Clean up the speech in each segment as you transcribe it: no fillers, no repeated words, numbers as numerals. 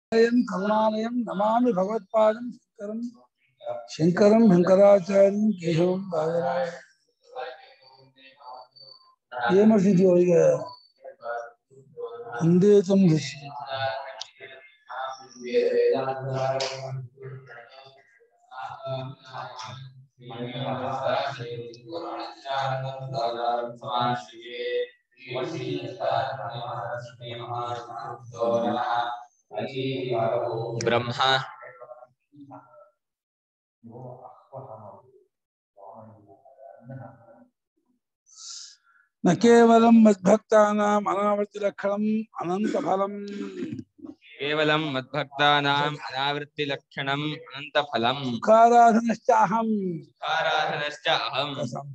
करुणालयं नमामि भगवत्पादं शंकरं शंकराचार्यं केशवं बादरायणं ये मर्सिद्यो ಈಗ ಒಂದೇ ತಂದಿಸಿ ब्रह्मा न केवलं मद्भक्तानाम् अनावर्तिलक्षणम् अनन्तफलम् केवलं मद्भक्तानाम् अनावृत्तिलक्षणम् अनन्तफलम् सुखाराधनश्चाहम् आराधनश्च अहम्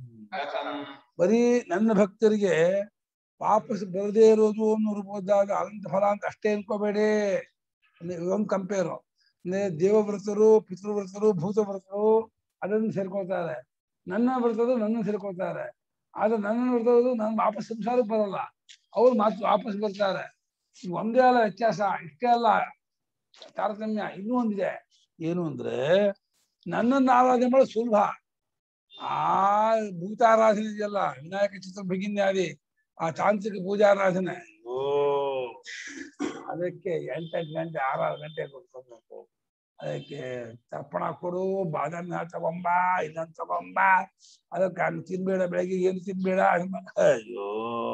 ಬರೀ ನನ್ನ ಭಕ್ತರಿಗೆ ವಾಪಸ್ ಬರದೇ ಇರೋದು ಅನ್ನೋ ರೂಪದಾಗ ಅನಂತ ಫಲ ಅಂತ ಅಷ್ಟೇ ಅನ್ಕೋಬೇಡಿ. ಒಂದು ಕಂಪೇರು ಅಂದ್ರೆ ದೇವವ್ರತರು, ಪಿತೃವ್ರತರು, ಭೂತವ್ರತರು ಅದನ್ನು ಸೇರ್ಕೊಳ್ತಾರೆ. ನನ್ನ ವ್ರತರು ನನ್ನ ಸೇರ್ಕೊಳ್ತಾರೆ. ಆದ್ರೆ ನನ್ನ ವ್ರತರು ನನ್ನ ವಾಪಸ್ ಸಂಸಾರಕ್ಕೆ ಬರಲ್ಲ, ಅವ್ರು ಮಾತ್ರ ವಾಪಸ್ ಬರ್ತಾರೆ. ಒಂದೇ ಅಲ್ಲ ವ್ಯತ್ಯಾಸ, ಇಷ್ಟೇ ಅಲ್ಲ ತಾರತಮ್ಯ. ಇನ್ನೂ ಒಂದಿದೆ, ಏನು ಅಂದ್ರೆ ನನ್ನನ್ನು ಆರಾಧನೆ ಮಾಡೋದು ಸುಲಭ. ಆ ಭೂತಾರಾಧನೆ ಇದೆಯಲ್ಲ, ವಿನಾಯಕ ಚಿತ್ರಭಗಿನ್ಯಾದಿ ಆ ತಾಂತ್ರಿಕ ಪೂಜಾರಾಧನೆ, ಓ ಅದಕ್ಕೆ 8 ಗಂಟೆ 6 ಗಂಟೆ ಕೊಡ್ಕೋಬೇಕು. ಅದಕ್ಕೆ ತರ್ಪಣ ಕೊಡು, ಬಾದಾಮಿ ತಗೊಂಬ, ಇನ್ನೊಂದು ತಗೊಂಬ, ಅದಕ್ಕೆ ಹಣ್ಣು ತಿನ್ಬೇಡ, ಬೆಳಗ್ಗೆ ಏನು ತಿನ್ಬೇಡ. ಅಯ್ಯೋ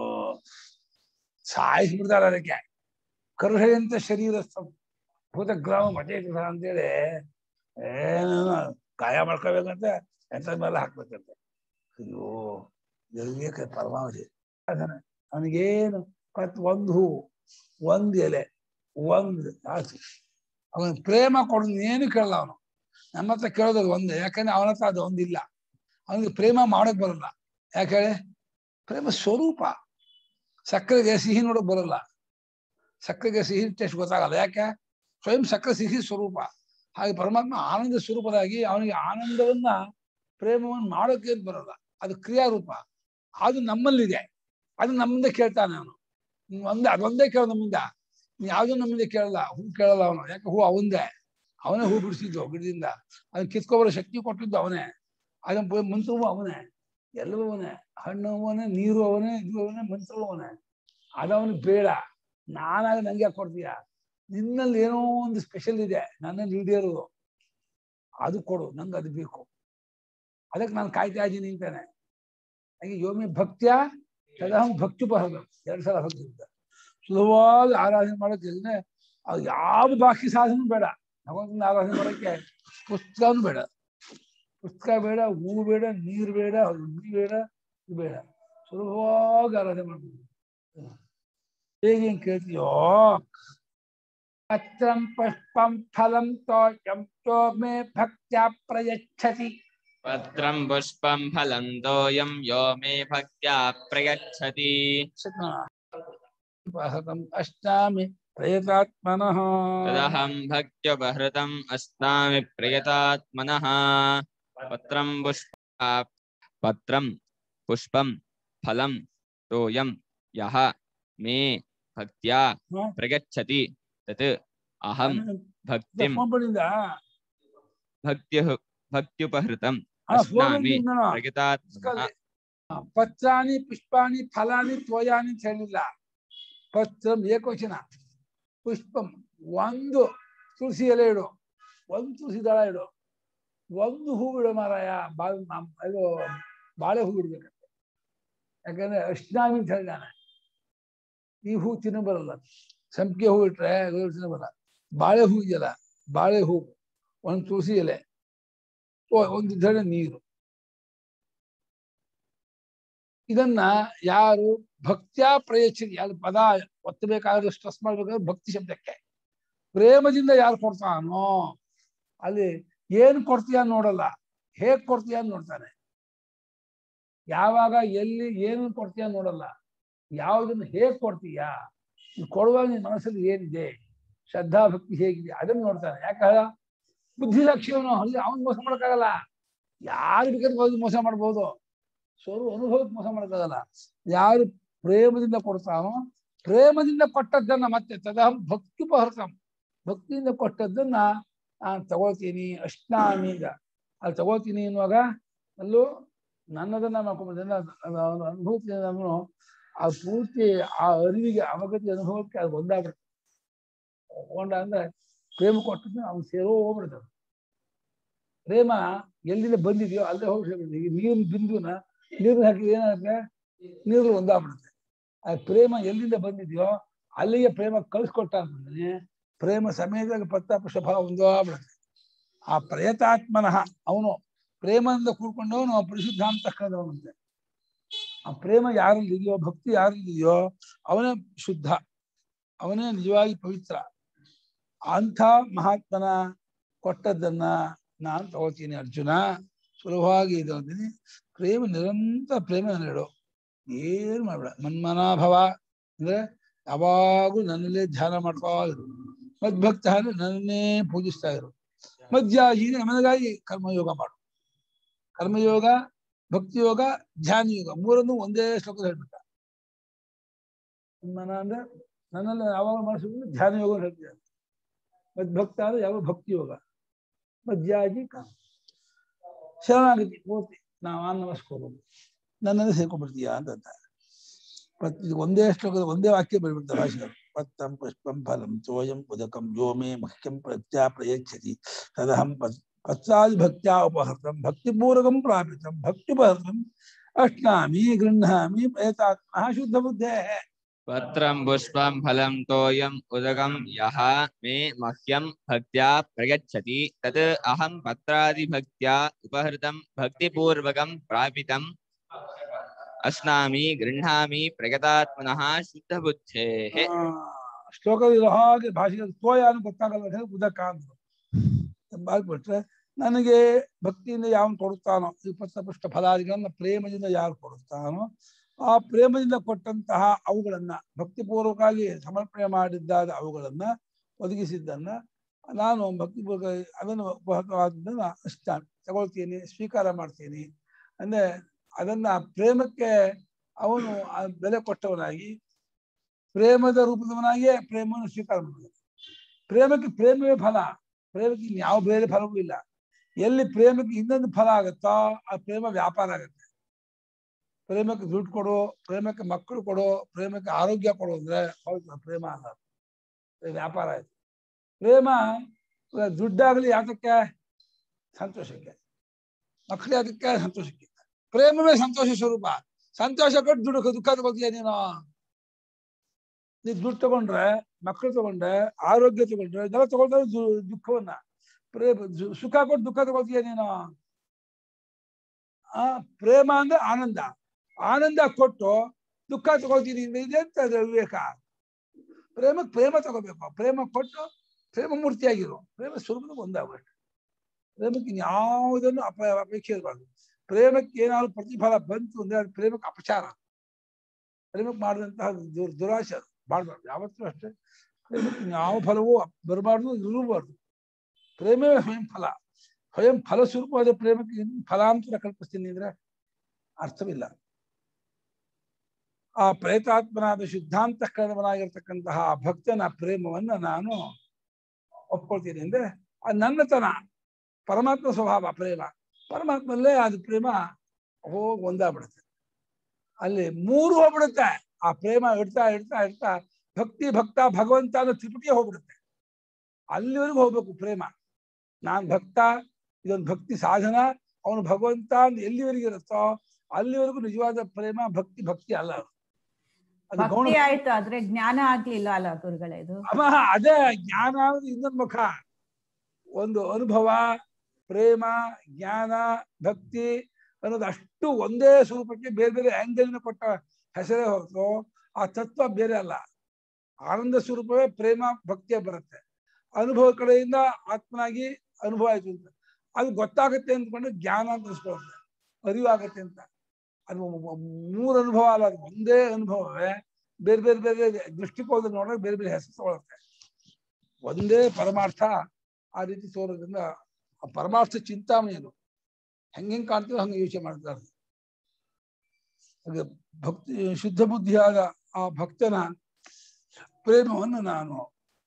ಸಾಯಿಸ್ಬಿಡ್ತಾರೆ. ಅದಕ್ಕೆ ಕರ್ಹಯಂತ ಶರೀರಸ್ಥ ಭೂತಗ್ರಾಮ ಮಠೇಕ ಅಂತೇಳಿ ಏನು ಗಾಯ ಮಾಡ್ಕೋಬೇಕಂತ ಎಂತ ಮೇಲೆ ಹಾಕ್ಬೇಕಂತೆ. ಅಯ್ಯೋ ಎಲ್ಲಿಗೆ ಪರಮಾವಧಿ ಅವನಿಗೇನು ಒಂದು ಹೂವು, ಒಂದು ಎಲೆ, ಒಂದು ಆಸೆ, ಅವನ ಪ್ರೇಮ ಕೊಡೋದು ಏನು ಕೇಳಲ್ಲ. ಅವನು ನಮ್ಮ ಹತ್ರ ಕೇಳೋದು ಒಂದೇ, ಯಾಕಂದ್ರೆ ಅವನ ಹತ್ರ ಅದು ಒಂದಿಲ್ಲ. ಅವನಿಗೆ ಪ್ರೇಮ ಮಾಡಕ್ ಬರಲ್ಲ. ಯಾಕೆ ಹೇಳಿ? ಪ್ರೇಮ ಸ್ವರೂಪ. ಸಕ್ಕರೆಗೆ ಸಿಹಿ ನೋಡಕ್ ಬರಲ್ಲ, ಸಕ್ಕರೆಗೆ ಸಿಹಿ ಟೇಸ್ಟ್ ಗೊತ್ತಾಗಲ್ಲ. ಯಾಕೆ? ಸ್ವಯಂ ಸಕ್ಕರೆ ಸಿಹಿ ಸ್ವರೂಪ. ಹಾಗೆ ಪರಮಾತ್ಮ ಆನಂದ ಸ್ವರೂಪದಾಗಿ ಅವನಿಗೆ ಆನಂದವನ್ನ ಪ್ರೇಮವನ್ನು ಮಾಡೋಕೆ ಬರಲ್ಲ. ಅದು ಕ್ರಿಯಾರೂಪ. ಅದು ನಮ್ಮಲ್ಲಿದೆ, ಅದು ನಮ್ಮಿಂದ ಕೇಳ್ತಾನೆ ಅವನು. ಅದೊಂದೇ ಕೇಳೋ ನಮ್ಮಿಂದ, ಯಾವ್ದು ನಮ್ಮಿಂದ ಕೇಳಲ್ಲ. ಹೂ ಕೇಳಲ್ಲ ಅವನು, ಯಾಕೆ? ಹೂ ಅವಂದೇ, ಅವನೇ ಹೂ ಬಿಡಿಸಿದ್ದು ಗಿಡದಿಂದ. ಅದನ್ನ ಕಿತ್ಕೊಬರೋ ಶಕ್ತಿ ಕೊಟ್ಟಿದ್ದು ಅವನೇ, ಅದನ್ನ ಮಂತ್ರವೂ ಅವನೇ, ಎಲ್ಲವೂ ಅವನೇ. ಹಣ್ಣು ಅವನೇ, ನೀರು ಅವನೇ, ಇದು ಅವನೇ, ಮಂತ್ರವೂ ಅವನೇ. ಅದವನಿಗೆ ಬೇಡ. ನಾನಾಗ ನಂಗೆ ಯಾಕೆ ಕೊಡ್ತೀಯ? ನಿನ್ನಲ್ಲಿ ಏನೋ ಒಂದು ಸ್ಪೆಷಲ್ ಇದೆ, ನನ್ನಲ್ಲಿ ಇಲ್ಲದೆ ಇರೋದು, ಅದು ಕೊಡು, ನಂಗೆ ಅದು ಬೇಕು. ಅದಕ್ಕೆ ನಾನು ಕಾಯ್ತಾ ಇದ್ದೀನಿ ಅಂತಾನೆ. ಹಾಗೆ ಯೋಮಿ ಭಕ್ತ್ಯ ತದಹಂ ಭಕ್ತ್ಯುಪಹೃತ, 2 ಸಲ ಭಕ್ತಿ ಇದ್ದ. ಸುಲಭವಾಗಿ ಆರಾಧನೆ ಮಾಡೋಕೆ ಅದು ಯಾವ ಬಾಕಿ ಸಾಧನೆ ಬೇಡ. ಭಗವಂತನ ಆರಾಧನೆ ಮಾಡೋಕ್ಕೆ ಪುಸ್ತಕನೂ ಬೇಡ, ಪುಸ್ತಕ ಬೇಡ, ಹೂ ಬೇಡ, ನೀರು ಬೇಡ, ಹುಡಿ ಬೇಡ, ಇದು ಬೇಡ. ಸುಲಭವಾಗಿ ಆರಾಧನೆ ಮಾಡ್ಬೋದು. ಹೇಗೆ ಕೇಳ್ತೀಯೋ? ಪತ್ರಂ ಪುಷ್ಪಂ ಫಲಂ ತೋಯಂ ಯೋ ಮೇ ಭಕ್ತ್ಯಾ ಪ್ರಯಚ್ಛತಿ. ಪತ್ರಂ ಪುಷ್ಪಂ ಫಲಂ ತೋಯಂ ಯೋ ಮೇ ಭಕ್ತ್ಯಾ ಪ್ರಯಚ್ಛತಿ. ಅಷ್ಟಾಮಿ ಪ್ರಯತಾತ್ಮನಃ ತದಹಂ ಭಕ್ತ್ಯುಪಹೃತಂ ಅಸ್ನಾಮಿ ಪ್ರಯತಾತ್ಮನಃ. ಪತ್ರಂ ಪುಷ್ಪಂ ಫಲಂ ತೋಯಂ ಯಹ ಮೇ ಭಕ್ತ್ಯಾ ಪ್ರಯಚ್ಛತಿ ತತ್ ಅಹಂ ಭಕ್ತಿಂ ಭಕ್ತ್ಯುಪಹೃತಂ ಅಸ್ನಾಮಿ ಪ್ರಯತಾತ್ಮನಃ. ಪತ್ರಾಣಿ ಪುಷ್ಪಾಣಿ ಫಲಾನಿ ತ್ವಯಾನಿ ಅಂತ ಹೇಳಿಲ್ಲ. ಪತ್ರಂ ಏಕವಚನ, ಪುಷ್ಪಂ ಒಂದು ತುಳಸಿ ಎಲೆ ಇಡು, ಒಂದು ತುಳಸಿ ದಳ ಇಡು, ಒಂದು ಹೂ ಇಡು ಮಾರಾಯ. ಇದು ಬಾಳೆ ಹೂ ಇಡ್ಬೇಕಂತೆ. ಯಾಕಂದ್ರೆ ಅಷ್ಟಾಮಿ ಅಂತ ಹೇಳಿದಾನೆ. ಈ ಹೂ ತಿನ್ನ ಬರಲ್ಲ, ಸಂಪಿಗೆ ಹೂ ಇಟ್ರೆ ತಿನ್ನ ಬರಲ್ಲ. ಬಾಳೆ ಹೂ ಇದೆಯಲ್ಲ, ಬಾಳೆ ಹೂ, ಒಂದು ತುಳಸಿ ಎಲೆ, ಒಂದು ದಡ ನೀರು. ಇದನ್ನ ಯಾರು ಭಕ್ತ್ಯಾ ಪ್ರಯಚ್ಛತಿ, ಯಾರು ಪದ ಒತ್ತಬೇಕಾದ್ರೆ ಸ್ಟ್ರೆಸ್ ಮಾಡ್ಬೇಕಾದ್ರೆ ಭಕ್ತಿ ಶಬ್ದಕ್ಕೆ, ಪ್ರೇಮದಿಂದ ಯಾರು ಕೊಡ್ತಾನೋ, ಅಲ್ಲಿ ಏನು ಕೊಡ್ತೀಯ ನೋಡಲ್ಲ, ಹೇಗ್ ಕೊಡ್ತೀಯ ನೋಡ್ತಾನೆ. ಯಾವಾಗ ಎಲ್ಲಿ ಏನು ಕೊಡ್ತೀಯ ನೋಡಲ್ಲ, ಯಾವುದನ್ನು ಹೇಗ್ ಕೊಡ್ತೀಯ, ಕೊಡುವಾಗ ನಿನ್ನ ಮನಸ್ಸಲ್ಲಿ ಏನಿದೆ, ಶ್ರದ್ಧಾ ಭಕ್ತಿ ಹೇಗಿದೆ, ಅದನ್ನು ನೋಡ್ತಾನೆ. ಯಾಕೆ? ಬುದ್ಧಿ ಲಕ್ಷ್ಯವನು, ಅಲ್ಲಿ ಅವನು ಮೋಸ ಮಾಡೋಕ್ಕಾಗಲ್ಲ. ಯಾರು ಬೇಕಾದ್ರೆ ಮೋಸ ಮಾಡ್ಬೋದು, ಅನುಭವಕ್ಕೆ ಮೋಸ ಮಾಡೋಕ್ಕಾಗಲ್ಲ. ಯಾರು ಪ್ರೇಮದಿಂದ ಕೊಡ್ತಾನೋ, ಪ್ರೇಮದಿಂದ ಕೊಟ್ಟದ್ದನ್ನ ಮತ್ತೆ ತದಹಂ ಭಕ್ತ್ಯುಪಹೃತಂ, ಭಕ್ತಿಯಿಂದ ಕೊಟ್ಟದ್ದನ್ನ ನಾನು ತಗೋತೀನಿ ಅಷ್ಟಾಮೀಗ ಅಲ್ಲಿ ತಗೋತೀನಿ ಅನ್ನುವಾಗ ಅಲ್ಲೂ ನನ್ನದನ್ನ ಮಾಡ್ಕೊಂಡ್ಬಂದ ಅನುಭವಕ್ಕೆ ನಾನು ಆ ಪೂರ್ತಿ ಆ ಅರಿವಿಗೆ ಅವಗತಿ ಅನುಭವಕ್ಕೆ ಅದು ಒಂದಾಗ್ಬಿಡ್ತದೆ. ಹೋಂಡ ಅಂದ್ರೆ ಪ್ರೇಮ ಕೊಟ್ಟದ್ದು ಅವ್ನು ಸೇರೋ ಹೋಗ್ಬಿಡ್ತದೆ. ಪ್ರೇಮ ಎಲ್ಲಿಂದ ಬಂದಿದೆಯೋ ಅಲ್ಲೇ ಹೋಗಿ ಈಗ ನೀರಿನ ಬಿಂದುನ ನೀರು ಹಾಕಿ ಏನಾಗುತ್ತೆ ನೀರು ಒಂದಾಗ್ಬಿಡುತ್ತೆ. ಆ ಪ್ರೇಮ ಎಲ್ಲಿಂದ ಬಂದಿದೆಯೋ ಅಲ್ಲಿಗೆ ಪ್ರೇಮ ಕಳಿಸ್ಕೊಟ್ಟ ಅಂತಂದ್ರೆ ಪ್ರೇಮ ಸಮೇತವಾಗಿ ಪತ್ತಾಪುಷ ಫಲ ಒಂದಾಗ್ಬಿಡುತ್ತೆ. ಆ ಪ್ರೇತಾತ್ಮನಃ ಅವನು ಪ್ರೇಮದಿಂದ ಕೂಡ್ಕೊಂಡವನು ಪರಿಶುದ್ಧ ಅಂತ ಕರೆದವನಂತೆ. ಆ ಪ್ರೇಮ ಯಾರಲ್ಲಿದೆಯೋ ಭಕ್ತಿ ಯಾರಲ್ಲಿದೆಯೋ ಅವನೇ ಶುದ್ಧ, ಅವನೇ ನಿಜವಾಗಿ ಪವಿತ್ರ. ಅಂಥ ಮಹಾತ್ಮನ ಕೊಟ್ಟದ್ದನ್ನ ನಾನು ತಗೋತೀನಿ ಅರ್ಜುನ, ಸುಲಭವಾಗಿ ಇದ್ದೀನಿ. ಪ್ರೇಮ ನಿರಂತರ ಪ್ರೇಮ ನಲ್ಲಿಡು, ಏನು ಮಾಡ್ಬೇಡ. ಮನ್ಮನಾಭವ ಅಂದ್ರೆ ಯಾವಾಗೂ ನನ್ನಲ್ಲೇ ಧ್ಯಾನ ಮಾಡ್ತಾ ಇರು. ಮದ್ಭಕ್ತ ಅಂದ್ರೆ ನನ್ನನ್ನೇ ಪೂಜಿಸ್ತಾ ಇರು. ಮಧ್ಯಾಹೀನ ನನಗಾಗಿ ಕರ್ಮಯೋಗ ಮಾಡು. ಕರ್ಮಯೋಗ, ಭಕ್ತಿಯೋಗ, ಧ್ಯಾನ ಯೋಗ ಮೂರನ್ನು ಒಂದೇ ಶ್ಲೋಕದಲ್ಲಿ ಹೇಳ್ಬಿಟ್ಟ. ಮನ ಅಂದ್ರೆ ನನ್ನಲ್ಲಿ ಯಾವಾಗ ಮಾಡಿಸಿದ್ರು ಧ್ಯಾನ ಯೋಗ ಹೇಳ್ತಿದ್ದಾರೆ. ಮದ್ಭಕ್ತ ಅಂದ್ರೆ ಯಾವ ಭಕ್ತಿ ಯೋಗ, ಮಧ್ಯಾಹಿ ಕಾಮ ಶರಣಾಗತಿ ಪೂರ್ತಿ ನಾವು ನಮಸ್ಕೋಬೋದು, ನನ್ನನ್ನು ಸೇರ್ಕೊಂಡ್ಬಿಡ್ತೀಯ ಅಂತ. ಒಂದೇ ಶ್ಲೋಕದ ಒಂದೇ ವಾಕ್ಯ ಬರೆಬಿಡ್ತಾರೆ ಭಾಷೆಗಳು. ಪತ್ತಂ ಪುಷ್ಪಂ ಫಲಂ ತೋಯಂ ಉದಕಂ ಯೋ ಮೇ ಮಹ್ಯಂ ಪ್ರತ್ಯಾ ಪ್ರಯಚ್ಛತಿ ತದಹಂ ಪತ್ರಾದಿ ಭಕ್ತ್ಯಾ ಉಪಹೃತಂ ಭಕ್ತಿಪೂರ್ವಕಂ ಪ್ರಾಪಿತಂ ಭಕ್ತಿಪಹೃತಂ ಅಶ್ನಾಮಿ ಗೃಹ್ಣಾಮಿ ಪ್ರೇತಾತ್ಮಃ ಶುದ್ಧ ಬುದ್ಧೇಃ. ಪತ್ರಂ ಪುಷ್ಪಂ ಫಲಂ ತೋಯಂ ಉದಕಂ ಯಹ ಮೇ ಮಹ್ಯಂ ಭಕ್ತ್ಯಾ ಪ್ರಯಚ್ಛತಿ ತದ್ ಅಹಂ ಪತ್ರಾದಿ ಭಕ್ತ್ಯಾ ಉಪಹೃತಂ ಭಕ್ತಿಪೂರ್ವಕಂ ಪ್ರಾಪಿತಂ ಅಶ್ನಾಮಿ ಗೃಹ್ಣಾಮಿ ಪ್ರಗತಾತ್ಮನಃ ಶುದ್ಧ ಬುದ್ಧೇಃ. ಶ್ಲೋಕದ ಹಾಗೆ ಭಾಷೆಗೆ ತೋಯ ಅಂತ ಗೊತ್ತಾಗಲ್ಲ, ಉದಕ ಅಂತ ಆಗ್ಬಿಟ್ರೆ ನನಗೆ ಭಕ್ತಿಯಿಂದ ಯಾವನು ಕೊಡುತ್ತಾನೋ ವಿಪತ್ತಪುಷ್ಟ ಫಲಾದಿಗಳನ್ನ ಪ್ರೇಮದಿಂದ ಯಾರು ಕೊಡುತ್ತಾನೋ ಆ ಪ್ರೇಮದಿಂದ ಕೊಟ್ಟಂತಹ ಅವುಗಳನ್ನ ಭಕ್ತಿಪೂರ್ವಕವಾಗಿ ಸಮರ್ಪಣೆ ಮಾಡಿದ್ದಾದ ಅವುಗಳನ್ನ ಒದಗಿಸಿದ್ದನ್ನ ನಾನು ಭಕ್ತಿಪೂರ್ವಕ ಅದನ್ನು ಉಪಹೃತವಾದದ್ದನ್ನ ಇಷ್ಟ ತಗೊಳ್ತೀನಿ, ಸ್ವೀಕಾರ ಮಾಡ್ತೀನಿ. ಅಂದ್ರೆ ಅದನ್ನ ಪ್ರೇಮಕ್ಕೆ ಅವನು ಬೆಲೆ ಕೊಟ್ಟವನಾಗಿ ಪ್ರೇಮದ ರೂಪದವನಾಗಿಯೇ ಪ್ರೇಮವನ್ನು ಸ್ವೀಕಾರ ಮಾಡಿದ. ಪ್ರೇಮಕ್ಕೆ ಪ್ರೇಮವೇ ಫಲ, ಪ್ರೇಮಕ್ಕೆ ಯಾವ ಬೇರೆ ಫಲವೂ ಇಲ್ಲ. ಎಲ್ಲಿ ಪ್ರೇಮಕ್ಕೆ ಇನ್ನೊಂದು ಫಲ ಆಗುತ್ತೋ ಆ ಪ್ರೇಮ ವ್ಯಾಪಾರ ಆಗುತ್ತೆ. ಪ್ರೇಮಕ್ಕೆ ದುಡ್ಡು ಕೊಡು, ಪ್ರೇಮಕ್ಕೆ ಮಕ್ಕಳು ಕೊಡು, ಪ್ರೇಮಕ್ಕೆ ಆರೋಗ್ಯ ಕೊಡು ಅಂದ್ರೆ ಹೌದು ಪ್ರೇಮ ಅಲ್ಲ, ವ್ಯಾಪಾರ ಆಯ್ತು. ಪ್ರೇಮ ದುಡ್ಡಾಗಲಿ ಯಾತಕ್ಕೆ? ಸಂತೋಷಕ್ಕೆ. ಮಕ್ಕಳು ಯಾತಕ್ಕೆ? ಸಂತೋಷಕ್ಕೆ. ಪ್ರೇಮವೇ ಸಂತೋಷ ಸ್ವರೂಪ. ಸಂತೋಷ ಕೊಟ್ಟು ದುಃಖ ತಗೋತೀಯ ನೀನು. ದುಡ್ಡು ತಗೊಂಡ್ರೆ, ಮಕ್ಕಳು ತಗೊಂಡ್ರೆ, ಆರೋಗ್ಯ ತಗೊಂಡ್ರೆ ಇದೆಲ್ಲ ತಗೊಂಡ್ರೆ ದುಃಖವನ್ನ. ಸುಖ ಕೊಟ್ಟು ದುಃಖ ತಗೋತೀಯ ನೀನು. ಪ್ರೇಮ ಅಂದ್ರೆ ಆನಂದ, ಆನಂದ ಕೊಟ್ಟು ದುಃಖ ತಗೋತೀನಿ ಇದೆ ಅಂತ ವಿವೇಕ. ಪ್ರೇಮಕ್ಕೆ ಪ್ರೇಮ ತಗೋಬೇಕು, ಪ್ರೇಮ ಕೊಟ್ಟು ಪ್ರೇಮ ಮೂರ್ತಿಯಾಗಿರು, ಪ್ರೇಮ ಸ್ವರೂಪದ ಒಂದಾಗಬೇಕು. ಪ್ರೇಮಕ್ಕೆ ಇನ್ಯಾವುದನ್ನು ಅಪೇಕ್ಷೆ ಇರಬಾರ್ದು. ಪ್ರೇಮಕ್ಕೆ ಏನಾದ್ರು ಪ್ರತಿಫಲ ಬಂತು ಅಂದ್ರೆ ಅದು ಪ್ರೇಮಕ್ಕೆ ಅಪಚಾರ. ಪ್ರೇಮಕ್ಕೆ ಮಾಡಿದಂತಹ ದುರಾಶೆ ಮಾಡಬಾರ್ದು ಯಾವತ್ತೂ ಅಷ್ಟೇ. ಪ್ರೇಮಕ್ಕೆ ಯಾವ ಫಲವೂ ಬರಬಾರ್ದು, ಇರಬಾರ್ದು. ಪ್ರೇಮವೇ ಸ್ವಯಂ ಫಲ. ಸ್ವಯಂ ಫಲಸ್ವರೂಪವಾದ ಪ್ರೇಮಕ್ಕೆ ಫಲಾಂತರ ಕಲ್ಪಿಸ್ತೀನಿ ಅಂದ್ರೆ ಅರ್ಥವಿಲ್ಲ. ಆ ಪ್ರೇತಾತ್ಮನಾದ ಶುದ್ಧಾಂತಃಕರಣವನಾಗಿರ್ತಕ್ಕಂತಹ ಭಕ್ತನ ಪ್ರೇಮವನ್ನ ನಾನು ಒಪ್ಕೊಳ್ತೀನಿ ಅಂದ್ರೆ ಅದು ನನ್ನತನ, ಪರಮಾತ್ಮ ಸ್ವಭಾವ ಪ್ರೇಮ. ಪರಮಾತ್ಮಲ್ಲೇ ಅದು ಪ್ರೇಮ ಹೋಗಿ ಒಂದಾಗ್ಬಿಡುತ್ತೆ. ಅಲ್ಲಿ ಮೂರು ಹೋಗ್ಬಿಡುತ್ತೆ. ಆ ಪ್ರೇಮ ಇಡ್ತಾ ಇಡ್ತಾ ಇಡ್ತಾ ಭಕ್ತಿ ಭಕ್ತ ಭಗವಂತ ಅನ್ನೋ ತ್ರಿಪುಟಿಗೆ ಹೋಗ್ಬಿಡುತ್ತೆ. ಅಲ್ಲಿವರೆಗೂ ಹೋಗ್ಬೇಕು ಪ್ರೇಮ. ನಾನ್ ಭಕ್ತ, ಇದೊಂದು ಭಕ್ತಿ ಸಾಧನ, ಅವನು ಭಗವಂತ ಎಲ್ಲಿವರೆಗೂ ಇರುತ್ತೋ ಅಲ್ಲಿವರೆಗೂ ನಿಜವಾದ ಪ್ರೇಮ. ಭಕ್ತಿ ಅಲ್ಲ ಅದು ಗೌಣ. ಆಯ್ತು, ಆದ್ರೆ ಜ್ಞಾನ ಆಗ್ಲಿಲ್ಲ ಅಲ್ಲ ಗುರುಗಳೇ. ಇದು ಅದೇ ಜ್ಞಾನ ಅನ್ನೋದು ಇನ್ನೊಂದು ಮುಖ. ಒಂದು ಅನುಭವ, ಪ್ರೇಮ, ಜ್ಞಾನ, ಭಕ್ತಿ ಅನ್ನೋದು ಅಷ್ಟು ಒಂದೇ ಸ್ವರೂಪಕ್ಕೆ ಬೇರೆ ಬೇರೆ ಆಂಗಲ್ನ ಕೊಟ್ಟ ಹೆಸರೇ ಹೊರತು ಆ ತತ್ವ ಬೇರೆ ಅಲ್ಲ. ಆನಂದ ಸ್ವರೂಪವೇ ಪ್ರೇಮ ಭಕ್ತಿಯ ಬರುತ್ತೆ. ಅನುಭವ ಕಡೆಯಿಂದ ಆತ್ಮನಾಗಿ ಅನುಭವ ಆಯ್ತು ಅಂತ ಅದು ಗೊತ್ತಾಗುತ್ತೆ ಅಂದ್ಕೊಂಡು ಜ್ಞಾನ ಅಂತ ಅನ್ಸ್ಕೊಳ್ಳುತ್ತೆ, ಅರಿವಾಗತ್ತೆ ಅಂತ. ಅದು ಮೂರು ಅನುಭವ ಅಲ್ಲ, ಅದು ಒಂದೇ ಅನುಭವವೇ ಬೇರೆ ಬೇರೆ ಬೇರೆ ದೃಷ್ಟಿಕೋನದಲ್ಲಿ ನೋಡಿದ್ರೆ ಬೇರೆ ಬೇರೆ ಹೆಸರು ತಗೊಳುತ್ತೆ. ಒಂದೇ ಪರಮಾರ್ಥ ಆ ರೀತಿ ತೋರೋದ್ರಿಂದ ಆ ಪರಮಾರ್ಥ ಚಿಂತಾಮಣಿಯರು ಹೆಂಗೆ ಕಾಣ್ತೀವೋ ಹಂಗೆ ಯೋಚನೆ ಮಾಡ್ತಾರೆ. ಹಾಗೆ ಭಕ್ತಿ ಶುದ್ಧ ಬುದ್ಧಿಯಾದ ಆ ಭಕ್ತನ ಪ್ರೇಮವನ್ನು ನಾನು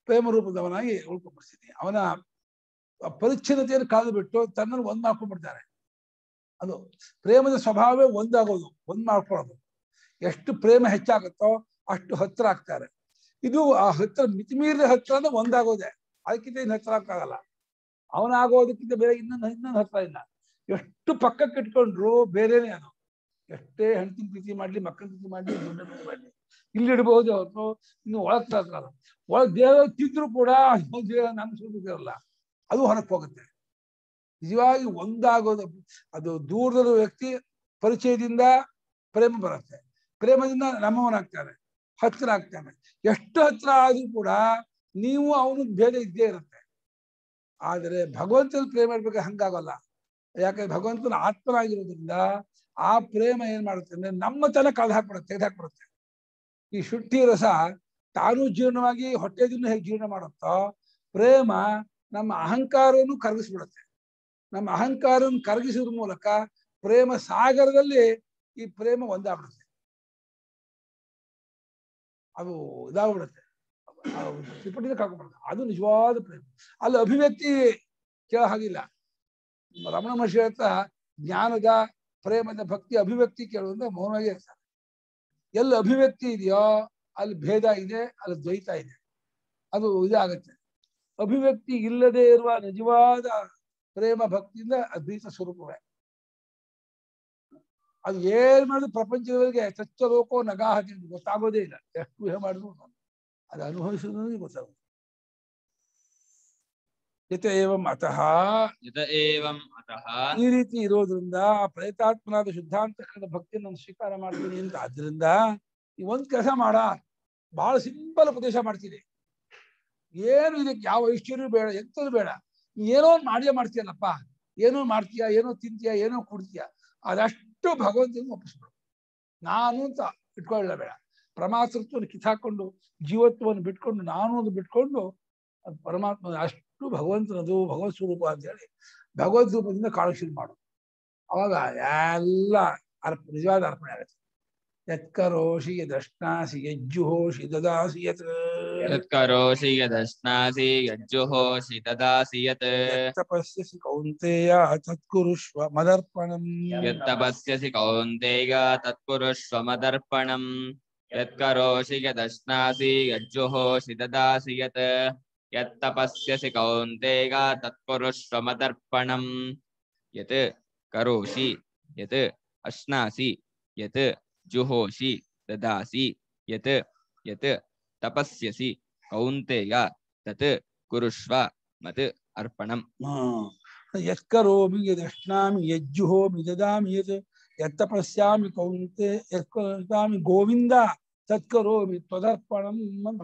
ಪ್ರೇಮ ರೂಪದವನಾಗಿ ಉಳ್ಕೊಂಡ್ಬಿಡ್ತೀನಿ. ಅವನ ಪರಿಚ್ಛಿನ್ನತೆಯನ್ನು ಕಳೆದು ಬಿಟ್ಟು ತನ್ನನ್ನು ಒಂದ್ ಮಾಡ್ಕೊಂಡ್ಬಿಡ್ತಾನೆ. ಅದು ಪ್ರೇಮದ ಸ್ವಭಾವವೇ ಒಂದಾಗೋದು, ಒಂದ್ ಮಾಡ್ಕೊಳ್ಳೋದು. ಎಷ್ಟು ಪ್ರೇಮ ಹೆಚ್ಚಾಗುತ್ತೋ ಅಷ್ಟು ಹತ್ರ ಆಗ್ತಾರೆ. ಇದು ಆ ಹತ್ರ ಮಿತಿಮೀರಿದ ಹತ್ರ ಅಂದ್ರೆ ಒಂದಾಗೋದೆ, ಅದಕ್ಕಿಂತ ಇನ್ನು ಹತ್ರ ಆಗ್ತಾಗಲ್ಲ. ಅವನಾಗೋದಕ್ಕಿಂತ ಬೇರೆ ಇನ್ನೊಂದು ಹತ್ರ ಇಲ್ಲ. ಎಷ್ಟು ಪಕ್ಕಕ್ಕೆ ಇಟ್ಕೊಂಡ್ರು ಬೇರೆನೆ ಅದು. ಎಷ್ಟೇ ಹೆಂಡತಿನ ಪ್ರೀತಿ ಮಾಡ್ಲಿ, ಮಕ್ಕಳ ಪ್ರೀತಿ ಮಾಡ್ಲಿ, ದುಡ್ಡ ಪ್ರೀತಿ ಮಾಡ್ಲಿ, ಇಲ್ಲಿ ಇಡ್ಬಹುದು ಅವ್ರು, ಇನ್ನು ಒಳಗ್ ತರಲ್ಲ. ಒಳಗ್ ದೇವ ತಿಂದ್ರು ಕೂಡ ನಮ್ಮ ಸುಳ್ಳಿರಲ್ಲ, ಅದು ಹೊರಕ್ಕೆ ಹೋಗುತ್ತೆ. ನಿಜವಾಗಿ ಒಂದಾಗೋದು ಅದು ದೂರದ ವ್ಯಕ್ತಿ ಪರಿಚಯದಿಂದ ಪ್ರೇಮ ಬರುತ್ತೆ, ಪ್ರೇಮದಿಂದ ನಮ್ಮವನಾಗ್ತಾನೆ, ಹತ್ರ ಆಗ್ತಾನೆ. ಎಷ್ಟು ಹತ್ರ ಆದ್ರೂ ಕೂಡ ನೀವು ಅವನು ಭೇದ ಇದ್ದೇ ಇರುತ್ತೆ. ಆದರೆ ಭಗವಂತನ ಪ್ರೇಮ ಇರ್ಬೇಕು, ಹಂಗಾಗಲ್ಲ. ಯಾಕಂದ್ರೆ ಭಗವಂತನ ಆತ್ಮನಾಗಿರೋದ್ರಿಂದ ಆ ಪ್ರೇಮ ಏನ್ ಮಾಡುತ್ತೆ ಅಂದ್ರೆ ನಮ್ಮ ತಲೆ ಕಳೆದು ತೆಗೆದಾಕ್ಬಿಡುತ್ತೆ. ಈ ಶುದ್ಧಿ ರಸ ತಾನು ಜೀರ್ಣವಾಗಿ ಹೊಟ್ಟೆದಿಂದ ಹೇಗೆ ಜೀರ್ಣ ಮಾಡುತ್ತೋ, ಪ್ರೇಮ ನಮ್ಮ ಅಹಂಕಾರವನ್ನು ಕರಗಿಸ್ಬಿಡುತ್ತೆ. ನಮ್ಮ ಅಹಂಕಾರವನ್ನು ಕರಗಿಸೋದ್ರ ಮೂಲಕ ಪ್ರೇಮ ಸಾಗರದಲ್ಲಿ ಈ ಪ್ರೇಮ ಒಂದಾಗ್ಬಿಡುತ್ತೆ, ಅದು ಇದಾಗ್ಬಿಡುತ್ತೆ, ತ್ರಿಪುಟಿನ ಕಳ್ಕೊಂಡ್ಬಿಡುತ್ತೆ. ಅದು ನಿಜವಾದ ಪ್ರೇಮ. ಅಲ್ಲಿ ಅಭಿವ್ಯಕ್ತಿ ಕೇಳೋ ಹಾಗಿಲ್ಲ. ರಮಣ ಮಹರ್ಷಿ ಹತ್ರ ಜ್ಞಾನದ, ಪ್ರೇಮದ, ಭಕ್ತಿ ಅಭಿವ್ಯಕ್ತಿ ಕೇಳುವಂತ ಮೌನವಾಗಿ ಇರ್ತಾರೆ. ಎಲ್ಲಿ ಅಭಿವ್ಯಕ್ತಿ ಇದೆಯೋ ಅಲ್ಲಿ ಭೇದ ಇದೆ, ಅಲ್ಲಿ ದ್ವೈತ ಇದೆ, ಅದು ಇದಾಗತ್ತೆ. ಅಭಿವ್ಯಕ್ತಿ ಇಲ್ಲದೆ ಇರುವ ನಿಜವಾದ ಪ್ರೇಮ ಭಕ್ತಿಯಿಂದ ಅದ್ವೈತ ಸ್ವರೂಪವೇ. ಅದು ಏನ್ ಮಾಡಿದ್ರು ಪ್ರಪಂಚದವರಿಗೆ ಚಚ್ಚ ಲೋಕೋ ನಗಾಹತಿ ಗೊತ್ತಾಗೋದೇ ಇಲ್ಲ. ಎಷ್ಟು ಊಹೆ ಮಾಡಿದ್ರು ಅದು ಅನುಭವಿಸೋದೇ ಗೊತ್ತಾಗುತ್ತೆ. ಯತ ಏವಂ ಅತಃ, ಈ ರೀತಿ ಇರೋದ್ರಿಂದ ಪ್ರೇತಾತ್ಮನಾದ ಶುದ್ಧಾಂತಕರಣ ಭಕ್ತಿಯನ್ನು ನಾನು ಸ್ವೀಕಾರ ಮಾಡ್ತೀನಿ ಅಂತ. ಆದ್ರಿಂದ ಈ ಒಂದ್ ಕೆಲಸ ಮಾಡ, ಬಹಳ ಸಿಂಪಲ್ ಉಪದೇಶ ಮಾಡ್ತೀನಿ. ಏನು ಇದಕ್ಕೆ ಯಾವ ಐಶ್ವರ್ಯ ಬೇಡ, ಎಂಥದ್ದು ಬೇಡ. ಏನೋ ಮಾಡಿಯೇ ಮಾಡ್ತೀಯಲ್ಲಪ್ಪ, ಏನೋ ಮಾಡ್ತೀಯ, ಏನೋ ತಿಂತೀಯ, ಏನೋ ಕುಡ್ತೀಯ, ಅದಷ್ಟು ಭಗವಂತನ ಒಪ್ಪಿಸ್ಬಿಡು. ನಾನು ಅಂತ ಇಟ್ಕೊಳ್ಳ ಬೇಡ. ಪ್ರಮಾತೃತ್ವವನ್ನು ಕಿತ್ತಾಕೊಂಡು ಜೀವತ್ವವನ್ನು ಬಿಟ್ಕೊಂಡು ನಾನು ಒಂದು ಬಿಟ್ಕೊಂಡು ಅದು ಪರಮಾತ್ಮ ಅಷ್ಟು ಭಗವಂತನದು, ಭಗವತ್ ಸ್ವರೂಪ ಅಂತ ಹೇಳಿ ಭಗವದ್ ರೂಪದಿಂದ ಕಾಳು ಶುರು ಮಾಡು. ಅವಾಗ ಎಲ್ಲ ನಿಜವಾದ ಅರ್ಪಣೆ ಆಗುತ್ತೆ. ಯತ್ಕರೋಷಿ ಯದಶ್ನಾಸಿ ಯಜ್ಜುಹೋಷಿ ದದಾಸಿ ಯತ್, ಯತ್ಕರೋಷಿ ಯದಶ್ನಾಸಿ ಯಜ್ಜುಹೋಷಿ ದದಾಸಿ ಯತ್, ಯತ್ತಪಸ್ಯಸಿ ಕೌಂತೆಯ ತತ್ಕುರುಷ್ವ ಮದರ್ಪಣಂ, ಯತ್ತಪಸ್ಯಸಿ ಕೌಂತೆಯ ತತ್ಕುರುಷ್ವ ಮದರ್ಪಣಂ. ಯತ್ಕರೋಷಿ ಯದಶ್ನಾಸಿ ಯಜ್ಜುಹೋಷಿ ದದಾಸಿ ಯತ್, ಯತ್ತಪಸ್ಯಸಿ ಕೌಂತೆಯ ತತ್ಕುರುಷ್ವ ಮದರ್ಪಣಂ. ಯತ್ ಕರೋಷಿ ಯತ್ ಅಶ್ನಾಸಿ ಯತ್ ಜುಹೋಷಿ ದದಾಸಿ ಯತ್, ಯತ್ ತಪಸ್ಯಸಿ ಕೌಂತೆಯ ತತ್ ಕುರುಷ್ವ ಮತ್ ಅರ್ಪಣಂ. ಯತ್ಕರೋಮಿ ಯದಶ್ನಾಮಿ ಯಜ್ಜುಹೋಮಿ ದದಾಮಿ ಯತ್, ಯತ್ತಪಸ್ಯಾಮಿ ಕೌಂತೆ ಯತ್ಕರೋಮಿ ಗೋವಿಂದ ತತ್ಕರೋಮಿ ತ್ವದರ್ಪಣಂ ಅಂತ.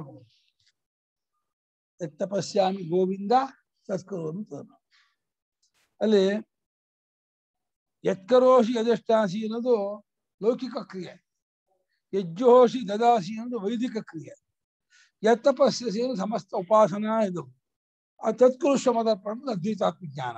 ಯತ್ತಪಸ್ಯಾಮಿ ಗೋವಿಂದ ತತ್ಕರೋಮಿ ತ್ವದರ್ಪಣಂ. ಅಲ್ಲಿ ಯತ್ಕರೋಷಿ ಯದಶ್ನಾಸಿ ಅನ್ನೋದು ಲೌಕಿಕ ಕ್ರಿಯೆ, ಯಜ್ಜುಹೋಷಿ ದದಾಸಿ ಅನ್ನೋದು ವೈದಿಕ ಕ್ರಿಯೆ, ಯತ್ತಪಸ್ಯಸಿ ಅನ್ನೋದು ಸಮಸ್ತ ಉಪಾಸನಾ ಇದು. ಆ ತತ್ಕುರುಷ್ವ ಮದರ್ಪಣ ಅದ್ವೈತಾತ್ಮ ಜ್ಞಾನ.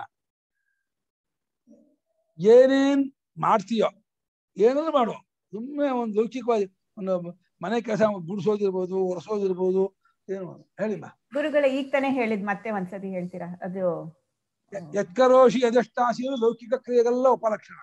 ಏನೇನ್ ಮಾಡ್ತೀಯೋ, ಏನಾದ್ರು ಮಾಡು, ಸುಮ್ಮನೆ ಒಂದು ಲೌಕಿಕವಾಗಿ ಒಂದು ಮನೆ ಕೆಲಸ ಗುಡಿಸೋದಿರ್ಬೋದು, ಒರೆಸೋದಿರ್ಬೋದು, ಏನು ಹೇಳಿಲ್ಲ. ಗುರುಗಳೇ ಈಗ ತಾನೇ ಹೇಳಿದ್, ಮತ್ತೆ ಒಂದ್ಸತಿ ಹೇಳ್ತೀರಾ? ಅದು ಯತ್ಕರೋಷಿ ಯದಷ್ಟಾಸಿ ಲೌಕಿಕ ಕ್ರಿಯೆಗೆಲ್ಲ ಉಪಲಕ್ಷಣ.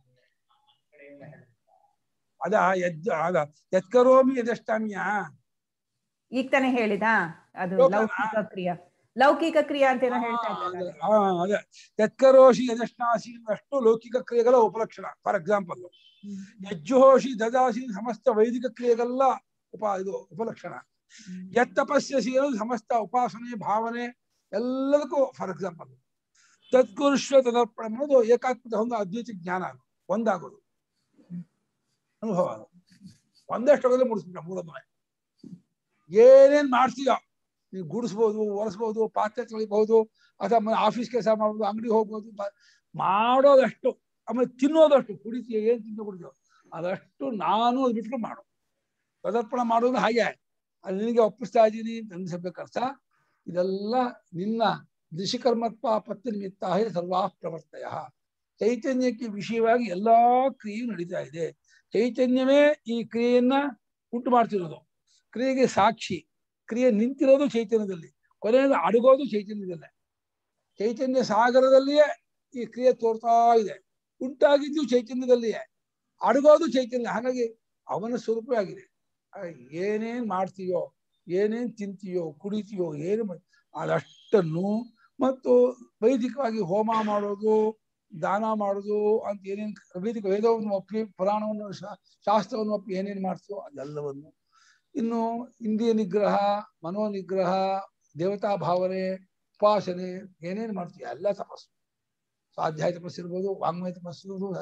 ಅದ ಯತ್ಕರೋಮಿ ಯದಷ್ಟಾಮಿಯ ಈಗ ತಾನೇ ಹೇಳಿದ, ಅದು ಲೌಕಿಕ ಕ್ರಿಯಾ, ಲೌಕಿಕ ಕ್ರಿಯಾ ಅಂತ ಏನೋ ಹೇಳ್ತಾ ಇದ್ದಾರೆ. ಅದೇ ಯತ್ಕರೋಷಿ ಯದಷ್ಟಾಸಿ ಅಷ್ಟು ಲೌಕಿಕ ಕ್ರಿಯೆಗಳ ಉಪಲಕ್ಷಣ. ಫಾರ್ ಎಕ್ಸಾಂಪಲ್ ಯಜ್ಜುಹೋಷಿ ದದಾಸಿ ಸಮಸ್ತ ವೈದಿಕ ಕ್ರಿಯೆಗೆಲ್ಲ ಇದು ಉಪಲಕ್ಷಣ. ಯತ್ತಪಸ್ಯಸಿ ಅನ್ನೋದು ಸಮಸ್ತ ಉಪಾಸನೆ, ಭಾವನೆ ಎಲ್ಲದಕ್ಕೂ ಫಾರ್ ಎಕ್ಸಾಂಪಲ್. ತತ್ಕುರುಷ್ವ ತದರ್ಪಣ ಅನ್ನೋದು ಏಕಾತ್ಮದ ಒಂದು ಅದ್ವೈತ ಜ್ಞಾನ, ಒಂದಾಗೋದು ಅನುಭವ. ಒಂದಷ್ಟೇ ಮುಡಿಸ್ಬಿಟ್ಟ ಮೂರೊಂದು. ಏನೇನ್ ಮಾಡ್ತೀಯ, ನೀವು ಗುಡಿಸ್ಬೋದು, ಒರೆಸ್ಬೋದು, ಪಾತ್ರೆ ತೊಳಿಬಹುದು, ಅಥವಾ ಆಫೀಸ್ ಕೆಲಸ ಮಾಡ್ಬೋದು, ಅಂಗಡಿ ಹೋಗ್ಬೋದು, ಮಾಡೋದಷ್ಟು. ಆಮೇಲೆ ತಿನ್ನೋದಷ್ಟು, ಕುಡಿತೀಯ, ಏನ್ ತಿಂದು ಕುಡಿತೀವ ಅದಷ್ಟು ನಾನು ಅದು ಬಿಟ್ಟು ಮಾಡು. ತದರ್ಪಣ ಮಾಡೋದು ಹಾಗೆ. ಅಲ್ಲಿ ನಿನಗೆ ಒಪ್ಪಿಸ್ತಾ ಇದ್ದೀನಿ ಅಂತ ಅನ್ಸಬೇಕರ್ಥ. ಇದೆಲ್ಲ ನಿನ್ನ ದೃಶಿಕರ್ಮತ್ವ ಪತ್ತಿ ನಿಮಿತ್ತ ಸರ್ವಾ ಪ್ರವರ್ತಯ. ಚೈತನ್ಯಕ್ಕೆ ವಿಷಯವಾಗಿ ಎಲ್ಲಾ ಕ್ರಿಯೆಯು ನಡೀತಾ ಇದೆ. ಚೈತನ್ಯವೇ ಈ ಕ್ರಿಯೆಯನ್ನ ಉಂಟು ಮಾಡ್ತಿರೋದು. ಕ್ರಿಯೆಗೆ ಸಾಕ್ಷಿ, ಕ್ರಿಯೆ ನಿಂತಿರೋದು ಚೈತನ್ಯದಲ್ಲಿ, ಕೊನೆಯಲ್ಲಿ ಅಡಗೋದು ಚೈತನ್ಯದಲ್ಲೇ. ಚೈತನ್ಯ ಸಾಗರದಲ್ಲಿಯೇ ಈ ಕ್ರಿಯೆ ತೋರ್ತಾ ಇದೆ. ಉಂಟಾಗಿದ್ದು ಚೈತನ್ಯದಲ್ಲಿಯೇ, ಅಡಗೋದು ಚೈತನ್ಯ. ಹಾಗಾಗಿ ಅವನ ಸ್ವರೂಪವೇ ಆಗಿದೆ. ಏನೇನ್ ಮಾಡ್ತೀಯೋ, ಏನೇನ್ ತಿಂತೀಯೋ, ಕುಡಿತೀಯೋ, ಏನು ಅದಷ್ಟನ್ನು, ಮತ್ತು ವೈದಿಕವಾಗಿ ಹೋಮ ಮಾಡೋದು, ದಾನ ಮಾಡೋದು ಅಂತ ಏನೇನು ವೈದಿಕ ವೇದವನ್ನು ಒಪ್ಪಿ, ಪುರಾಣವನ್ನು ಶಾಸ್ತ್ರವನ್ನು ಒಪ್ಪಿ ಏನೇನು ಮಾಡ್ತೀಯೋ ಅದೆಲ್ಲವನ್ನು, ಇನ್ನು ಇಂದ್ರಿಯ ನಿಗ್ರಹ, ಮನೋ ನಿಗ್ರಹ, ದೇವತಾ ಭಾವನೆ, ಉಪಾಸನೆ ಏನೇನು ಮಾಡ್ತೀವಿ ಎಲ್ಲ ತಪಸ್ಸು. ಸ್ವಾಧ್ಯಾಯ ತಪಸ್ಸು ಇರ್ಬೋದು, ವಾಂಗ್ಮಯ ತಪಸ್ಸು ಇರ್ಬೋದು.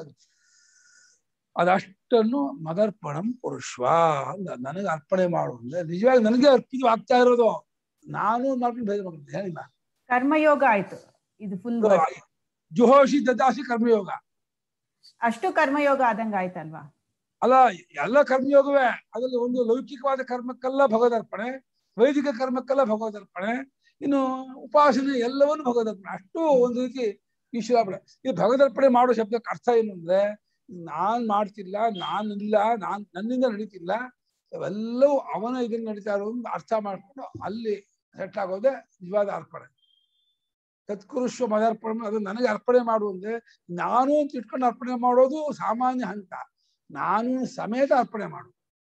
ಅದಷ್ಟನ್ನು ಮದರ್ಪಣಂ ಪುರುಷ್ವ ನನಗೆ ಅರ್ಪಣೆ ಮಾಡು ಅಂದ್ರೆ ನಿಜವಾಗಿ ನನಗೆ ಅರ್ಪಿತವಾಗ್ತಾ ಇರೋದು. ನಾನು ಮಾಡ್ಕೊಂಡು ಭೇದ ಮಾಡ್ತೀನಿ ಹೇಳಿಲ್ಲ. ಕರ್ಮಯೋಗ ಆಯ್ತು ಇದು ಫುಲ್. ಜುಹೋಷಿ ದದಾಸಿ ಕರ್ಮಯೋಗ. ಅಷ್ಟು ಕರ್ಮಯೋಗ ಆದಂಗ ಆಯ್ತಲ್ವಾ? ಅಲ್ಲ, ಎಲ್ಲ ಕರ್ಮಯೋಗವೇ. ಅದರಲ್ಲಿ ಒಂದು ಲೌಕಿಕವಾದ ಕರ್ಮಕ್ಕೆಲ್ಲ ಭಗವದರ್ಪಣೆ, ವೈದಿಕ ಕರ್ಮಕ್ಕೆಲ್ಲ ಭಗವದರ್ಪಣೆ, ಇನ್ನು ಉಪಾಸನೆ ಎಲ್ಲವನ್ನು ಭಗವದರ್ಪಣೆ. ಅಷ್ಟು ಒಂದು ರೀತಿ ಈಶ್ವರಾರ್ಪಣೆ. ಈ ಭಗವದರ್ಪಣೆ ಮಾಡೋ ಶಬ್ದಕ್ಕೆ ಅರ್ಥ ಏನು ಅಂದ್ರೆ, ನಾನ್ ಮಾಡ್ತಿಲ್ಲ, ನಾನಿಲ್ಲ, ನನ್ನಿಂದ ನಡೀತಿಲ್ಲ, ಅವೆಲ್ಲವೂ ಅವನ ಇದನ್ನ ನಡೀತಾ ಇರೋದು ಅರ್ಥ ಮಾಡ್ಕೊಂಡು ಅಲ್ಲಿ ಸೆಟ್ ಆಗೋದೇ ನಿಜವಾದ ಅರ್ಪಣೆ. ತತ್ಕುರುಷ್ವ ಮದರ್ಪಣೆ, ಅದು ನನಗೆ ಅರ್ಪಣೆ ಮಾಡುವಂದ್ರೆ ನಾನು ಅಂತ ಇಟ್ಕೊಂಡು ಅರ್ಪಣೆ ಮಾಡೋದು ಸಾಮಾನ್ಯ ಹಂತ. ನಾನು ಸಮೇತ ಅರ್ಪಣೆ ಮಾಡು,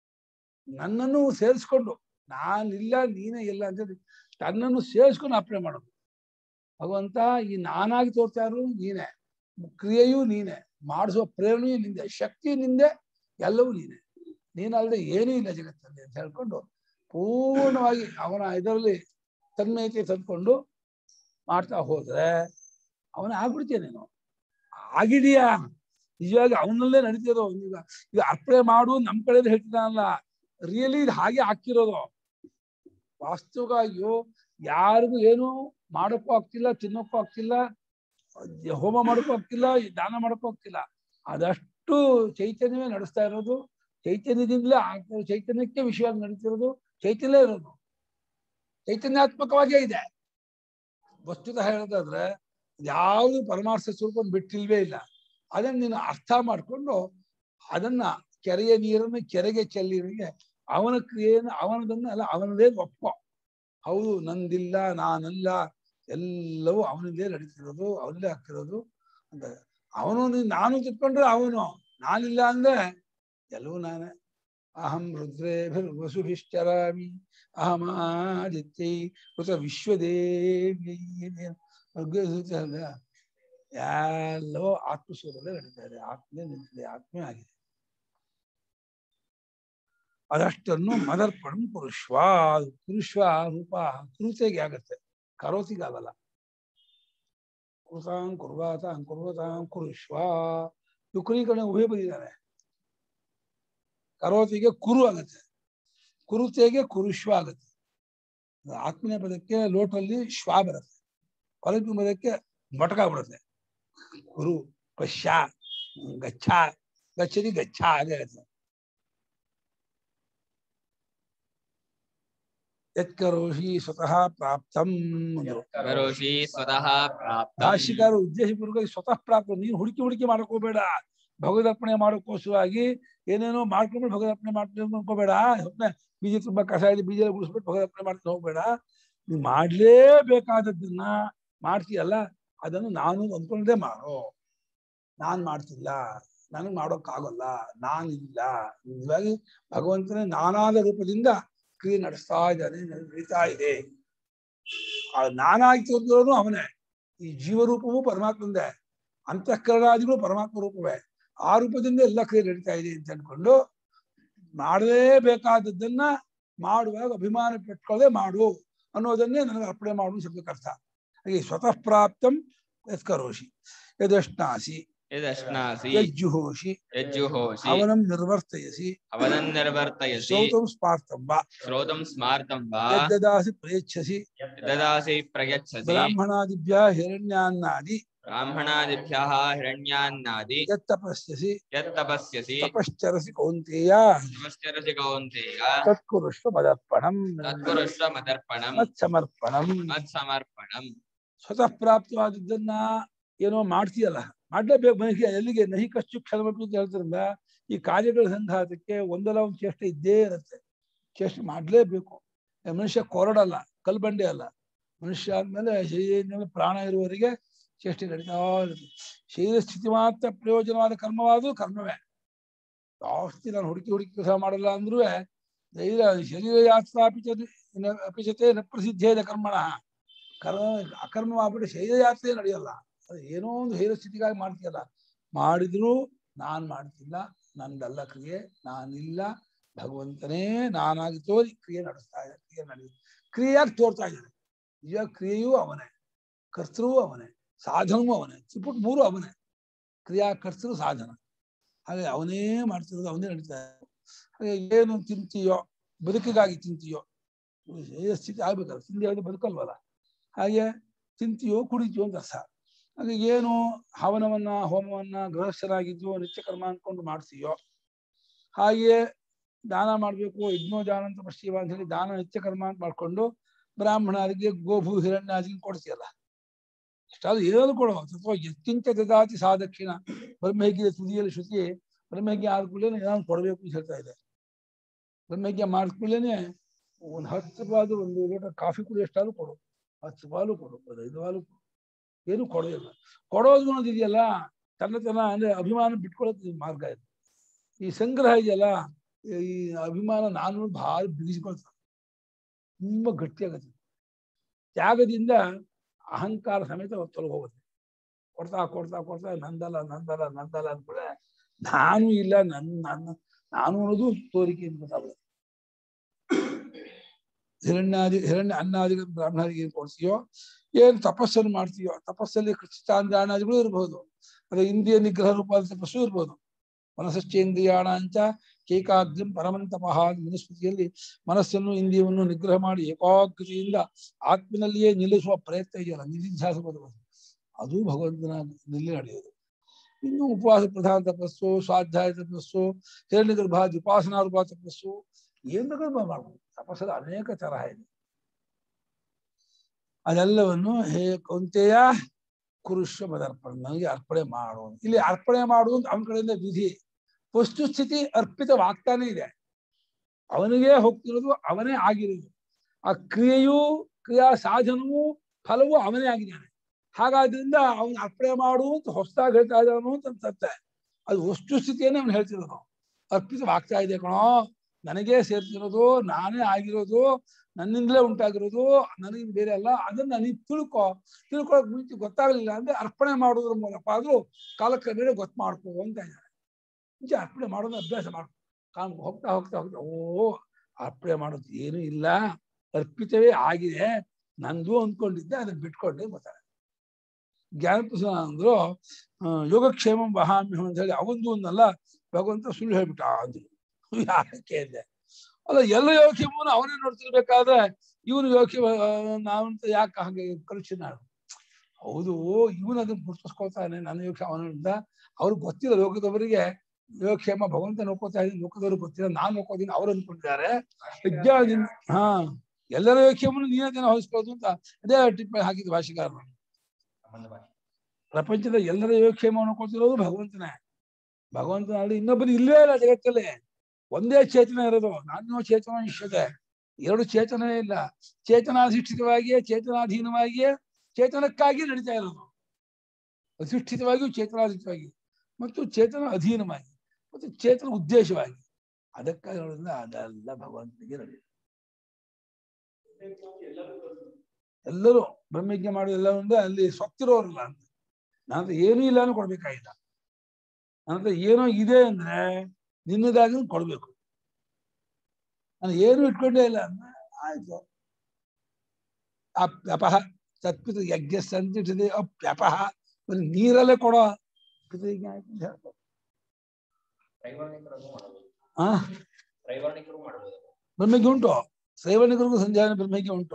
ನನ್ನನ್ನು ಸೇರಿಸ್ಕೊಂಡು, ನಾನಿಲ್ಲ ನೀನೇ ಇಲ್ಲ ಅಂತ ತನ್ನನ್ನು ಸೇರಿಸ್ಕೊಂಡು ಅರ್ಪಣೆ ಮಾಡೋದು. ಭಗವಂತ ಈ ನಾನಾಗಿ ತೋರ್ತಾ ಇರೋದು ನೀನೆ, ಕ್ರಿಯೆಯೂ ನೀನೆ, ಮಾಡಿಸುವ ಪ್ರೇರಣೆಯೂ ನಿಂದೆ, ಶಕ್ತಿ ನಿಂದೆ, ಎಲ್ಲವೂ ನೀನೆ, ನೀನಲ್ಲದೆ ಏನೂ ಇಲ್ಲ ಜಗತ್ತಲ್ಲಿ ಅಂತ ಹೇಳ್ಕೊಂಡು ಪೂರ್ಣವಾಗಿ ಅವನ ಇದರಲ್ಲಿ ತನ್ಮಯತೆ ತಂದ್ಕೊಂಡು ಮಾಡ್ತಾ ಹೋದ್ರೆ ಅವನ ಆಗ್ಬಿಡ್ತೀಯ ನೀನು. ಆಗಿದೆಯಾ? ನಿಜವಾಗಿ ಅವನಲ್ಲೇ ನಡೀತಿರೋ. ಈಗ ಅರ್ಪಣೆ ಮಾಡು ನಮ್ಮ ಕಡೆಯಿಂದ ಹೇಳ್ತಿದ್ದಾನಲ್ಲ, ರಿಯಲಿ ಇದು ಹಾಗೆ ಆಗ್ತಿರೋದು. ವಾಸ್ತವವಾಗಿಯೂ ಯಾರಿಗೂ ಏನು ಮಾಡೋಕ್ಕೂ ಆಗ್ತಿಲ್ಲ, ತಿನ್ನೋಕ್ಕೂ ಆಗ್ತಿಲ್ಲ, ಹೋಮ ಮಾಡೋಕ್ಕೂ ಆಗ್ತಿಲ್ಲ, ದಾನ ಮಾಡೋಕ್ಕೂ ಆಗ್ತಿಲ್ಲ. ಅದಷ್ಟು ಚೈತನ್ಯವೇ ನಡೆಸ್ತಾ ಇರೋದು. ಚೈತನ್ಯದಿಂದಲೇ ಆಗ್ತಿರೋದು, ಚೈತನ್ಯಕ್ಕೆ ವಿಷಯವಾಗಿ ನಡೀತಿರೋದು, ಚೈತನ್ಯ ಇರೋದು, ಚೈತನ್ಯಾತ್ಮಕವಾಗಿಯೇ ಇದೆ. ವಸ್ತುತಃ ಹೇಳೋದಾದ್ರೆ ಯಾವುದು ಪರಮಾರ್ಥ ಸ್ವರೂಪವನ್ನು ಬಿಟ್ಟಿಲ್ವೇ ಇಲ್ಲ. ಅದನ್ನ ನೀನು ಅರ್ಥ ಮಾಡ್ಕೊಂಡು ಅದನ್ನ ಕೆರೆಯ ನೀರನ್ನು ಕೆರೆಗೆ ಚೆಲ್ಲಿರಿಗೆ ಅವನ ಕ್ರಿಯೆಯನ್ನು ಅವನದನ್ನ ಅಲ್ಲ ಅವನದೇ ಒಪ್ಪೋ. ಹೌದು, ನಂದಿಲ್ಲ, ನಾನಲ್ಲ, ಎಲ್ಲವೂ ಅವನಿಂದೇ ನಡೀತಿರೋದು, ಅವನದೇ ಆಗ್ತಿರೋದು ಅಂತ. ಅವನು ನಾನು ತಿಳ್ಕೊಂಡ್ರೆ ಅವನು, ನಾನಿಲ್ಲ ಅಂದ್ರೆ ಎಲ್ಲವೂ ನಾನೇ. ಅಹಂ ರುದ್ರೇಭಿರ್ವಸುಭಿಶ್ಚರಾಮಿ ಅಹಮಾದಿತ್ಯೈ ಕೃತ ವಿಶ್ವದೇವಿ. ಎಲ್ಲವೋ ಆತ್ಮಸ್ವರೂಪದಲ್ಲೇ ನಡೀತಾ ಇದೆ, ಆತ್ಮೇ ನಿಂತಿದೆ, ಆತ್ಮೇ ಆಗಿದೆ. ಅದಷ್ಟನ್ನು ಮದರ್ಪಣ ಪುರುಷ್ವ. ಪುರುಷ್ವ ರೂಪ ಕೃತೆಗೆ ಆಗತ್ತೆ, ಕರೋತಿಗೆ ಆಗಲ್ಲ. ಕೃತಾಂ ಕುರ್ವಾತಾಂ ಕುರ್ವತಾಂ ಕುರುಷ್ವ. ಯುಕ್ರೀಕರಣ ಉಭಯ ಬದಿದ್ದಾರೆ. ಕರೋತಿಗೆ ಕುರು ಆಗತ್ತೆ, ಕುರುತೆಗೆ ಕುರುಶ್ವ ಆಗತ್ತೆ. ಆತ್ಮೀಯ ಪದಕ್ಕೆ ಲೋಟಲ್ಲಿ ಶ್ವ ಬರುತ್ತೆ, ಕೊಲಪಿ ಪದಕ್ಕೆ ಮೊಟಕ ಬಿಡುತ್ತೆ. ಕುರು ಪಶ್ಯ ಗಚ್ಚ, ಗಚ್ಚದಿ ಗಚ್ಚ ಹಾಗೆ ಆಗುತ್ತೆ. ಯತ್ಕರೋಷಿ ಸ್ವತಃ ಪ್ರಾಪ್ತಂ. ಕರೋಷಿ ಸ್ವತಃ ಪ್ರಾಪ್ತಂ. ಭಾಷಿಕಾರ ಉದ್ದೇಶಪೂರ್ವಕವಾಗಿ ಸ್ವತಃ ಪ್ರಾಪ್ತ. ನೀನು ಹುಡುಕಿ ಮಾಡ್ಕೋಬೇಡ. ಭಗವದರ್ಪಣೆ ಮಾಡೋಕ್ಕೋಸ್ಕರವಾಗಿ ಏನೇನೋ ಮಾಡ್ಕೊಂಡು ಭಗವದರ್ಪಣೆ ಮಾಡ್ತೀನಿ ಅನ್ಕೋಬೇಡ. ಬೀಜ ತುಂಬಾ ಕಸ ಇದೆ, ಬೀಜ ಗುಡಿಸ್ಬಿಟ್ಟು ಭಗವದರ್ಪಣೆ ಮಾಡ್ಕೊಂಡು ಹೋಗ್ಬೇಡ. ನೀನು ಮಾಡ್ಲೇಬೇಕಾದದ್ದನ್ನ ಮಾಡ್ತೀಯಲ್ಲ, ಅದನ್ನು ನಾನು ಅಂದ್ಕೊಂಡೇ ಮಾಡೋ. ನಾನ್ ಮಾಡ್ತಿಲ್ಲ, ನನಗೆ ಮಾಡೋಕ್ಕಾಗಲ್ಲ, ನಾನಿಲ್ಲ. ನಿಜವಾಗಿ ಭಗವಂತನೇ ನಾನಾದ ರೂಪದಿಂದ ಕ್ರಿಯೆ ನಡೆಸ್ತಾ ಇದ್ದಾನೆ, ನಡೀತಾ ಇದೆ. ನಾನಾಗಿ ತೋರಿರೋನು ಅವನೇ. ಈ ಜೀವರೂಪವೂ ಪರಮಾತ್ಮಂದೇ, ಅಂತಃಕರಣಾದಿಗಳು ಪರಮಾತ್ಮ ರೂಪವೇ. ಆ ರೂಪದಿಂದ ಎಲ್ಲ ಕ್ರಿಯೆ ನಡೀತಾ ಇದೆ ಅಂತ ಅನ್ಕೊಂಡು ಮಾಡಲೇಬೇಕಾದದ್ದನ್ನ ಮಾಡುವಾಗ ಅಭಿಮಾನ ಪೆಟ್ಕೊಳ್ಳದೆ ಮಾಡು ಅನ್ನೋದನ್ನೇ ನನಗೆ ಅರ್ಪಣೆ ಮಾಡುವ ಶಬ್ದಕ್ಕೆ ಅರ್ಥ. ಹಾಗೆ ಸ್ವತಃ ಪ್ರಾಪ್ತಂ ಯತ್ಕರೋಷಿ ಯದಶ್ನಾಸಿ ಯದಶ್ನಾಸಿ ಯಜ್ಜುಹೋಷಿ ಯಜ್ಜುಹೋಷಿ ಅವನಂ ನಿರ್ವರ್ತಯಸಿ ಅವನಂ ನಿರ್ವರ್ತಯಸಿ ಶ್ರೌತಂ ಸ್ಮಾರ್ತಂ ವಾ ಶ್ರೋತಂ ಸ್ಮಾರ್ತಂ ವಾ ಯದ್ದದಾಸಿ ಪ್ರಯಚ್ಛಸಿ ಯದದಾಸಿ ಪ್ರಯಚ್ಛಸಿ ಬ್ರಾಹ್ಮಣಾದಿಭ್ಯಃ ಹಿರಣ್ಯಾನ್ನಾದಿ ಬ್ರಾಹ್ಮಣಾದಿಭ್ಯಃ ಹಿರಣ್ಯಾನ್ನಾದಿ ಯತ್ತಪಸ್ಯಸಿ ಯತ್ತಪಸ್ಯಸಿ ತಪಶ್ಚರಸಿ ಕೌಂತೆಯ ತಪಶ್ಚರಸಿ ಕೌಂತೆಯ ತತ್ಕುರುಷ್ವ ಮದರ್ಪಣಂ ತತ್ಕುರುಷ್ವ ಮದರ್ಪಣಂ ಮತ್ಸಮರ್ಪಣಂ. ಮತ್ಸಮರ್ಪಣಂ. ಸ್ವತಃ ಪ್ರಾಪ್ತವಾದದ್ದನ್ನ ಏನೋ ಮಾಡ್ತೀಯಲ್ಲ, ಮಾಡ್ಲೇಬೇಕು. ಮನುಷ್ಯ ಎಲ್ಲಿಗೆ ನಹಿ ಕಶ್ಚು ಕ್ಷಣಮಪಿ ಅಂತ ಹೇಳ್ತಾರಿಂದ ಈ ಕಾರ್ಯಗಳ ಸಂಘಾತಕ್ಕೆ ಒಂದಲ್ಲ ಒಂದು ಚೇಷ್ಟೆ ಇದ್ದೇ ಇರುತ್ತೆ. ಚೇಷ್ಟೆ ಮಾಡ್ಲೇಬೇಕು. ಮನುಷ್ಯ ಕೊರಡಲ್ಲ, ಕಲ್ಬಂಡೆ ಅಲ್ಲ. ಮನುಷ್ಯ ಆದ್ಮೇಲೆ ಶರೀರ ಪ್ರಾಣ ಇರುವವರೆಗೆ ಚೇಷ್ಟೆ ನಡೀತಾ ಇರುತ್ತೆ. ಶರೀರ ಸ್ಥಿತಿ ಮಾತ್ರ ಪ್ರಯೋಜನವಾದ ಕರ್ಮವಾದರೂ ಕರ್ಮವೇ. ಜಾಸ್ತಿ ನಾನು ಹುಡುಕಿ ಕೆಲಸ ಮಾಡಲ್ಲ ಅಂದ್ರೂ ಧೈರ್ಯ ಶರೀರ ಯಾತ್ರಾ ಅಪಿಚತೆ ನ ಪ್ರಸಿದ್ಧೇದ ಕರ್ಮಣ. ಅಕರ್ಮ ಆಗ್ಬಿಟ್ಟು ಶರೀರ ಯಾತ್ರೆ ನಡೆಯಲ್ಲ. ಅದು ಏನೋ ಒಂದು ಧೈರ್ಯ ಸ್ಥಿತಿಗಾಗಿ ಮಾಡ್ತೀಯಲ್ಲ, ಮಾಡಿದ್ರು ನಾನ್ ಮಾಡ್ತಿಲ್ಲ, ನಂದಲ್ಲ ಕ್ರಿಯೆ, ನಾನಿಲ್ಲ, ಭಗವಂತನೇ ನಾನಾಗಿ ತೋರಿ ಕ್ರಿಯೆ ನಡೆಸ್ತಾ ಇದ್ದಾರೆ. ಕ್ರಿಯೆ ನಡೆಯುತ್ತೆ, ಕ್ರಿಯೆಯಾಗಿ ತೋರ್ತಾ ಇದ್ದಾರೆ. ನಿಜ ಕ್ರಿಯೆಯೂ ಅವನೇ, ಕರ್ತೃವೂ ಅವನೇ, ಸಾಧನವೂ ಅವನೇ. ತ್ರಿಪುಟ್ ಮೂರು ಅವನೇ, ಕ್ರಿಯಾ ಕರ್ತೃ ಸಾಧನ. ಹಾಗೆ ಅವನೇ ಮಾಡ್ತಿರೋದು, ಅವನೇ ನಡೀತಾ ಇದ್ದಾರೆ. ಹಾಗೆ ಏನು ತಿಂತೀಯೋ, ಬದುಕಿಗಾಗಿ ತಿಂತೀಯೋ, ಸ್ಥಿತಿ ಆಗ್ಬೇಕಲ್ಲ, ತಿಂದಿ ಯಾವುದು ಬದುಕಲ್ವಲ್ಲ. ಹಾಗೆ ತಿಂತೀಯೋ ಕುಡಿತೀಯೋ ಅಂತ ಅರ್ಥ. ಹಾಗೆ ಏನು ಹವನವನ್ನ ಹೋಮವನ್ನ ಗೃಹಸ್ಥರಾಗಿದ್ಯೋ ನಿತ್ಯ ಕರ್ಮ ಅನ್ಕೊಂಡು ಮಾಡ್ತೀಯೋ, ಹಾಗೆಯೇ ದಾನ ಮಾಡ್ಬೇಕು, ಯಜ್ಞೋದಾನ ಅಂತ ಪಶ್ಚಿಮ ಅಂತ ಹೇಳಿ ದಾನ ನಿತ್ಯ ಕರ್ಮ ಅಂತ ಮಾಡ್ಕೊಂಡು ಬ್ರಾಹ್ಮಣರಿಗೆ ಗೋಭೂ ಹಿರಣ್ಯಾದಿಗೆ ಕೊಡ್ತೀಯಲ್ಲ, ಇಷ್ಟಾದ್ರೂ ಏನಾದ್ರು ಕೊಡುವ. ಅಥವಾ ಎತ್ತಿಂಚ ದದಾತಿ ಸಾದಕ್ಷಿಣ. ಬ್ರಹ್ಮಯಜ್ಞದ ತುದಿಯಲ್ಲಿ ಶ್ರುತಿ ಬ್ರಹ್ಮಯಜ್ಞ ಆದ್ಕೂಡ್ಲೇನೆ ಏನಾದ್ರು ಕೊಡಬೇಕು ಅಂತ ಹೇಳ್ತಾ ಇದೆ. ಬ್ರಹ್ಮಯಜ್ಞ ಮಾಡ್ಕೂಡ್ಲೇನೆ ಒಂದು 10 ರೂಪಾಯಿ ಒಂದು ಲೋಟ ಕಾಫಿ ಕುಡಿಯೋಷ್ಟಾದ್ರೂ ಕೊಡು, 10 ರೂಪಾಯಿ ಕೊಡು, 5 ರೂಪಾಯಿ ಕೊಡು, ಏನು ಕೊಡೋದಿಲ್ಲ. ಕೊಡೋದು ಅನ್ನೋದು ಇದೆಯಲ್ಲ, ತನ್ನ ಅಂದ್ರೆ ಅಭಿಮಾನ ಬಿಟ್ಕೊಳ್ಳೋದು ಮಾರ್ಗ ಇದೆ. ಈ ಸಂಗ್ರಹ ಇದೆಯಲ್ಲ, ಈ ಅಭಿಮಾನ ನಾನು ಭಾಳ ಬಿಗಿಸ್ಕೊಳ್ತಾರೆ, ತುಂಬಾ ಗಟ್ಟಿಯಾಗತ್ತೆ. ತ್ಯಾಗದಿಂದ ಅಹಂಕಾರ ಸಮೇತ ತೊಲಗಿ ಹೋಗುತ್ತೆ. ಕೊಡ್ತಾ ಕೊಡ್ತಾ ಕೊಡ್ತಾ ನಂದಲ್ಲ ನಂದಲ್ಲ ನಂದಲ್ಲ ಅಂದ್ಬಿಟ್ರೆ ನಾನು ಇಲ್ಲ, ನಾನು ಅನ್ನೋದು ತೋರಿಕೆ ಅಂತ ಗೊತ್ತಾಗುತ್ತೆ. ಹಿರಣ್ಯ ಅನ್ನಾದಿ ಬ್ರಾಹ್ಮಣರಿಗೆ ಏನ್ ಕೊಡ್ತೀಯೋ, ಏನ್ ತಪಸ್ಸನ್ನು ಮಾಡ್ತೀಯೋ, ತಪಸ್ಸಲ್ಲಿ ಕೃಷ್ಣಾಂದ್ರಾಣಾದಿಗಳು ಇರ್ಬೋದು, ಅದೇ ಇಂದ್ರಿಯ ನಿಗ್ರಹ ರೂಪದ ತಪಸ್ಸು ಇರ್ಬೋದು. ಮನಸ್ಸೇಂದ್ರಿಯಾಣಾಂಚ ಏಕಾಗ್ರಂ ಪರಮಂತಪಃ. ಮನುಸ್ಮೃತಿಯಲ್ಲಿ ಮನಸ್ಸನ್ನು ಇಂದ್ರಿಯವನ್ನು ನಿಗ್ರಹ ಮಾಡಿ ಏಕಾಗ್ರತೆಯಿಂದ ಆತ್ಮನಲ್ಲಿಯೇ ನಿಲ್ಲಿಸುವ ಪ್ರಯತ್ನ ಇದೆಯಲ್ಲ, ನಿಧಿಧ್ಯಾಸ ಬರುವುದು, ಅದು ಭಗವಂತನ ನಲ್ಲಿ ನಡೆಯೋದು. ಇನ್ನು ಉಪವಾಸ ಪ್ರಧಾನ ತಪಸ್ಸು, ಸ್ವಾಧ್ಯಾಯ ತಪಸ್ಸು, ಹಿರಣ್ಯ ಗರ್ಭ ಉಪಾಸನಾ ರೂಪ ತಪಸ್ಸು, ಏನ್ ಬೇಕಾದ್ರೂ ಮಾಡ್ಬೋದು. ತಪಸ್ಸಲ್ಲಿ ಅನೇಕ ತರಹ ಇದೆ. ಅದೆಲ್ಲವನ್ನು ಹೇ ಕೌಂತೆಯ ಕುರುಷ್ವ ಮದರ್ಪಣೆ, ನನಗೆ ಅರ್ಪಣೆ ಮಾಡುವುದು. ಇಲ್ಲಿ ಅರ್ಪಣೆ ಮಾಡುವುದು ಅವನ ಕಡೆಯಿಂದ ವಿಧಿ. ವಸ್ತುಸ್ಥಿತಿ ಅರ್ಪಿತವಾಗ್ತಾನೆ ಇದೆ, ಅವನಿಗೆ ಹೋಗ್ತಿರೋದು, ಅವನೇ ಆಗಿರೋದು. ಆ ಕ್ರಿಯೆಯೂ ಕ್ರಿಯಾ ಸಾಧನವೂ ಫಲವೂ ಅವನೇ ಆಗಿದ್ದಾನೆ. ಹಾಗಾದ್ರಿಂದ ಅವನು ಅರ್ಪಣೆ ಮಾಡುವಂತ ಹೊಸದಾಗಿ ಹೇಳ್ತಾ ಇದ್ದಾನು ಅಂತ ಅನ್ಸುತ್ತೆ. ಅದು ವಸ್ತುಸ್ಥಿತಿಯನ್ನೇ ಅವನು ಹೇಳ್ತಿರೋದು. ಅರ್ಪಿತವಾಗ್ತಾ ಇದೆ ಕಣೋ, ನನಗೇ ಸೇರ್ತಿರೋದು, ನಾನೇ ಆಗಿರೋದು, ನನ್ನಿಂದಲೇ ಉಂಟಾಗಿರೋದು, ನನಗೆ ಬೇರೆ ಅಲ್ಲ. ಅದನ್ನ ನೀನು ತಿಳ್ಕೊಳಕ್ ಮುಂಚೆ ಗೊತ್ತಾಗಲಿಲ್ಲ ಅಂದ್ರೆ ಅರ್ಪಣೆ ಮಾಡೋದ್ರ ಮೂಲಕ ಆದ್ರೂ ಕಾಲಕ್ಕೆ ಬೇರೆ ಗೊತ್ತು ಮಾಡ್ಕೋ ಅಂತ ಇದ್ದಾರೆ. ಮುಂಚೆ ಅರ್ಪಣೆ ಮಾಡೋದು ಅಭ್ಯಾಸ ಮಾಡ್ಕೊ. ಹೋಗ್ತಾ ಹೋಗ್ತಾ ಹೋಗ್ತಾ ಓ ಅರ್ಪಣೆ ಮಾಡೋದು ಏನೂ ಇಲ್ಲ, ಅರ್ಪಿತವೇ ಆಗಿದೆ, ನಂದು ಅಂದ್ಕೊಂಡಿದ್ದೆ, ಅದನ್ನ ಬಿಟ್ಕೊಂಡೆ ಗೊತ್ತಾಗ. ಜ್ಞಾನಪ್ರಸನ್ನ ಅಂದ್ರು ಯೋಗಕ್ಷೇಮ ವಹಾಮ್ಯಹಂ ಅಂತ ಹೇಳಿ ಅವಂದು ಒಂದಲ್ಲ, ಭಗವಂತ ಸುಳ್ಳು ಹೇಳ್ಬಿಟ್ಟ ಅಂದ್ರು. ಯಾಕೆ ಅಂದೆ, ಅಲ್ಲ ಎಲ್ಲ ಯೋಗಕ್ಷೇಮವನ್ನು ಅವನೇ ನೋಡ್ತಿರ್ಬೇಕಾದ್ರೆ ಇವನು ಯೋಗಕ್ಷೇಮ ನಾವಂತ ಯಾಕೆ ಹಾಗೆ ಕಲುಷಿತ? ಹೌದು, ಇವನು ಅದನ್ನ ಗುರ್ತಿಸ್ಕೊಳ್ತಾನೆ, ನನ್ನ ಯೋಗಕ್ಷೇಮ ಅವನಿಂದ. ಅವ್ರಿಗೆ ಗೊತ್ತಿಲ್ಲ, ಲೋಕದವರಿಗೆ ಯೋಗಕ್ಷೇಮ ಭಗವಂತ ನೋಡ್ಕೋತಾ ಇದ್ದೀನಿ, ಲೋಕದವ್ರಿಗೆ ಗೊತ್ತಿಲ್ಲ, ನಾನ್ ನೋಡ್ಕೋತೀನಿ ಅವ್ರು ಅಂದ್ಕೊಂಡಿದ್ದಾರೆ. ವಿಜ್ಞಾನದಿಂದ ಎಲ್ಲರ ಯೋಗಕ್ಷೇಮನು ನೀನೇ ಜನ ಹೊಲಿಸ್ಬೋದು ಅಂತ ಅದೇ ಟಿಪ್ಪಣಿ ಹಾಕಿದ್ದು ಭಾಷೆಗಾರರು. ಪ್ರಪಂಚದ ಎಲ್ಲರ ಯೋಗಕ್ಷೇಮ ನೋಡ್ಕೊಳ್ತಿರೋದು ಭಗವಂತನೇ. ಭಗವಂತನಲ್ಲಿ ಇನ್ನೊಬ್ಬರು ಇಲ್ಲೇ ಇಲ್ಲ ಜಗತ್ತಲ್ಲಿ, ಒಂದೇ ಚೇತನ ಇರೋದು. ನಾನು ಚೇತನ ಇಷ್ಟದೆ, ಎರಡು ಚೇತನ ಇಲ್ಲ. ಚೇತನಾಧಿಷ್ಠಿತವಾಗಿಯೇ ಚೇತನಾಧೀನವಾಗಿಯೇ ಚೇತನಕ್ಕಾಗಿ ನಡೀತಾ ಇರೋದು. ಅಧಿಷ್ಠಿತವಾಗಿಯೂ ಚೇತನಾಧಿಷ್ಠಿತವಾಗಿ ಮತ್ತು ಚೇತನ ಅಧೀನವಾಗಿ ಮತ್ತು ಚೇತನ ಉದ್ದೇಶವಾಗಿ, ಅದಕ್ಕಾಗಿ ನೋಡಿದ್ರೆ ಅದೆಲ್ಲ ಭಗವಂತನಿಗೆ ನಡೆಯುತ್ತೆ. ಎಲ್ಲರೂ ಬ್ರಹ್ಮಜ್ಞ ಮಾಡೋದು ಎಲ್ಲ ಅಂದ್ರೆ ಅಲ್ಲಿ ಸೊತ್ತಿರೋರಲ್ಲ ಅಂತ. ನನ್ನ ಏನೂ ಇಲ್ಲ ಅಂದ್ರೆ ಕೊಡ್ಬೇಕಾಗಿಲ್ಲ. ನನ್ನ ಏನೋ ಇದೆ ಅಂದ್ರೆ ನಿನ್ನದಾಗಿ ಕೊಡ್ಬೇಕು. ನಾನು ಏನು ಇಟ್ಕೊಂಡೇ ಇಲ್ಲ ಅಂದ್ರೆ ಆಯ್ತು. ಅಪ್ಯಪಹ ತತ್ಪಿತ ಯಜ್ಞ ಸಂತಿಟ್ಟಿದೆ ಅಪ್ಯಪಹ, ನೀರಲ್ಲೇ ಕೊಡೋ ಪಿತೃಜ್ಞ ಆಯ್ತು ಅಂತ ಹೇಳ್ತಾರೆ. ಬ್ರಹ್ಮಜ್ಞ ಉಂಟು, ಶ್ರೈವರ್ಣಿಕರಿಗೂ ಸಂಧ್ಯಾನ ಬ್ರಹ್ಮಜ್ಞ ಉಂಟು.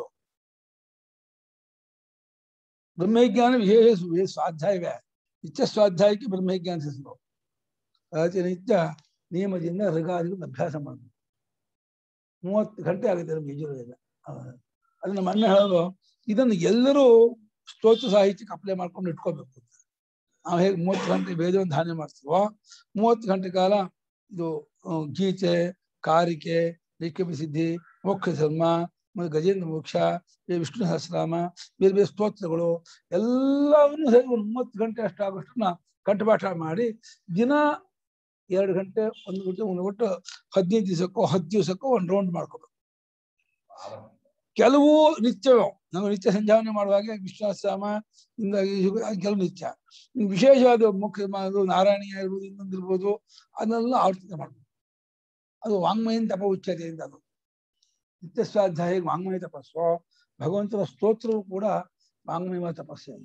ಬ್ರಹ್ಮಜ್ಞಾನ ವಿಶೇಷ ಸ್ವಾಧ್ಯಾಯವೇ, ನಿತ್ಯ ಸ್ವಾಧ್ಯಾಯಕ್ಕೆ ಬ್ರಹ್ಮಜ್ಞ ಅಂತ ಹೆಸರು. ನಿತ್ಯ ನಿಯಮದಿಂದ ಋಗಾದಿಗಳು ಅಭ್ಯಾಸ ಮಾಡಬೇಕು. 30 ಗಂಟೆ ಆಗುತ್ತೆ ನಮ್ಗೆ ಯಜುರ್ವೇದ. ಅದು ನಮ್ಮ ಅಣ್ಣ ಹೇಳೋದು, ಇದನ್ನು ಎಲ್ಲರೂ ಸ್ತೋತ್ರ ಸಾಹಿತ್ಯಕ್ಕೆ ಅಪ್ಲೈ ಮಾಡ್ಕೊಂಡು ಇಟ್ಕೋಬೇಕು ಅಂತ. ನಾವು ಹೇಗೆ 30 ಗಂಟೆ ವೇದವನ್ನು ಧಾನ್ಯ ಮಾಡ್ತೀವೋ, 30 ಗಂಟೆ ಕಾಲ ಇದು ಗೀತೆ, ಕಾರಿಕೆ, ನಿತ್ಯ ಪ್ರಸಿದ್ಧಿ, ಮೋಕ್ಷ ಧರ್ಮ, ಮತ್ತೆ ಗಜೇಂದ್ರ ಮೋಕ್ಷ, ವಿಷ್ಣು ಸಹಸ್ರನಾಮ, ಬೇರೆ ಬೇರೆ ಸ್ತೋತ್ರಗಳು ಎಲ್ಲವನ್ನು ಸೇರಿ ಒಂದು 30 ಗಂಟೆ ಅಷ್ಟಾಗುವಷ್ಟನ್ನ ಕಂಠಪಾಠ ಮಾಡಿ ದಿನ 2 ಗಂಟೆ 1 ಗಂಟೆ ಒಂದು 15 ದಿವಸಕ್ಕೋ 10 ದಿವಸಕ್ಕೋ ಒಂದು ರೌಂಡ್ ಮಾಡ್ಕೋಬೇಕು. ಕೆಲವು ನಿತ್ಯವೋ ನಾವು ನಿತ್ಯ ಸಂಧ್ಯಾವನೆ ಮಾಡುವಾಗ ವಿಶ್ವಾಸಾಮ ಹಿಂಗಾಗಿ ಕೆಲವು ನಿತ್ಯ ವಿಶೇಷವಾದ ಮುಖ್ಯ ನಾರಾಯಣೀಯ ಇರ್ಬೋದು ಇನ್ನೊಂದಿರ್ಬೋದು ಅದನ್ನೆಲ್ಲ ಆವರ್ತನೆ ಮಾಡ್ಬೋದು. ಅದು ವಾಂಗ್ಮಯನ ತಪ ಉಚ್ಯತೆ ಅಂತ. ಅದು ನಿತ್ಯ ಸ್ವಾಧ್ಯಾಯ ವಾಂಗ್ಮಯ ತಪಸ್ಸು, ಭಗವಂತನ ಸ್ತೋತ್ರವು ಕೂಡ ವಾಂಗ್ಮಯ ತಪಸ್ಸೆ.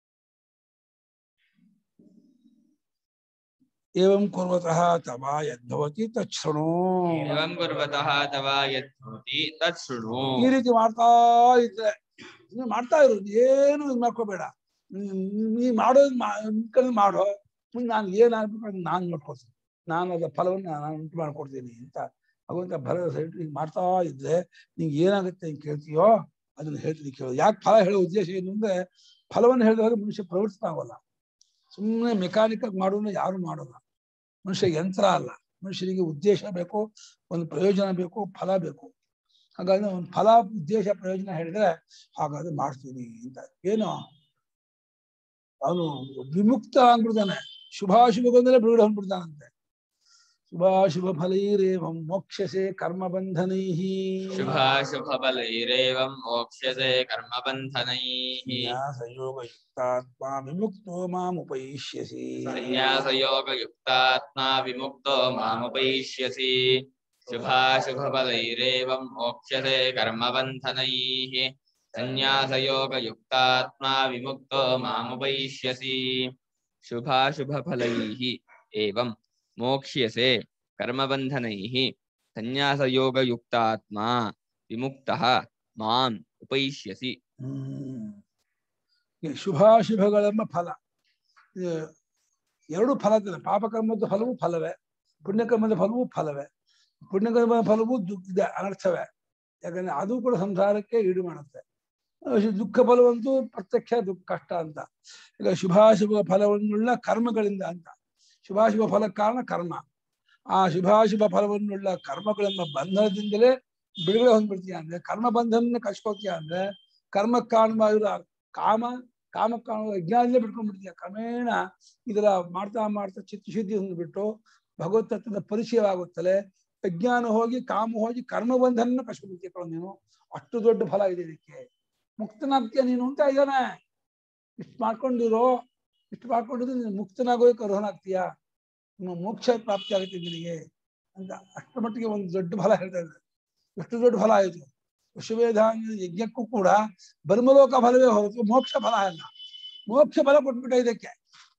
ಏವಂ ಕುರ್ವತಃ ತವ ಯದ್ಭವತಿ ತಚ್ಛೃಣು. ಏವಂ ಕುರ್ವತಃ ತವ ಯದ್ಭವತಿ ತಚ್ಛೃಣು. ಈ ರೀತಿ ಮಾಡ್ತಾ ಇದ್ರೆ ಮಾಡ್ತಾ ಇರೋದು, ಏನು ಇದು ಮಾಡ್ಕೋಬೇಡ. ನೀ ಮಾಡೋದು ಮಾಡೋ, ಮುಂದೆ ನಾನು ಏನಾಗ್ಬೇಕು ನಾನು ನೋಡ್ಕೊಳ್ತೀನಿ, ನಾನು ಅದರ ಫಲವನ್ನು ನಾನು ಉಂಟು ಮಾಡ್ಕೊಡ್ತೀನಿ ಅಂತ ಭಗವಂತ ಭರವಸೆ ಇಟ್ಟು ಹಿಂಗೆ ಮಾಡ್ತಾ ಇದ್ರೆ ನಿಂಗೆ ಏನಾಗುತ್ತೆ ಹಿಂಗೆ ಕೇಳ್ತೀಯೋ ಅದನ್ನ ಹೇಳ್ತೀನಿ ಕೇಳೋದು. ಯಾಕೆ ಫಲ ಹೇಳೋ ಉದ್ದೇಶ ಏನು ಅಂದ್ರೆ, ಫಲವನ್ನು ಹೇಳಿದಾಗ ಮನುಷ್ಯ ಪ್ರವೃತ್ತ ಆಗೋಲ್ಲ. ಸುಮ್ಮನೆ ಮೆಕ್ಯಾನಿಕಲ್ ಮಾಡೋನು ಯಾರು ಮಾಡೋಲ್ಲ. ಮನುಷ್ಯ ಯಂತ್ರ ಅಲ್ಲ. ಮನುಷ್ಯನಿಗೆ ಉದ್ದೇಶ ಬೇಕು, ಒಂದು ಪ್ರಯೋಜನ ಬೇಕು, ಫಲ ಬೇಕು. ಹಾಗಾಗಿ ಒಂದು ಫಲ ಉದ್ದೇಶ ಪ್ರಯೋಜನ ಹೇಳಿದ್ರೆ ಹಾಗಾದ್ರೆ ಮಾಡ್ತೀನಿ ಅಂತ. ಏನು ಅವನು ವಿಮುಕ್ತ ಆಗ್ಬಿಡ್ತಾನೆ, ಶುಭಾಶುಭಗೊಂದಲೇ ಬಿಡುಗಡೆ ಹೊಂದ್ಬಿಡ್ತಾನಂತೆ. ಶುಭಾಶುಭ ಫಲೈರೇವಂ ಮೋಕ್ಷಸೆ ಕರ್ಮಬಂಧನೈಃ. ಶುಭಾಶುಭ ಫಲೈರೇವಂ ಮೋಕ್ಷಸೆ ಕರ್ಮಬಂಧನೈಃ. ಸಂನ್ಯಾಸಯೋಗಯುಕ್ತಾತ್ಮ ವಿಮುಕ್ತೋ ಮಾಮುಪೈಷ್ಯಸಿ. ಸಂನ್ಯಾಸಯೋಗಯುಕ್ತಾತ್ಮ ವಿಮುಕ್ತೋ ಮಾಮುಪೈಷ್ಯಸಿ. ಶುಭಾಶುಭ ಫಲೈರೇವಂ ಮೋಕ್ಷಸೆ ಕರ್ಮಬಂಧನೈಃ. ಸಂನ್ಯಾಸಯೋಗಯುಕ್ತಾತ್ಮ ವಿಮುಕ್ತೋ ಮಾಮುಪೈಷ್ಯಸಿ. ಶುಭಾಶುಭ ಫಲೈಃ ಏವಂ ಮೋಕ್ಷ್ಯಸೆ ಕರ್ಮಬಂಧನೈಃ. ಸಂನ್ಯಾಸಯೋಗಯುಕ್ತಾತ್ಮ ವಿಮುಕ್ತಃ ಮಾಂ ಉಪೈಷ್ಯಸಿ. ಶುಭಾಶುಭಗಳೆಂಬ ಫಲ, ಎರಡು ಫಲದ ಪಾಪಕರ್ಮದ ಫಲವೂ ಫಲವೇ, ಪುಣ್ಯಕರ್ಮದ ಫಲವೂ ಫಲವೇ. ಪುಣ್ಯಕರ್ಮದ ಫಲವೂ ಅನರ್ಥವೇ, ಯಾಕಂದ್ರೆ ಅದು ಕೂಡ ಸಂಸಾರಕ್ಕೆ ಈಡು ಮಾಡುತ್ತೆ. ದುಃಖ ಫಲವಂತೂ ಪ್ರತ್ಯಕ್ಷ ದುಃಖ ಕಷ್ಟ ಅಂತ. ಈಗ ಶುಭಾಶುಭ ಫಲವನ್ನುಳ್ಳ ಕರ್ಮಗಳಿಂದ ಅಂತ. ಶುಭಾಶುಭ ಫಲ ಕಾರಣ ಕರ್ಮ. ಆ ಶುಭಾಶುಭ ಫಲವನ್ನುಳ್ಳ ಕರ್ಮಗಳೆಂಬ ಬಂಧನದಿಂದಲೇ ಬಿಡುಗಡೆ ಹೊಂದ್ಬಿಡ್ತೀಯ ಅಂದ್ರೆ, ಕರ್ಮ ಬಂಧನ ಕಚ್ಕೋತೀಯ ಅಂದ್ರೆ, ಕರ್ಮ ಕಾರಣವಾಗಿರೋ ಕಾಮ ಕಾಣುವ ಅಜ್ಞಾನದಲ್ಲೇ ಬಿಟ್ಕೊಂಡ್ಬಿಡ್ತೀಯ. ಕ್ರಮೇಣ ಇದರ ಮಾಡ್ತಾ ಮಾಡ್ತಾ ಚಿತ್ತಶುದ್ಧಿ ಹೊಂದ್ಬಿಟ್ಟು ಭಗವತ್ ತತ್ವದ ಪರಿಚಯವಾಗುತ್ತಲೇ ಅಜ್ಞಾನ ಹೋಗಿ ಕಾಮ ಹೋಗಿ ಕರ್ಮ ಬಂಧನ ಕಚ್ಕೊಂಡ್ಬಿಡ್ತೀಯ ನೀನು. ಅಷ್ಟು ದೊಡ್ಡ ಫಲ ಇದೆ ಇದಕ್ಕೆ. ಮುಕ್ತನಾಗ್ತೀಯ ನೀನು ಅಂತ ಇದ್ದಾನೆ. ಇಷ್ಟು ಮಾಡ್ಕೊಂಡಿರೋ, ಇಷ್ಟು ಮಾಡ್ಕೊಂಡಿದ್ರೆ ನೀನು ಮುಕ್ತನಾಗೋಕೆ ಅರ್ಹನಾಗ್ತೀಯ, ನಿಮ್ಮ ಮೋಕ್ಷ ಪ್ರಾಪ್ತಿ ಆಗುತ್ತೆ ನಿನಗೆ ಅಂತ ಅಷ್ಟರ ಮಟ್ಟಿಗೆ ಒಂದು ದೊಡ್ಡ ಫಲ ಹೇಳ್ತಾ ಇದ್ದಾರೆ. ಎಷ್ಟು ದೊಡ್ಡ ಫಲ ಆಯಿತು. ವಿಶ್ವವೇಧ ಯಜ್ಞಕ್ಕೂ ಕೂಡ ಬ್ರಹ್ಮಲೋಕ ಫಲವೇ ಹೊರತು ಮೋಕ್ಷ ಫಲ ಅಲ್ಲ. ಮೋಕ್ಷ ಫಲ ಕೊಟ್ಬಿಟ್ಟ ಇದಕ್ಕೆ.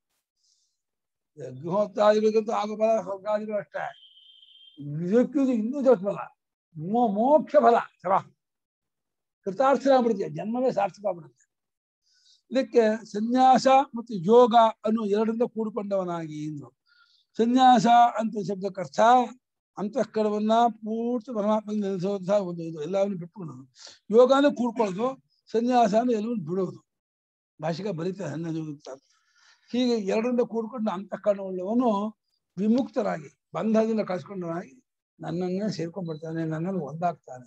ಗೃಹೋತ್ತಾದಿಗಳಿಗಂತೂ ಆಗೋ ಫಲ ಸ್ವರ್ಗಾದಿಗಳು ಅಷ್ಟೇ. ಇದಕ್ಕೂ ಇನ್ನೂ ದೊಡ್ಡ ಫಲ ಮೋಕ್ಷ ಫಲ. ಕೃತಾರ್ಥನಾಗ್ಬಿಡ್ತೀಯ, ಜನ್ಮವೇ ಸಾರ್ಥಕವಾಗ್ಬಿಡುತ್ತೆ. ಇದಕ್ಕೆ ಸನ್ಯಾಸ ಮತ್ತು ಯೋಗ ಅನ್ನೋ ಎರಡರಿಂದ ಕೂಡಿಕೊಂಡವನಾಗಿ ಇಂದ್ರು. ಸನ್ಯಾಸ ಅಂತ ಶಬ್ದಕ್ಕರ್ಥ ಅಂತಃಕರಣವನ್ನ ಪೂರ್ತಿ ಪರಮಾತ್ಮ ನೆಲೆಸೋದ ಒಂದು ಇದು, ಎಲ್ಲವನ್ನು ಬಿಟ್ಕೊಳ್ಳೋದು. ಯೋಗ ಅಂದ್ರೆ ಕೂಡ್ಕೊಳ್ಳೋದು, ಸನ್ಯಾಸ ಅಂದ್ರೆ ಎಲ್ಲವನ್ನು ಬಿಡೋದು. ಭಾಷೆಗೆ ಬರೀತಾರೆ ಸನ್ಯಾಸ. ಹೀಗೆ ಎರಡರಿಂದ ಕೂಡ್ಕೊಂಡು ಅಂತಃಕರಣವುಳ್ಳವನು ವಿಮುಕ್ತರಾಗಿ ಬಂಧದಿಂದ ಕಳ್ಸ್ಕೊಂಡವನಾಗಿ ನನ್ನನ್ನೇ ಸೇರ್ಕೊಂಡ್ಬಿಡ್ತಾನೆ, ನನ್ನಲ್ಲಿ ಒಂದಾಗ್ತಾನೆ.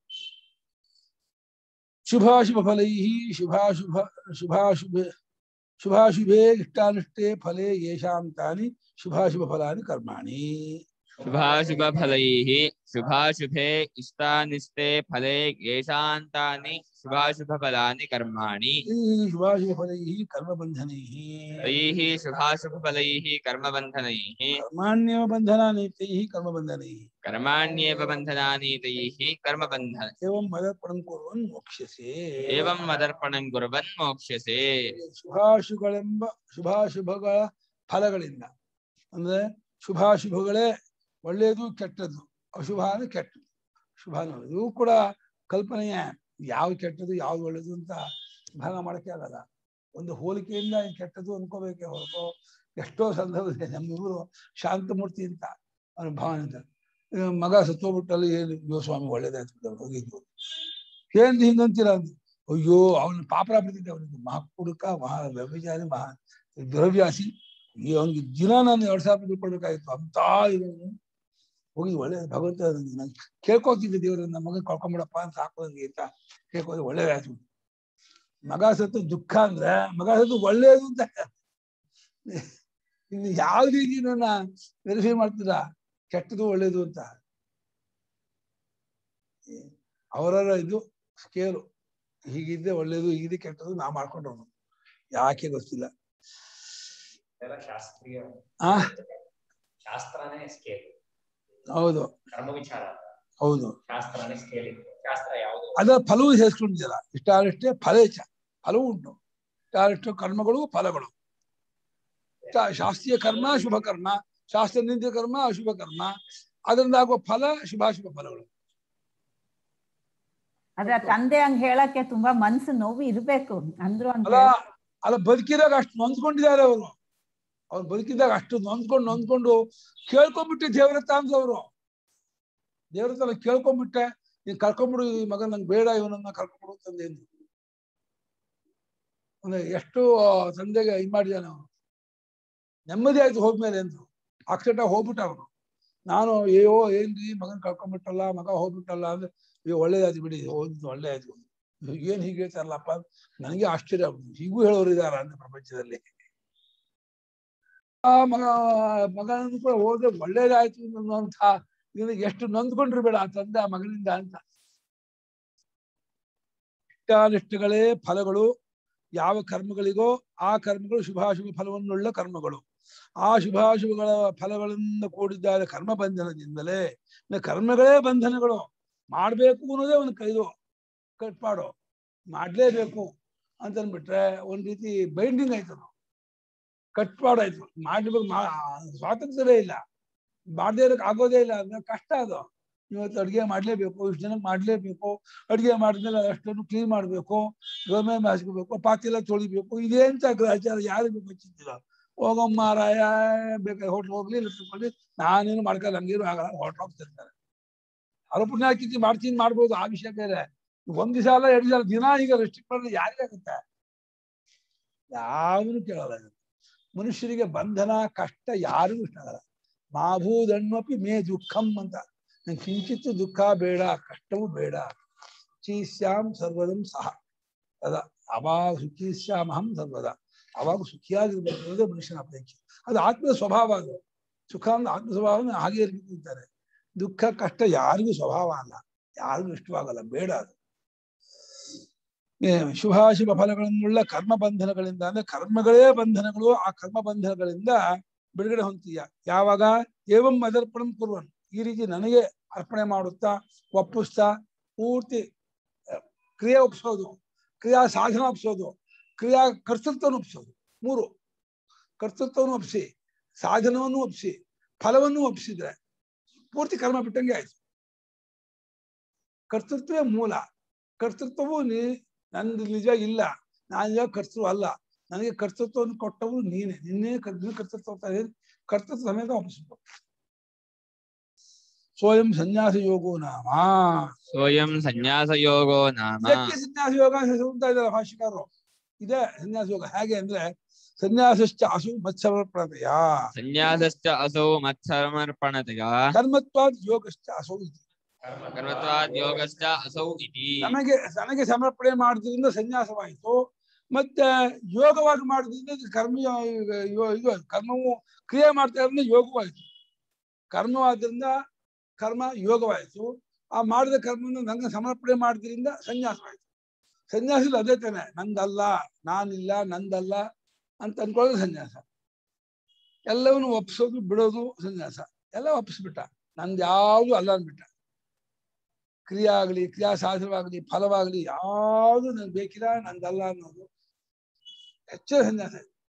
ಶುಭಾಶುಭ ಫಲೈ ಶುಭಾಶುಭೇ ಇಷ್ಟಾನಿಷ್ಟೇ ಫಲೇ ಯೇಷಾಂ ತಾನಿ ಶುಭಾಶುಭ ಫಲಾನಿ ಕರ್ಮಾಣಿ. ಶುಭಾಶುಭ ಫಲೈಃ ಶುಭಾಶುಭೇ ಇಷ್ಟಾನಿಷ್ಟೇ ಫಲೇ ಯೇಷಾಂ ತಾನಿ ಶುಭಾಶುಭ ಫಲಾನಿ ಕರ್ಮಾಣಿ. ಶುಭಾಶುಭ ಫಲೈ ಕರ್ಮಬಂಧನೈಃ. ತೈಃ ಶುಭಾಶುಭ ಫಲೈಃ ಕರ್ಮಬಂಧನೈಃ. ಕರ್ಮಾಣ್ಯೇವ ಬಂಧನಾನಿ ತೈಃ ಕರ್ಮಬಂಧನೈಃ. ಕರ್ಮಾಣ್ಯೇವ ಬಂಧನಾನಿ ತೈಃ ಕರ್ಮಬಂಧನ. ಏವಂ ಮದರ್ಪಣಂ ಕುರ್ವನ್ ಮೋಕ್ಷ್ಯಸೆ. ಏವಂ ಮದರ್ಪಣಂ ಕುರ್ವನ್ ಮೋಕ್ಷ್ಯಸೆ. ಶುಭಾಶುಭಗಳ ಫಲಗಳಿಂದ ಅಂದ್ರೆ ಶುಭಾಶುಭಗಳೇ ಒಳ್ಳೆಯದು ಕೆಟ್ಟದ್ದು, ಅಶುಭ ಅಂದ್ರೆ ಕೆಟ್ಟದ್ದು, ಶುಭ ಇವು ಕೂಡ ಕಲ್ಪನೆಯ. ಯಾವ್ದು ಕೆಟ್ಟದ್ದು ಯಾವ್ದು ಒಳ್ಳೇದು ಅಂತ ಭಾಗ ಮಾಡಕ್ಕೆ ಆಗಲ್ಲ. ಒಂದು ಹೋಲಿಕೆಯಿಂದ ಕೆಟ್ಟದ್ದು ಅನ್ಕೋಬೇಕೆ ಹೊರತು ಎಷ್ಟೋ ಸಂದರ್ಭದಲ್ಲಿ ನಮ್ಮಿವರು ಶಾಂತಮೂರ್ತಿ ಅಂತ ಅವನ ಭಾವನೆ ಅಂತ. ಮಗ ಸತ್ತೋಗ್ಬಿಟ್ಟಲ್ಲಿ ಏನು ಗೋಸ್ವಾಮಿ ಒಳ್ಳೇದಾಯ್ತು ಹೋಗಿದ್ದು ಏನ್ ಹಿಂಗಂತೀರ ಅಂತ. ಅಯ್ಯೋ ಅವನ ಪಾಪರ ಬಿಡ್ತಿದ್ದೆ. ಅವನಿಗೆ ಮಹಾಪುರುಕ ಮಹಾ ವ್ಯಭಿಚಾರಿ ಮಹಾ ದ್ರವ್ಯಾಸಿ. ಅವನಿಗೆ ದಿನ ನಾನು 2,000 ರೂಪಾಯಿ ಕೊಡ್ಬೇಕಾಗಿತ್ತು ಅಂತ. ಇವನು ಹೋಗಿ ಒಳ್ಳೇದು ಭಗವಂತ ನಂಗೆ ಕೇಳ್ಕೊತಿದ್ದೆ ದೇವ್ರನ್ನ ಮಗನ್ ಕಳ್ಕೊಂಬಿಡಪ್ಪ ಅಂತ ಹಾಕೋದಂಗೆ ಅಂತ ಕೇಳ್ಕೋದು ಒಳ್ಳೇದಾಯ್ತು. ಮಗ ಸತ್ತು ದುಃಖ ಅಂದ್ರೆ ಮಗ ಸತ್ತು ಒಳ್ಳೇದು ಅಂತ ಇನ್ನು ಯಾವ ರೀತಿ ನನ್ನ ವೆರಿಫೈ ಮಾಡ್ತೀರಾ ಕೆಟ್ಟದು ಒಳ್ಳೇದು ಅಂತ. ಅವರ ಇದು ಸ್ಕೇಲು ಹೀಗಿದ್ದೆ ಒಳ್ಳೇದು ಹೀಗಿದೆ ಕೆಟ್ಟದು ನಾ ಮಾಡ್ಕೊಂಡ್ರು ಯಾಕೆ ಗೊತ್ತಿಲ್ಲ. ಶಾಸ್ತ್ರೀಯ ಆ ಶಾಸ್ತ್ರನೇ ಸ್ಕೇಲ್. ಹೌದು ಕರ್ಮ ವಿಚಾರ ಹೌದು ಶಾಸ್ತ್ರನೇ ಸ್ಕೇಲ್. ಶಾಸ್ತ್ರ ಯಾವುದು ಅದರ ಫಲವೂ ಸೇರಿಸ್ಕೊಂಡಿದ್ಯಲ್ಲ ಇಷ್ಟಾರಿಷ್ಟೇ ಫಲೇಚ್ಛ ಫಲವೂ ಉಂಟು. ಇಷ್ಟಾರಿಷ್ಟು ಕರ್ಮಗಳು ಫಲಗಳು. ಶಾಸ್ತ್ರೀಯ ಕರ್ಮ ಶುಭ ಕರ್ಮ, ಶಾಸ್ತ್ರ ನಿಂದ ಕರ್ಮ ಅಶುಭ ಕರ್ಮ, ಅದರಿಂದ ಆಗುವ ಫಲ ಶುಭಾಶುಭ ಫಲಗಳು. ಅದ್ರ ತಂದೆ ಹಂಗ ಹೇಳಕ್ಕೆ ತುಂಬಾ ಮನ್ಸು ನೋವು ಇರ್ಬೇಕು ಅಂದ್ರು ಅಲ್ಲ ಅಲ್ಲ ಬದುಕಿದಾಗ ಅಷ್ಟು ನೊಂದ್ಕೊಂಡಿದ್ದಾರೆ ಅವರು. ಅವ್ರು ಬದುಕಿದಾಗ ಅಷ್ಟು ನೊಂದ್ಕೊಂಡು ಕೇಳ್ಕೊಂಡ್ಬಿಟ್ಟೆ ದೇವ್ರ ತಾಂದವ್ರು. ದೇವ್ರ ತರ ಕೇಳ್ಕೊಂಡ್ಬಿಟ್ಟೆ ನೀನ್ ಕರ್ಕೊಂಡ್ಬಿಡು ಈ ಮಗ ನಂಗೆ ಬೇಡ ಇವನನ್ನ ಕರ್ಕೊಂಡ್ಬಿಡು ತಂದೆ ಎಂದು. ಅಂದ್ರೆ ಎಷ್ಟು ತಂದೆಗೆ ಇದ್ ಮಾಡಿದಾನೆ ಅವನು. ನೆಮ್ಮದಿ ಆಯ್ತು ಹೋದ್ಮೇಲೆ ಅಂದ್ರು. ಅಕ್ಷಟ ಹೋಗ್ಬಿಟ್ಟ ಅವನು. ನಾನು ಅಯ್ಯೋ ಏನ್ರಿ ಮಗನ್ ಕಳ್ಕೊಂಡ್ಬಿಟ್ಟಲ್ಲ ಮಗ ಹೋಗ್ಬಿಟ್ಟಲ್ಲ ಅಂದ್ರೆ ಅಯ್ಯೋ ಒಳ್ಳೇದಾಯ್ತು ಬಿಡಿ ಹೋದ್ ಒಳ್ಳೆ ಆಯ್ತು. ಏನ್ ಹೀಗೆ ಹೇಳ್ತಾರಲ್ಲಪ್ಪ ನನಗೆ ಆಶ್ಚರ್ಯ ಆಗ್ಬಿಟ್ಟು ಹೀಗೂ ಹೇಳೋರು ಇದಾರ ಅಂತ ಪ್ರಪಂಚದಲ್ಲಿ. ಆ ಮಗನನ್ನು ಕೂಡ ಹೋದ್ರೆ ಒಳ್ಳೇದಾಯ್ತು ಅನ್ನುವಂಥ ಇದಕ್ಕೆ ಎಷ್ಟು ನೊಂದ್ಕೊಂಡಿರ್ಬೇಡ ಆ ತಂದೆ ಆ ಮಗನಿಂದ ಅಂತ. ಇಷ್ಟಾನಿಷ್ಟಗಳೇ ಫಲಗಳು. ಯಾವ ಕರ್ಮಗಳಿಗೋ ಆ ಕರ್ಮಗಳು ಶುಭಾಶುಭ ಫಲವನ್ನುಳ್ಳ ಕರ್ಮಗಳು. ಆ ಶುಭಾಶುಭಗಳ ಫಲಗಳಿಂದ ಕೂಡಿದ್ದಾರೆ ಕರ್ಮ ಬಂಧನದಿಂದಲೇ. ಕರ್ಮಗಳೇ ಬಂಧನಗಳು. ಮಾಡ್ಬೇಕು ಅನ್ನೋದೇ ಒಂದು ಕೈದು ಕಟ್ಪಾಡು ಮಾಡ್ಲೇಬೇಕು ಅಂತಂದ್ಬಿಟ್ರೆ ಒಂದ್ ರೀತಿ ಬೈಂಡಿಂಗ್ ಆಯ್ತು, ಕಟ್ಪಾಡಾಯ್ತು. ಮಾಡ್ಬೇಕು ಸ್ವಾತಂತ್ರ್ಯವೇ ಇಲ್ಲ, ಮಾಡದೇ ಇರಕ್ ಆಗೋದೇ ಇಲ್ಲ ಅಂದ್ರೆ ಕಷ್ಟ ಅದು. ಇವತ್ತು ಅಡುಗೆ ಮಾಡ್ಲೇಬೇಕು, ಇಷ್ಟು ಜನಕ್ಕೆ ಮಾಡ್ಲೇಬೇಕು, ಅಡುಗೆ ಮಾಡಿದ್ಮೇಲೆ ಅಷ್ಟನ್ನು ಕ್ಲೀನ್ ಮಾಡ್ಬೇಕು, ಗೋಮೆ ಹಾಸ್ಕೋಬೇಕು, ಪಾತ್ರೆ ಎಲ್ಲ ತೊಳಿಬೇಕು. ಇದೇಂತ ಗ್ರಹಚಾರ ಯಾರಿಗೂ ಗೊತ್ತಿಲ್ಲ. ಹೋಗಮ್ಮ ರಾಯ ಬೇಕಾದ್ರೆ ಹೋಟ್ಲ್ ಹೋಗ್ಲಿ ಇಲ್ಲ ತಿಳ್ಕೊಳ್ಳಿ, ನಾನೇನು ಮಾಡ್ಕೊಳ್ಳಿ ಹಂಗೇನು ಆಗಲ್ಲ, ಹೋಟ್ಲ್ ಹೋಗ್ತಿರ್ತಾರೆ. ಅರಪುಣ್ಯ ಹಾಕಿ ಮಾಡ್ಬೋದು, ಆ ವಿಷಯ ಬೇರೆ. ಒಂದ್ ದಿವಸ ಅಲ್ಲ 2 ದಿವಸ ದಿನ ಈಗ ರೆಸ್ಟ್ರಿಕ್ಟ್ ಮಾಡಿದ್ರೆ ಯಾರಿಗಾಗುತ್ತೆ? ಯಾವನು ಕೇಳಲ್ಲ. ಮನುಷ್ಯರಿಗೆ ಬಂಧನ ಕಷ್ಟ ಯಾರಿಗೂ ಇಷ್ಟ ಆಗಲ್ಲ. ಮಾಭೂದಣ್ಣಪಿ ಮೇ ದುಃಖಂ ಅಂತ. ನಂಗೆ ಕಿಂಚಿತ್ತು ದುಃಖ ಬೇಡ, ಕಷ್ಟವೂ ಬೇಡ. ಸುಖೀಶ್ಯಾಂ ಸರ್ವದಂ ಸಹ ಅದ ಅವಾಗ ಸುಖೀಶ್ಯಾಮಹಂ ಸರ್ವದ. ಅವಾಗ ಸುಖಿಯಾಗಿರ್ಬೇಕು ಮನುಷ್ಯನ ಅಪೇಕ್ಷೆ. ಅದು ಆತ್ಮದ ಸ್ವಭಾವ. ಅದು ಸುಖ ಅಂದ್ರೆ ಆತ್ಮ ಸ್ವಭಾವ ಹಾಗೆ ಇರ್ಬೇಕು ಅಂತಾರೆ. ದುಃಖ ಕಷ್ಟ ಯಾರಿಗೂ ಸ್ವಭಾವ ಅಲ್ಲ, ಯಾರಿಗೂ ಇಷ್ಟವಾಗಲ್ಲ, ಬೇಡ ಅದು. ಶುಭಾಶುಭ ಫಲಗಳನ್ನುಳ್ಳ ಕರ್ಮ ಬಂಧನಗಳಿಂದ ಅಂದ್ರೆ ಕರ್ಮಗಳೇ ಬಂಧನಗಳು. ಆ ಕರ್ಮ ಬಂಧನಗಳಿಂದ ಬಿಡುಗಡೆ ಹೊಂತೀಯ ಯಾವಾಗ ಏವಂ ಅದರ್ಪಣಂ ಕುರ್ವನ್, ಈ ರೀತಿ ನನಗೆ ಅರ್ಪಣೆ ಮಾಡುತ್ತಾ ಒಪ್ಪಿಸ್ತಾ ಪೂರ್ತಿ ಕ್ರಿಯೆ ಒಪ್ಪಿಸೋದು, ಕ್ರಿಯಾ ಸಾಧನ ಒಪ್ಪಿಸೋದು, ಕ್ರಿಯಾ ಕರ್ತೃತ್ವವನ್ನು ಒಪ್ಪಿಸೋದು. 3 ಕರ್ತೃತ್ವವನ್ನು ಒಪ್ಪಿಸಿ, ಸಾಧನವನ್ನು ಒಪ್ಪಿಸಿ, ಫಲವನ್ನು ಒಪ್ಪಿಸಿದ್ರೆ ಪೂರ್ತಿ ಕರ್ಮ ಬಿಟ್ಟಂಗೆ ಆಯ್ತು. ಕರ್ತೃತ್ವವೇ ಮೂಲ. ಕರ್ತೃತ್ವವು ನಂದು ನಿಜ ಇಲ್ಲ, ನಾನು ನಿಜ ಕರ್ತೃ ಅಲ್ಲ, ನನಗೆ ಕರ್ತೃತ್ವವನ್ನು ಕೊಟ್ಟವು ನೀನೆ, ನಿನ್ನೆ ಕರ್ತೃತ್ವ ಕರ್ತೃತ್ವ ಸಮೇತ ಒಪ್ಪಿಸ್ಬೇಕು. ಸ್ವಯಂ ಸನ್ಯಾಸ ಯೋಗೋ ನಾಮ. ಸ್ವಯಂ ಸನ್ಯಾಸ ಯೋಗೋ ನಾಮ. ಇದಕ್ಕೆ ಸನ್ಯಾಸ ಯೋಗ ಅಂತ ಇದ್ದಾರೆ ಭಾಷಿಕರು. ಇದೇ ಸನ್ಯಾಸ ಯೋಗ. ಹೇಗೆ ಅಂದ್ರೆ ಸನ್ಯಾಸಶ್ಚ ಅಸು ಮತ್ಸಮರ್ಪಣತೆಯ. ಸನ್ಯಾಸಶ್ಚ ಅಸೌ ಮತ್ಸಮರ್ಪಣತೆಯ. ಕರ್ಮತ್ವಾದ್ ಯೋಗಶ್ಚ ಅಸೌ ಇತಿ. ಕರ್ಮತ್ವಾದ್ ಯೋಗಶ್ಚ ಅಸೌ ಇತಿ. ನನಗೆ ಸಮರ್ಪಣೆ ಮಾಡೋದ್ರಿಂದ ಸನ್ಯಾಸವಾಯಿತು, ಮತ್ತೆ ಯೋಗವಾಗಿ ಮಾಡೋದ್ರಿಂದ ಕರ್ಮವು ಕ್ರಿಯೆ ಮಾಡ್ತಾ ಇರೋದ್ರಿಂದ ಯೋಗವಾಯಿತು. ಕರ್ಮವಾದ್ರಿಂದ ಕರ್ಮ ಯೋಗವಾಯಿತು. ಆ ಮಾಡಿದ ಕರ್ಮವನ್ನು ನನಗೆ ಸಮರ್ಪಣೆ ಮಾಡೋದ್ರಿಂದ ಸನ್ಯಾಸವಾಯಿತು. ಸನ್ಯಾಸದಲ್ಲಿ ಅದೇ ತಾನೆ, ನಂದಲ್ಲ, ನಾನಿಲ್ಲ, ನಂದಲ್ಲ ಅಂತ ಅನ್ಕೊಳ್ಳೋದು ಸನ್ಯಾಸ. ಎಲ್ಲವನ್ನು ಒಪ್ಪಿಸೋದು ಬಿಡೋದು ಸನ್ಯಾಸ. ಎಲ್ಲ ಒಪ್ಪಿಸ್ಬಿಟ್ಟ, ನಂದು ಯಾವುದು ಅಲ್ಲ ಅಂದ್ಬಿಟ್ಟ. ಕ್ರಿಯೆ ಆಗಲಿ, ಕ್ರಿಯಾ ಸಾಧನವಾಗಲಿ, ಫಲವಾಗಲಿ ಯಾವುದು ನನ್ಗೆ ಬೇಕಿಲ್ಲ, ನಂದಲ್ಲ ಅನ್ನೋದು ಹೆಚ್ಚು ಸನ್ಯಾಸ.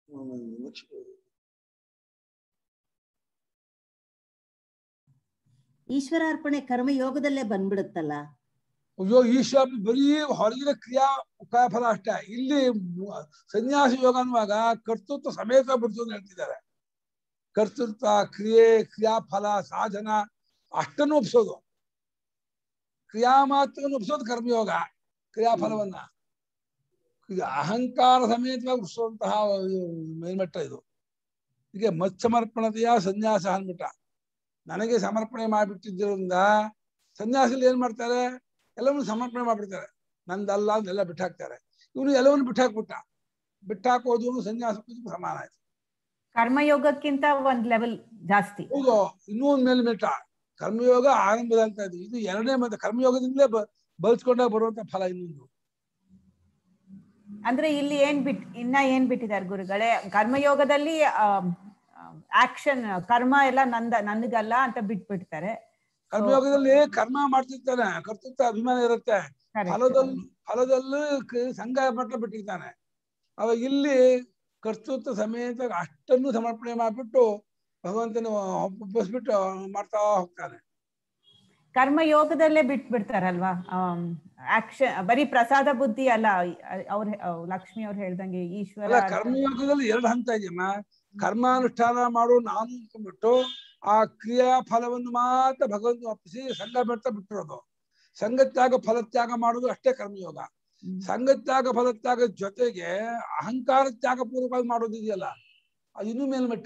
ಈಶ್ವರಾರ್ಪಣೆ ಕರ್ಮಯೋಗದಲ್ಲೇ ಬಂದ್ಬಿಡುತ್ತಲ್ಲ. ಅಯ್ಯೋ ಈಶ್ವರ ಬರೀ ಹೊರಗಿನ ಕ್ರಿಯಾ ಫಲ ಅಷ್ಟೇ. ಇಲ್ಲಿ ಸನ್ಯಾಸ ಯೋಗ ಅನ್ನುವಾಗ ಕರ್ತೃತ್ವ ಸಮೇತ ಬಿಡ್ತು ಅಂತ ಹೇಳ್ತಿದ್ದಾರೆ. ಕರ್ತೃತ್ವ, ಕ್ರಿಯೆ, ಕ್ರಿಯಾಫಲ, ಸಾಧನ ಅಷ್ಟನ್ನು ಒಪ್ಸೋದು. ಕ್ರಿಯಾ ಮಾತ್ರವನ್ನು ಒಪ್ಸೋದು ಕರ್ಮಯೋಗ. ಕ್ರಿಯಾಫಲವನ್ನ ಅಹಂಕಾರ ಸಮೇತವಾಗಿ ಒಪ್ಸುವಂತಹ ಮೇಲ್ಮಟ್ಟ ಇದು. ಹೀಗೆ ಮತ್ಸಮರ್ಪಣತೆಯ ಸನ್ಯಾಸ ಅಂದ್ಬಿಟ್ಟ. ನನಗೆ ಸಮರ್ಪಣೆ ಮಾಡಿಬಿಟ್ಟಿದ್ದರಿಂದ ಸನ್ಯಾಸಿಗಳು ಏನ್ ಮಾಡ್ತಾರೆ, ಎಲ್ಲವನ್ನು ಸಮರ್ಪಣೆ ಮಾಡ್ಬಿಡ್ತಾರೆ. ನಂದಲ್ಲ ಅಂದೆಲ್ಲ ಬಿಟ್ಟಾಕ್ತಾರೆ. ಇವನು ಎಲ್ಲವನ್ನು ಬಿಟ್ಟಾಕೋದು ಸನ್ಯಾಸಕ್ಕೂ ಸಮಾನ ಆಯ್ತು. ಕರ್ಮಯೋಗಕ್ಕಿಂತ ಒಂದ್ ಲೆವೆಲ್ ಜಾಸ್ತಿ. ಹೌದು, ಇನ್ನೂ ಒಂದ್ ಮೇಲ್ಮೆಟ್ಟ. ಕರ್ಮಯೋಗ ಆರಂಭದಂತ ಇದು ಎರಡನೇ ಮತ್ತೆ ಕರ್ಮಯೋಗದಿಂದಲೇ ಬಲ್ಸ್ಕೊಂಡಾಗ ಬರುವಂತ ಫಲ ಇನ್ನೊಂದು. ಅಂದ್ರೆ ಇಲ್ಲಿ ಇನ್ನ ಏನ್ ಬಿಟ್ಟಿದ್ದಾರೆ ಗುರುಗಳೇ? ಕರ್ಮಯೋಗದಲ್ಲಿ ಆಕ್ಷನ್ ಕರ್ಮ ಎಲ್ಲ ನನ್ಗಲ್ಲ ಅಂತ ಬಿಟ್ಬಿಡ್ತಾರೆ. ಕರ್ಮಯೋಗದಲ್ಲಿ ಕರ್ಮ ಮಾಡ್ತಿರ್ತಾನೆ, ಕರ್ತೃತ್ವ ಅಭಿಮಾನ ಇರುತ್ತೆ. ಫಲದಲ್ಲೂ ಸಂಘ ಮಟ್ಟ ಬಿಟ್ಟಿರ್ತಾನೆ. ಅವಾಗ ಇಲ್ಲಿ ಕರ್ತೃತ್ವ ಸಮೇತ ಅಷ್ಟನ್ನು ಸಮರ್ಪಣೆ ಮಾಡ್ಬಿಟ್ಟು ಭಗವಂತನ ಒಪ್ಪಿಸ್ಬಿಟ್ಟು ಮಾಡ್ತಾ ಹೋಗ್ತಾನೆ. ಕರ್ಮಯೋಗದಲ್ಲೇ ಬಿಟ್ಬಿಡ್ತಾರಲ್ವಾ ಆಕ್ಷನ್, ಬರೀ ಪ್ರಸಾದ ಬುದ್ಧಿ ಅಲ್ಲ. ಲಕ್ಷ್ಮಿ ಅವ್ರು ಹೇಳ್ದಂಗೆ ಈಶ್ವರ ಕರ್ಮಯೋಗದಲ್ಲಿ 2 ಹಂತ ಇದೆಯಮ್ಮ. ಕರ್ಮಾನುಷ್ಠಾನ ಮಾಡು ನಾನು ಅಂದ್ಕೊಂಡ್ಬಿಟ್ಟು ಆ ಕ್ರಿಯಾ ಫಲವನ್ನು ಮಾತ್ರ ಭಗವಂತ ಒಪ್ಪಿಸಿ ಸಂಘ ಮಾಡ್ತಾ ಬಿಟ್ಟಿರೋದು. ಸಂಘತ್ಯಾಗ ಫಲತ್ಯಾಗ ಮಾಡುದು ಅಷ್ಟೇ ಕರ್ಮಯೋಗ. ಸಂಘತ್ಯಾಗ ಫಲತ್ಯಾಗ ಜೊತೆಗೆ ಅಹಂಕಾರ ತ್ಯಾಗ ಪೂರ್ವಕವಾಗಿ ಮಾಡೋದಿದೆಯಲ್ಲ, ಅದು ಇನ್ನೂ ಮೇಲ್ಮಟ್ಟ.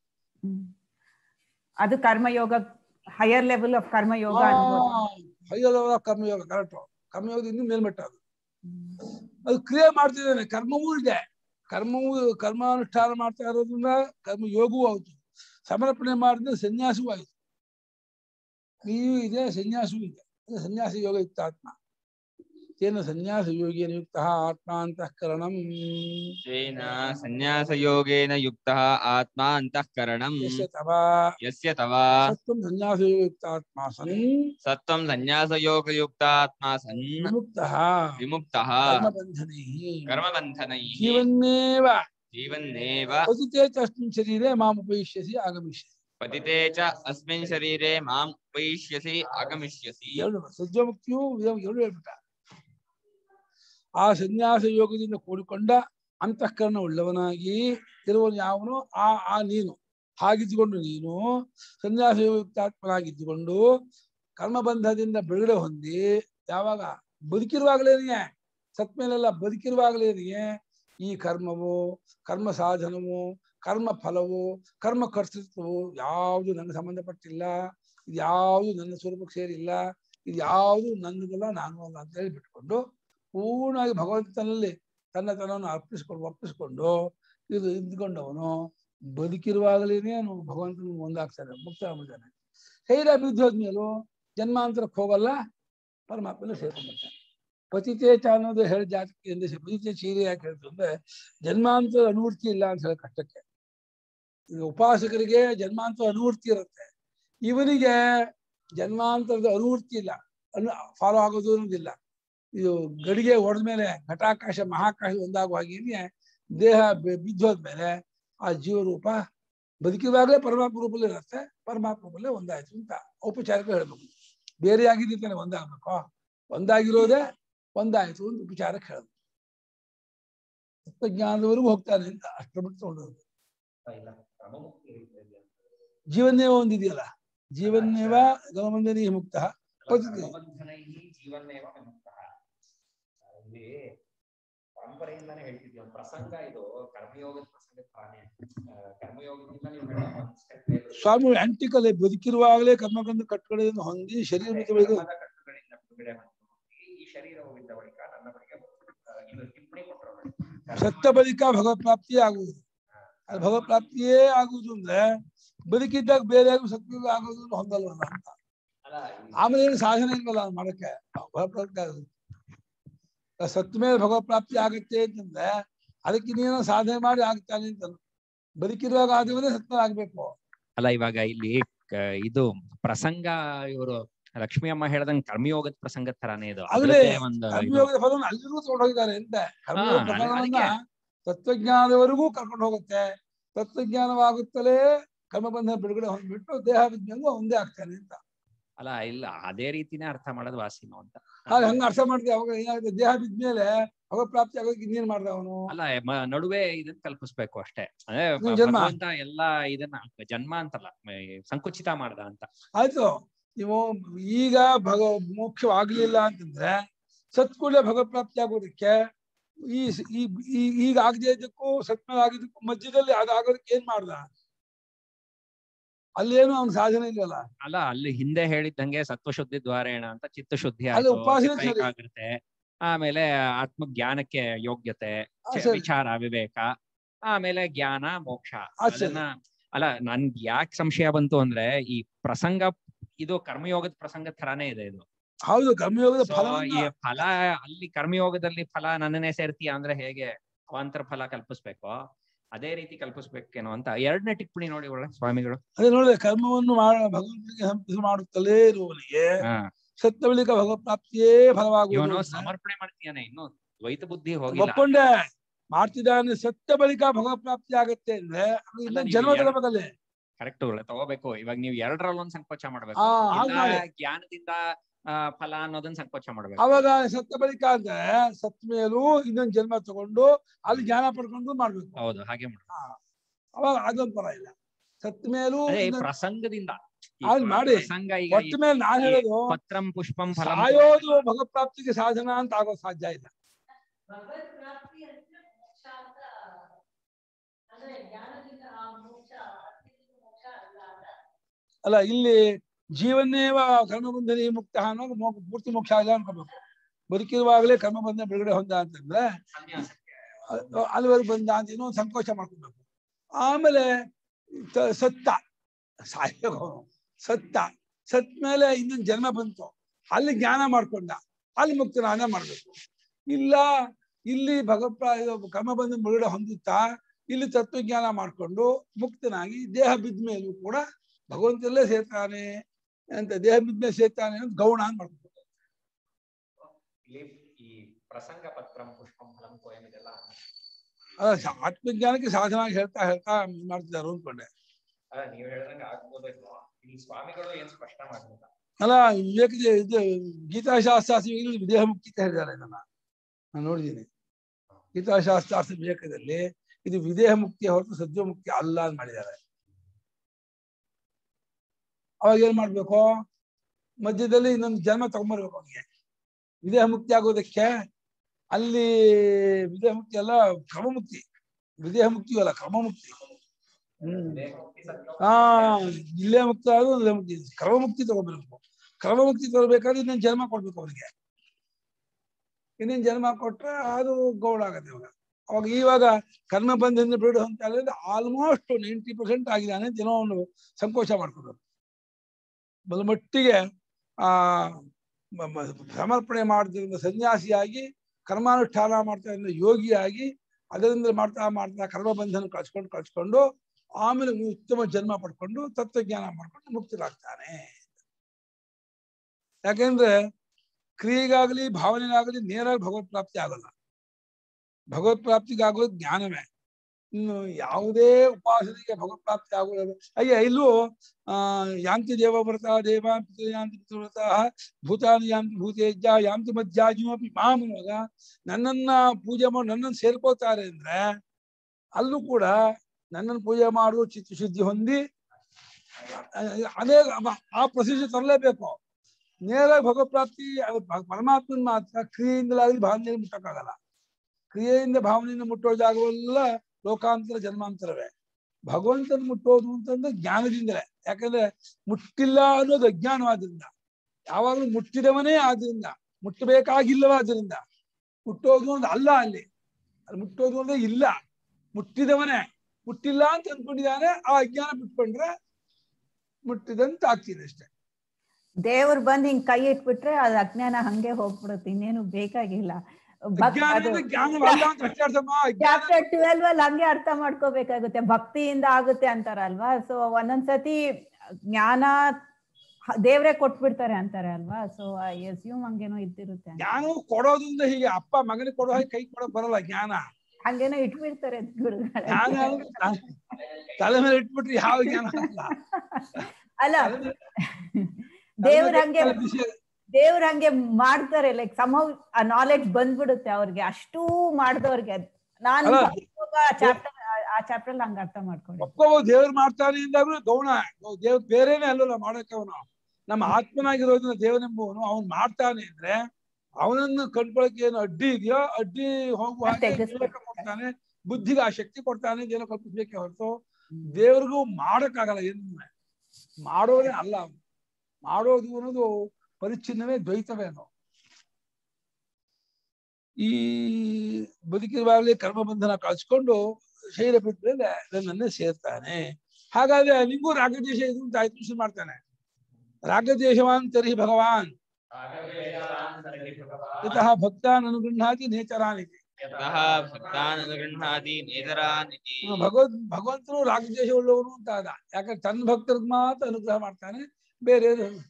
ಅದು ಕರ್ಮಯೋಗ, higher level of karmayoga. Higher level of karmayoga, correct. ಕರ್ಮಯೋಗ ಇನ್ನೂ ಮೇಲ್ಮಟ್ಟ. ಅದು ಕ್ರಿಯೆ ಮಾಡ್ತಿದ್ದಾನೆ, ಕರ್ಮವೂ ಇದೆ. ಕರ್ಮಾನುಷ್ಠಾನ ಮಾಡ್ತಾ ಇರೋದ್ರಿಂದ ಕರ್ಮಯೋಗವೂ ಆಯ್ತು, ಸಮರ್ಪಣೆ ಮಾಡಿದ್ರೆ ಸನ್ಯಾಸವೂ ಆಯ್ತು. ಕ್ರಿಯೆಯೂ ಇದೆ, ಸನ್ಯಾಸವೂ ಇದೆ. ಸನ್ಯಾಸ ಯೋಗ ಯುಕ್ತ ಆತ್ಮ. ತೇನ ಸನ್ಯಾಸ ಯೋಗೇನ ಯುಕ್ತ ಆತ್ಮ ಅಂತಃಕರಣಂ. ತೇನ ಸನ್ಯಾಸ ಯೋಗೇನ ಯುಕ್ತ ಆತ್ಮ ಅಂತಃಕರಣಂ. ಯಸ್ಯ ತವ ಸತ್ವಂ ಸನ್ಯಾಸ ಯೋಗ ಯುಕ್ತ ಆತ್ಮ ಸನ್. ಸತ್ವಂ ಸನ್ಯಾಸ ಯೋಗ ಯುಕ್ತ ಆತ್ಮ ಸನ್. ವಿಮುಕ್ತಃ ಕರ್ಮಬಂಧನೈಃ ಜೀವನ್ನೇವ ಪತಿತೇ ಚ ಅಸ್ಮಿನ್ ಶರೀರೇ ಮಾಂ ಉಪಯಿಷ್ಯಸಿ ಆಗಮಿಷ್ಯಸಿ. ಪತಿತೇ ಚ ಅಸ್ಮಿನ್ ಶರೀರೇ ಮಾಂ ಉಪಯಿಷ್ಯಸಿ ಆಗಮಿಷ್ಯಸಿ. ಸಜ್ಜಮುಕ್ತಿಯು ಎರಡು ಹೇಳ್ಬಿಟ್ಟ. ಆ ಸನ್ಯಾಸ ಯೋಗದಿಂದ ಕೂಡಿಕೊಂಡ ಅಂತಃಕರಣ ಉಳ್ಳವನಾಗಿ ಇರುವನು ಯಾವನು, ಆ ನೀನು ಹಾಗಿದ್ದುಕೊಂಡು ನೀನು ಸನ್ಯಾಸ ಯೋಗಯುಕ್ತಾತ್ಮನಾಗಿದ್ದುಕೊಂಡು ಕರ್ಮಬಂಧದಿಂದ ಬಿಡುಗಡೆ ಹೊಂದಿ, ಯಾವಾಗ ಬದುಕಿರುವಾಗಲೇನೆಯೇ, ಸತ್ ಮೇಲೆಲ್ಲ ಬದುಕಿರುವಾಗಲೇನೆಯೇ ಈ ಕರ್ಮವು, ಕರ್ಮ ಸಾಧನವು, ಕರ್ಮ ಫಲವು, ಕರ್ಮ ಕರ್ತೃತ್ವವು ಯಾವುದು ನನಗೆ ಸಂಬಂಧಪಟ್ಟಿಲ್ಲ, ಇದು ಯಾವುದು ನನ್ನ ಸ್ವರೂಪಕ್ಕೆ ಸೇರಿಲ್ಲ, ಇದು ಯಾವುದು ನನ್ನದಲ್ಲ, ನಾನು ಅಲ್ಲ ಅಂತ ಹೇಳಿ ಬಿಟ್ಕೊಂಡು ಪೂರ್ಣವಾಗಿ ಭಗವಂತನಲ್ಲಿ ತನ್ನನ್ನು ಒಪ್ಪಿಸ್ಕೊಂಡು ಇದು ಇದ್ಕೊಂಡವನು ಬದುಕಿರುವಾಗಲೇನೆ ಅವನು ಭಗವಂತನ ಒಂದಾಗ್ತಾನೆ, ಮುಕ್ತ ಆಗ್ಬಿಡ್ತಾನೆ. ಶರೀರ ಬಿದ್ದೋದ್ಮೇಲೂ ಜನ್ಮಾಂತರಕ್ಕೆ ಹೋಗಲ್ಲ, ಪರಮಾತ್ಮನ ಸೇರ್ಕೊಂಡ್ಬಿಡ್ತಾನೆ. ಪತಿತೇಚ ಅನ್ನೋದು ಹೇಳಿ ಜಾತಕ್ಕೆ ಎಂದ ಪತಿತೇ ಚೀರಿ ಯಾಕೆ ಹೇಳ್ತು ಅಂದ್ರೆ ಜನ್ಮಾಂತರ ಅನುವೃತ್ತಿ ಇಲ್ಲ ಅಂತ ಹೇಳಿ ಕಷ್ಟಕ್ಕೆ. ಈಗ ಉಪಾಸಕರಿಗೆ ಜನ್ಮಾಂತರ ಅನುವೃತ್ತಿ ಇರುತ್ತೆ, ಇವನಿಗೆ ಜನ್ಮಾಂತರದ ಅನುವೃತ್ತಿ ಇಲ್ಲ, ಫಾಲೋ ಆಗೋದು ಅನ್ನೋದಿಲ್ಲ. ಇದು ಗಡಿಗೆ ಹೊಡೆದ್ಮೇಲೆ ಘಟಾಕಾಶ ಮಹಾಕಾಶ ಒಂದಾಗುವಾಗೇನೆ ದೇಹ ಬಿದ್ದೋದ್ಮೇಲೆ ಆ ಜೀವರೂಪ ಬದುಕಿರುವಾಗಲೇ ಪರಮಾತ್ಮ ರೂಪಲ್ಲೇ ಇರುತ್ತೆ, ಪರಮಾತ್ಮ ರೂಪಲ್ಲೇ ಒಂದಾಯ್ತು ಅಂತ ಔಪಚಾರಿಕ ಹೇಳ್ಬೇಕು. ಬೇರೆ ಆಗಿದ್ದಾನೆ ಒಂದಾಗಬೇಕು, ಒಂದಾಗಿರೋದೇ ಒಂದಾಯ್ತು ಅಂತ ಉಪಚಾರಕ್ಕೆ ಹೇಳಬೇಕು. ತತ್ವಜ್ಞಾನದವರೆಗೂ ಹೋಗ್ತಾನೆ ಅಂತ ಅಷ್ಟರ ಬಿಟ್ಟು ತಗೊಂಡೋದು. ಜೀವನ್ನೇವ ಒಂದಿದೆಯಲ್ಲ, ಜೀವನ್ನೇವ ಗಮಬಂಧನೀ ಮುಕ್ತ ಇಲ್ಲಿ ಪರಂಪರೆಯಿಂದಾನೇ ಹೇಳ್ತಿದ್ವಿ, ಒಂದು ಪ್ರಸಂಗ ಇದು ಕರ್ಮಯೋಗದ ಪ್ರಸಂಗ ತಾನೇ. ಕರ್ಮಯೋಗದಿಂದ ನೀವು ಸ್ವಾಮಿ ಆಂಟಿಕಲ್ ಬದುಕಿರುವಾಗಲೇ ಕರ್ಮಬಂಧ ಕಟ್ಟುಗಳನ್ನು ಹೊಂದಿ ಶರೀರ ಕಟ್ಟುಗಳಿಂದ ಬಿಡುಗಡೆ ಈ ಶರೀರ ಹೋಗಿದ್ದ ಬಳಿಕ ನನ್ನ ಬಳಿಗೆ ಇದು ಟಿಪ್ಪಣಿ ಕೊಟ್ಟರು. ಸತ್ತ ಬಳಿಕ ಭಗವತ್ ಪ್ರಾಪ್ತಿಯೇ ಆಗುವುದು. ಅದು ಭಗವತ್ ಪ್ರಾಪ್ತಿಯೇ ಆಗುವುದು ಅಂದ್ರೆ ಬದುಕಿದ್ದಾಗ ಬೇರೆ ಸತ್ತ ಆಗೋದು ಹೊಂದಲ್ವಲ್ಲ ಅಂತ. ಆಮೇಲೆ ಏನು ಸಾಧನೆ ಇಲ್ವಲ್ಲ ಮಾಡಕ್ಕೆ. ಭಗವತ್ ಸತ್ತ ಮೇಲೆ ಭಗವತ್ ಪ್ರಾಪ್ತಿ ಆಗುತ್ತೆ ಅಂತಂದ್ರೆ ಅದಕ್ಕೆ ನೀನು ಸಾಧನೆ ಮಾಡಿ ಆಗ್ತಾನೆ ಅಂತ. ಬದುಕಿರುವಾಗ ಆದ್ರೆ ಸತ್ತ ಆಗ್ಬೇಕು ಅಲ್ಲ. ಇವಾಗ ಇಲ್ಲಿ ಇದು ಪ್ರಸಂಗ ಇವರು ಲಕ್ಷ್ಮೀ ಅಮ್ಮ ಹೇಳ್ದಂಗೆ ಕರ್ಮಯೋಗದ ಪ್ರಸಂಗದ ತರಾನೇ ಇದು. ಕರ್ಮಯೋಗದ ಫಲವನ್ನು ಅಲ್ಲಿಗೂ ತಗೊಂಡೋಗಿದ್ದಾರೆ ಅಂತ. ಕರ್ಮಯೋಗ ಪ್ರಕರಣವನ್ನ ತತ್ವಜ್ಞಾನದವರೆಗೂ ಕರ್ಕೊಂಡು ಹೋಗುತ್ತೆ. ತತ್ವಜ್ಞಾನವಾಗುತ್ತಲೇ ಕರ್ಮಬಂಧ ಬಿಡುಗಡೆ ಹೊಂದ್ಬಿಟ್ಟು ದೇಹ ವಿಜ್ಞಾನವು ಒಂದೇ ಆಗ್ತಾನೆ ಅಂತ. ಅಲ್ಲ ಇಲ್ಲ, ಅದೇ ರೀತಿನೇ ಅರ್ಥ ಮಾಡೋದು ವಾಸಿನೋ ಅಂತ. ಹಂಗ ಅರ್ಥ ಮಾಡ್ತೀವಿ. ಅವಾಗ ಏನಾಗುತ್ತೆ, ದೇಹ ಬಿದ್ಮೇಲೆ ಭಗವತ್ಪ್ರಾಪ್ತಿ ಆಗೋದಕ್ಕೆ ಇನ್ನೇನ್ ಮಾಡ್ದ ಅವನು? ಅಲ್ಲ, ನಡುವೆ ಇದನ್ನ ಕಲ್ಪಿಸ್ಬೇಕು ಅಷ್ಟೇ. ಭಗವಂತ ಎಲ್ಲ ಇದನ್ನ ಜನ್ಮ ಅಂತಲ್ಲ, ಸಂಕುಚಿತ ಮಾಡ್ದ ಅಂತ. ಆಯ್ತು, ನೀವು ಈಗ ಮೋಕ್ಷವಾಗ್ಲಿಲ್ಲ ಅಂತಂದ್ರೆ ಸತ್ಕೂಡಲೇ ಭಗವತ್ಪ್ರಾಪ್ತಿ ಆಗೋದಕ್ಕೆ ಈಗ ಆಗದೆ ಇದ್ದಕ್ಕೂ ಸತ್ಮೇಲೆ ಆಗಿದ್ದಕ್ಕೂ ಮಧ್ಯದಲ್ಲಿ ಅದಾಗೋದಕ್ಕೆ ಏನ್ ಮಾಡ್ದ? ಅಲ್ಲೇನು ಅವ್ನ ಸಾಧನೆ ಇಲ್ಲಲ್ಲ. ಅಲ್ಲ, ಅಲ್ಲಿ ಹಿಂದೆ ಹೇಳಿದ್ದಂಗೆ ಸತ್ವಶುದ್ಧಿ ದ್ವಾರೇಣ ಅಂತ ಚಿತ್ತಶುದ್ಧಿ ಅಲ್ಲಿ ಆಯ್ತು, ಉಪಾಸನೆ ಸರಿ. ಚಿತ್ತೈಕಾಗ್ರತೆ, ಆಮೇಲೆ ಆತ್ಮಜ್ಞಾನಕ್ಕೆ ಯೋಗ್ಯತೆ, ಸರಿ. ವಿಚಾರ ವಿವೇಕ, ಆಮೇಲೆ ಜ್ಞಾನ ಮೋಕ್ಷ. ಸರಿ. ಅದನ್ನ ಅಲ್ಲ, ನನ್ಗೆ ಯಾಕೆ ಸಂಶಯ ಬಂತು ಅಂದ್ರೆ ಈ ಪ್ರಸಂಗ ಇದು ಕರ್ಮಯೋಗದ ಪ್ರಸಂಗ ತರಾನೇ ಇದೆ ಇದು. ಹೌದು, ಕರ್ಮಯೋಗದ So, ಈ ಫಲ ಅಲ್ಲಿ ಕರ್ಮಯೋಗದಲ್ಲಿ ಫಲ ನನ್ನನ್ನೇ ಸೇರ್ತೀಯ ಅಂದ್ರೆ ಹೇಗೆ ಅವಾಂತರ ಫಲ ಕಲ್ಪಿಸ್ಬೇಕು, ಅದೇ ರೀತಿ ಕಲ್ಪಿಸ್ಬೇಕೇನೋ ಅಂತ. ಎರಡನೇ ಟಿಪ್ಪಣಿ ನೋಡಿ ಒಳ್ಳೆ ಸ್ವಾಮಿಗಳು. ಅದೇ ನೋಡಿದ್ರೆ ಕರ್ಮವನ್ನು ಭಗವಂತನಿಗೆ ಸಮರ್ಪಣೆ ಮಾಡುತ್ತಲೇ ಇರುವವನಿಗೆ ಸತ್ತ ಬಳಿಕ ಭಗವತ್ ಪ್ರಾಪ್ತಿಯೇ ಫಲವಾಗುವುದು. ಇವನು ಸಮರ್ಪಣೆ ಮಾಡ್ತೀಯಾನೆ, ಇನ್ನು ದ್ವೈತ ಬುದ್ಧಿ ಹೋಗಿಲ್ಲ. ಒಪ್ಕೊಂಡೆ ಮಾಡ್ತಿದ್ದಾನೆ, ಸತ್ತ ಬಳಿಕ ಭಗವತ್ ಪ್ರಾಪ್ತಿ ಆಗತ್ತೆ ಅಂದ್ರೆ ಇಲ್ಲ ಜನ್ಮ ತಗೋಬೇಕಲ್ಲೇ. ಕರೆಕ್ಟ್ ತಗೋಬೇಕು. ಇವಾಗ ನೀವು ಎರಡರಲ್ಲಿ ಒಂದ್ ಸಂಕೋಚ ಮಾಡ್ಬೇಕು, ಜ್ಞಾನದಿಂದ ಫಲ ಅನ್ನೋದನ್ನ ಸಂಕೋಚ ಮಾಡ್ಬೇಕು. ಅವಾಗ ಸತ್ತ ಬಳಿಕ ಅಂದ್ರೆ ಸತ್ ಮೇಲೂ ಇನ್ನೊಂದು ಜನ್ಮ ತಗೊಂಡು ಅಲ್ಲಿ ಜ್ಞಾನ ಪಡ್ಕೊಂಡು ಮಾಡ್ಬೇಕು. ಹೌದು, ಹಾಗೆ ಮಾಡ್ಬೇಕು. ಅವಾಗ ಅದೊಂದು ಪರ ಇಲ್ಲ. ಸತ್ ಮೇಲೂ ಪ್ರಸಂಗದಿಂದ ಮಾಡಿ ಪ್ರಸಂಗ. ಈಗ ಒಟ್ಟ ಮೇಲೆ ನಾನು ಹೇಳೋದು ಪತ್ರಂ ಪುಷ್ಪಂ ಫಲಂ, ಸಾಯೋದು ಭಗವತ್ ಪ್ರಾಪ್ತಿಗೆ ಸಾಧನ ಅಂತ ಆಗೋ ಸಾಧ್ಯ ಇಲ್ಲ. ಅಲ್ಲ, ಇಲ್ಲಿ ಜೀವನ್ನೇವ ಕರ್ಮಬಂಧನಿ ಮುಕ್ತ ಅನ್ನೋದು ಪೂರ್ತಿ ಮೋಕ್ಷ ಆಗಿಲ್ಲ ಅನ್ಕೋಬೇಕು. ಬದುಕಿರುವಾಗಲೇ ಕರ್ಮಬಂಧನ ಬಿಡುಗಡೆ ಹೊಂದ ಅಂತಂದ್ರೆ ಅಲ್ಲಿವರೆಗೆ ಬಂದ ಅಂತ ಇನ್ನೊಂದು ಸಂಕೋಚ ಮಾಡ್ಕೋಬೇಕು. ಆಮೇಲೆ ಸತ್ತ ಸತ್ ಮೇಲೆ ಇನ್ನೊಂದು ಜನ್ಮ ಬಂತು, ಅಲ್ಲಿ ಜ್ಞಾನ ಮಾಡ್ಕೊಂಡ, ಅಲ್ಲಿ ಮುಕ್ತನಾದ ಮಾಡ್ಬೇಕು. ಇಲ್ಲ ಇಲ್ಲಿ ಕರ್ಮಬಂಧನ ಬಿಡುಗಡೆ ಹೊಂದುತ್ತಾ ಇಲ್ಲಿ ತತ್ವಜ್ಞಾನ ಮಾಡ್ಕೊಂಡು ಮುಕ್ತನಾಗಿ ದೇಹ ಬಿದ್ದ ಮೇಲೂ ಕೂಡ ಭಗವಂತಲ್ಲೇ ಸೇರ್ತಾನೆ ಅಂತ, ದೇಹ ಬಿದ್ದ ಮೇಲೆ ಸೇರ್ತಾನೆ ಅಂತ ಗೌಣ ಅಂತ ಮಾಡ್ಬೇಕು. ಈ ಪ್ರಸಂಗ ಪತ್ರಂ ಪುಷ್ಪಂ ಫಲಂ ಪೋಯಂ ಇದೆಲ್ಲ ಆತ್ಮಜ್ಞಾನಕ್ಕೆ ಸಾಧನ ಹೇಳ್ತಾ ಮಾಡ್ತಿದ್ದಾರೆ ಅಂದ್ಕೊಂಡೆ. ನೀವು ಹೇಳ್ದಂಗೆ ಆಗ್ಬೋದೇನೋ. ಇಲ್ಲಿ ಸ್ವಾಮಿಗಳು ಏನ್ ಸ್ಪಷ್ಟ ಮಾಡ್ಲಿಲ್ಲ. ಅಲ್ಲ, ಇದು ಗೀತಾಶಾಸ್ತ್ರಾರ್ಥ ವಿದೇಹ ಮುಕ್ತಿ ಅಂತ ಹೇಳಿದ್ದಾರೆ. ಇದನ್ನ ನಾನು ನೋಡಿದ್ದೀನಿ. ಗೀತಾಶಾಸ್ತ್ರಾರ್ಥ ವಿವೇಕದಲ್ಲಿ ಇದು ವಿದೇಹ ಮುಕ್ತಿ ಹೊರತು ಸದ್ಯ ಮುಕ್ತಿ ಅಲ್ಲ ಅಂತ ಮಾಡಿದ್ದಾರೆ. ಅವಾಗ ಏನ್ ಮಾಡ್ಬೇಕು, ಮಧ್ಯದಲ್ಲಿ ಇನ್ನೊಂದು ಜನ್ಮ ತಗೊಂಡ್ಬರ್ಬೇಕು ಅವನಿಗೆ ವಿದೇಹ ಮುಕ್ತಿ ಆಗೋದಕ್ಕೆ. ಅಲ್ಲಿ ವಿದೇಹ ಮುಕ್ತಿ ಅಲ್ಲ, ಕ್ರಮಮುಕ್ತಿ. ವಿದೇಹ ಮುಕ್ತಿ ಅಲ್ಲ, ಕ್ರಮಮುಕ್ತಿ. ಇಲ್ಲೇ ಮುಕ್ತ ಆಗೋದು ಮುಕ್ತಿ, ಕ್ರಮಮುಕ್ತಿ ತಗೋಬೇಕು. ಕ್ರಮಮುಕ್ತಿ ತಗೋಬೇಕಾದ್ರೆ ಇನ್ನೊಂದು ಜನ್ಮ ಕೊಡ್ಬೇಕು ಅವನಿಗೆ. ಇನ್ನೊಂದು ಜನ್ಮ ಕೊಟ್ರೆ ಅದು ಗೌಡ ಆಗತ್ತೆ. ಇವಾಗ ಕರ್ಮ ಬಂಧದಿಂದ ಬಿಡು ಅಂತ ಹೇಳಿದ್ರೆ ಆಲ್ಮೋಸ್ಟ್ 90% ಆಗಿದ್ದಾನೆ ಅಂತ ಏನೋ ಒಂದು ಸಂಕೋಚ ಮಾಡ್ಕೊಬೇಕು. ಬಲಮಟ್ಟಿಗೆ ಸಮರ್ಪಣೆ ಮಾಡ್ತಿರೋ ಸನ್ಯಾಸಿಯಾಗಿ ಕರ್ಮಾನುಷ್ಠಾನ ಮಾಡ್ತಾ ಇರೋ ಯೋಗಿಯಾಗಿ ಅದರಿಂದ ಮಾಡ್ತಾ ಕರ್ಮಬಂಧನ ಕಳ್ಸ್ಕೊಂಡು ಆಮೇಲೆ ಉತ್ತಮ ಜನ್ಮ ಪಡ್ಕೊಂಡು ತತ್ವಜ್ಞಾನ ಮಾಡ್ಕೊಂಡು ಮುಕ್ತರಾಗ್ತಾನೆ. ಯಾಕೆಂದ್ರೆ ಕ್ರಿಯೆಗಾಗಲಿ ಭಾವನೆಗಾಗಲಿ ನೇರವಾಗಿ ಭಗವತ್ ಪ್ರಾಪ್ತಿ ಆಗಲ್ಲ. ಭಗವತ್ ಪ್ರಾಪ್ತಿಗಾಗೋದು ಜ್ಞಾನವೇ. ಇನ್ನು ಯಾವುದೇ ಉಪಾಸನೆಗೆ ಭಗವತ್ ಪ್ರಾಪ್ತಿ ಆಗೋದು ಇಲ್ಲೂ ಯಾಂತಿ ದೇವವ್ರತ ದೇವಾಂತಿ ಯಾಂತಿ ಪಿತೃವ್ರತ ಭೂತಾನಿ ಯಾಂತಿ ಭೂತೇಜ್ಯ ಯಾಂತಿ ಮಧ್ಯಾಜಿಮಪಿ ಮಾಮುವಾಗ ನನ್ನನ್ನ ಪೂಜೆ ಮಾಡಿ ನನ್ನನ್ನು ಸೇರ್ಕೋತಾರೆ ಅಂದ್ರೆ ಅಲ್ಲೂ ಕೂಡ ನನ್ನನ್ನು ಪೂಜೆ ಮಾಡುವ ಚಿತ್ತಶುದ್ಧಿ ಹೊಂದಿ ಅದೇ ಆ ಪ್ರಸಿದ್ಧಿ ತರಲೇಬೇಕು. ನೇರವಾಗಿ ಭಗವತ್ ಪ್ರಾಪ್ತಿ ಪರಮಾತ್ಮನ ಮಾತ್ರ ಕ್ರಿಯೆಯಿಂದಲಾಗಲಿ ಭಾವನೆಯಲ್ಲಿ ಮುಟ್ಟಕ್ಕಾಗಲ್ಲ. ಕ್ರಿಯೆಯಿಂದ ಭಾವನೆಯಿಂದ ಮುಟ್ಟೋ ಜಾಗವೆಲ್ಲ ಲೋಕಾಂತರ ಜನ್ಮಾಂತರವೇ. ಭಗವಂತನ ಮುಟ್ಟೋದು ಅಂತಂದ್ರೆ ಜ್ಞಾನದಿಂದಲೇ. ಯಾಕಂದ್ರೆ ಮುಟ್ಟಿಲ್ಲ ಅನ್ನೋದು ಅಜ್ಞಾನವಾದ್ರಿಂದ, ಯಾವಾಗಲೂ ಮುಟ್ಟಿದವನೇ ಆದ್ರಿಂದ, ಮುಟ್ಟಬೇಕಾಗಿಲ್ಲವಾದ್ರಿಂದ. ಮುಟ್ಟೋದು ಅಂದ್ರೆ ಅಲ್ಲ, ಅಲ್ಲಿ ಮುಟ್ಟೋದು ಅಂದ್ರೆ ಇಲ್ಲ, ಮುಟ್ಟಿದವನೇ. ಮುಟ್ಟಿಲ್ಲ ಅಂತ ಅಂದ್ಕೊಂಡಿದ್ದಾನೆ, ಆ ಅಜ್ಞಾನ ಬಿಟ್ಕೊಂಡ್ರೆ ಮುಟ್ಟಿದಂತ ಆಗ್ತಿದೆ ಅಷ್ಟೇ. ದೇವ್ರು ಬಂದ್ ಹಿಂಗ್ ಕೈ ಇಟ್ಬಿಟ್ರೆ ಅದು ಅಜ್ಞಾನ ಹಂಗೆ ಹೋಗ್ಬಿಡುತ್ತೆ, ಇನ್ನೇನು ಬೇಕಾಗಿಲ್ಲ. ಚಾಪ್ಟರ್ 12 ಅಲ್ಲಿ ಹಂಗೆ ಅರ್ಥ ಮಾಡ್ಕೋಬೇಕಾಗುತ್ತೆ. ಭಕ್ತಿಯಿಂದ ಆಗುತ್ತೆ ಅಂತಾರಲ್ವಾ. ಸೊ ಒಂದೊಂದ್ಸತಿ ಜ್ಞಾನ ದೇವ್ರೆ ಕೊಟ್ಬಿಡ್ತಾರೆ ಅಂತಾರೆ ಅಲ್ವಾ. ಸೊ ಎಸ್ಯೂಮ್ ಹಂಗೇನೋ ಇದ್ದಿರುತ್ತೆ. ಜ್ಞಾನ ಕೊಡೋದ್ರಿಂದ ಹೀಗೆ ಅಪ್ಪ ಮಗನಿಗೆ ಕೊಡೋ ಹಾಗೆ ಕೈ ಕೊಡೋಕ್ ಬರಲ್ಲ. ಜ್ಞಾನ ಹಂಗೇನೋ ಇಟ್ಬಿಡ್ತಾರೆ ಗುರುಗಳು. ತಲೆ ಮೇಲೆ ಇಟ್ಬಿಟ್ರಿ ಯಾವ ಜ್ಞಾನ ಅಲ್ಲ, ದೇವ್ರ ಹಂಗೆ ಮಾಡ್ತಾರೆ. ಲೈಕ್ ಸಮ್ಹೌ ಆ ನಾಲೆಡ್ಜ್ ಬಂದ್ಬಿಡುತ್ತೆ ಅವ್ರಿಗೆ, ಅಷ್ಟೂ ಮಾಡಿದವ್ರಿಗೆ. ನಾನು ಆ ಚಾಪ್ಟರ್ ಹಂಗ ಅರ್ಥ ಮಾಡ್ಕೊಂಡು ದೇವ್ರು ಮಾಡ್ತಾನೆ ಅಂದಾಗ್ಲೂ ಗೌಣ. ದೇವ್ರ ಬೇರೆನೆ ಅಲ್ಲಲ್ಲ ಮಾಡೋಕೆ. ಅವನು ನಮ್ಮ ಆತ್ಮನಾಗಿರೋದನ್ನ ದೇವನೆಂಬುವನು ಅವನು ಮಾಡ್ತಾನೆ ಅಂದ್ರೆ ಅವನನ್ನು ಕಂಡ್ಕೊಳಕ್ಕೆ ಏನು ಅಡ್ಡಿ ಇದೆಯೋ ಅಡ್ಡಿ ಹೋಗುವ ಕೊಡ್ತಾನೆ, ಬುದ್ಧಿಗೆ ಆ ಶಕ್ತಿ ಕೊಡ್ತಾನೆ, ಏನೋ ಕಲ್ಪಿಸ್ಬೇಕೆ ಹೊರತು ದೇವ್ರಿಗೂ ಮಾಡಕ್ಕಾಗಲ್ಲ. ಏನು ಮಾಡೋದೇ ಅಲ್ಲ. ಮಾಡೋದು ಅನ್ನೋದು ಪರಿಚ್ಛಿನ್ನವೇ, ದ್ವೈತವೇನು. ಈ ಬದುಕಿರುವಾಗಲೇ ಕರ್ಮಬಂಧನ ಕಳಿಸ್ಕೊಂಡು ಶರೀರ ಬಿಟ್ಟ ಮೇಲೆ ನನ್ನನ್ನೇ ಸೇರ್ತಾನೆ. ಹಾಗಾದ್ರೆ ನಿಮಗೂ ರಾಗದ್ವೇಷ ಇದು ಅಂತ ಆಯ್ತು ಮಾಡ್ತಾನೆ. ರಾಗದ್ವೇಷವಾನ್ ತರ್ಹಿ ಭಗವಾನ್ ಯತಃ ಭಕ್ತಾನ್ ಅನುಗೃಹಾತಿ ನೇತರಾನಿತಿ. ಭಗವಂತನು ರಾಗದ್ವೇಷ ಉಳ್ಳವನು ಅಂತ ಆದ. ಯಾಕಂದ್ರೆ ತನ್ನ ಭಕ್ತರಿಗೆ ಮಾತ್ರ ಅನುಗ್ರಹ ಮಾಡ್ತಾನೆ, ಬೇರೆ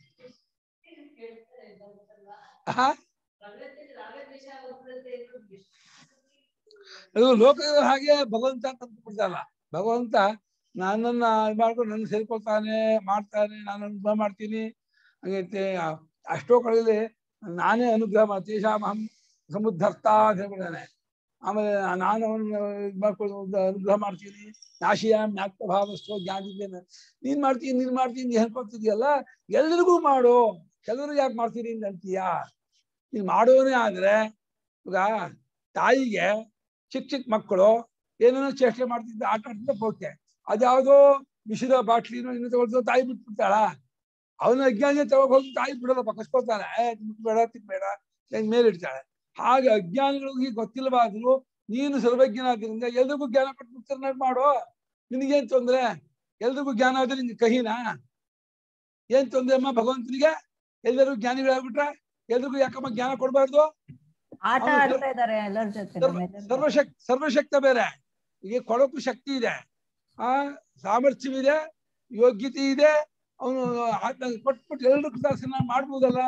ಅದು ಲೋಕದ ಹಾಗೆ ಭಗವಂತ ತಂದುಬಿಡ್ತಲ್ಲ. ಭಗವಂತ ನನ್ನನ್ನ ಮಾಡ್ಕೊಂಡು ನನ್ನ ಸೇರ್ಕೊಳ್ತಾನೆ, ಮಾಡ್ತಾನೆ, ನಾನು ಅನುಗ್ರಹ ಮಾಡ್ತೀನಿ. ಹಂಗೈತೆ ಅಷ್ಟೋ ಕಡೆಯಲ್ಲಿ ನಾನೇ ಅನುಗ್ರಹ ಮಾಡ್ತೀನಿ, ಶಾಮಹಂ ಸಮುದ್ಧರ್ತ ಅಂತ ಹೇಳ್ಬಿಡ್ತಾನೆ. ಆಮೇಲೆ ನಾನು ಅವನ್ನ ಮಾಡ್ಕೊಂಡು ಅನುಗ್ರಹ ಮಾಡ್ತೀನಿ. ನಾಶಿಯಾಮ್ ಜ್ಞಾತ ಭಾವಸ್ಥೋ ಜ್ಞಾನಿದ್ದೇನೆ. ನೀನ್ ಮಾಡ್ತೀನಿ ಹೇಳ್ಕೊಳ್ತಿದ್ಯಲ್ಲ, ಎಲ್ರಿಗೂ ಮಾಡು, ಕೆಲವ್ರಿಗೆ ಯಾಕೆ ಮಾಡ್ತೀನಿ ಅಂತ ಅಂತೀಯಾ? ನೀನ್ ಮಾಡೋನೇ ಆದ್ರೆ ಈಗ ತಾಯಿಗೆ ಚಿಕ್ಕ ಮಕ್ಕಳು ಏನೇನೋ ಚೇಷ್ಟೆ ಮಾಡ್ತಿದ್ದ, ಆಟ ಆಡ್ತಿದ್ದ ಹೋಗ್ತೆ, ಅದ್ಯಾವುದೋ ವಿಷದ ಬಾಟ್ಲಿನೋ ಇನ್ನು ತಗೊಳ್ತೋ ತಾಯಿ ಬಿಟ್ಬಿಡ್ತಾಳ. ಅವನ ಅಜ್ಞಾನ ತಗೊಂಡು ಹೋಗಿ ತಾಯಿ ಬಿಡೋಲ್ಲ, ಪಕ್ಕಸ್ಕೊಳ್ತಾಳೆ, ಬೇಡ ತಿನ್ಬೇಡ ಮೇಲಿಡ್ತಾಳೆ. ಹಾಗೆ ಅಜ್ಞಾನಿಗಳಿಗೆ ಗೊತ್ತಿಲ್ಲವಾದ್ರು ನೀನು ಸರ್ವಜ್ಞನಾದ್ರಿಂದ ಎಲ್ರಿಗೂ ಜ್ಞಾನ ಕೊಟ್ಟು ಮಾಡೋ. ನಿನಗೇನ್ ತೊಂದ್ರೆ? ಎಲ್ರಿಗೂ ಜ್ಞಾನ ಆದ್ರೆ ನಿನ್ಗೆ ಕಹಿನಾ? ಏನ್ ತೊಂದ್ರೆ ಅಮ್ಮ ಭಗವಂತನಿಗೆ? ಎಲ್ಲರೂ ಜ್ಞಾನಿಗಳಾಗ್ಬಿಟ್ರೆ ಎಲ್ರಿಗೂ ಯಾಕಮ್ಮ ಜ್ಞಾನ ಕೊಡ್ಬಾರ್ದು? ಆಟ ಆಡ್ತಾ ಇದ್ದಾರೆ ಎಲ್ಲರ ಜೊತೆ. ಸರ್ವಶಕ್ತ ಬೇರೆ, ಈಗ ಕೊಡೋಕ್ಕೂ ಶಕ್ತಿ ಇದೆ, ಸಾಮರ್ಥ್ಯವಿದೆ, ಯೋಗ್ಯತೆ ಇದೆ. ಅವನು ಕೊಟ್ಬಿಟ್ಟು ಎಲ್ಲರೂ ಕೃತಾಸನ ಮಾಡ್ಬೋದಲ್ಲ.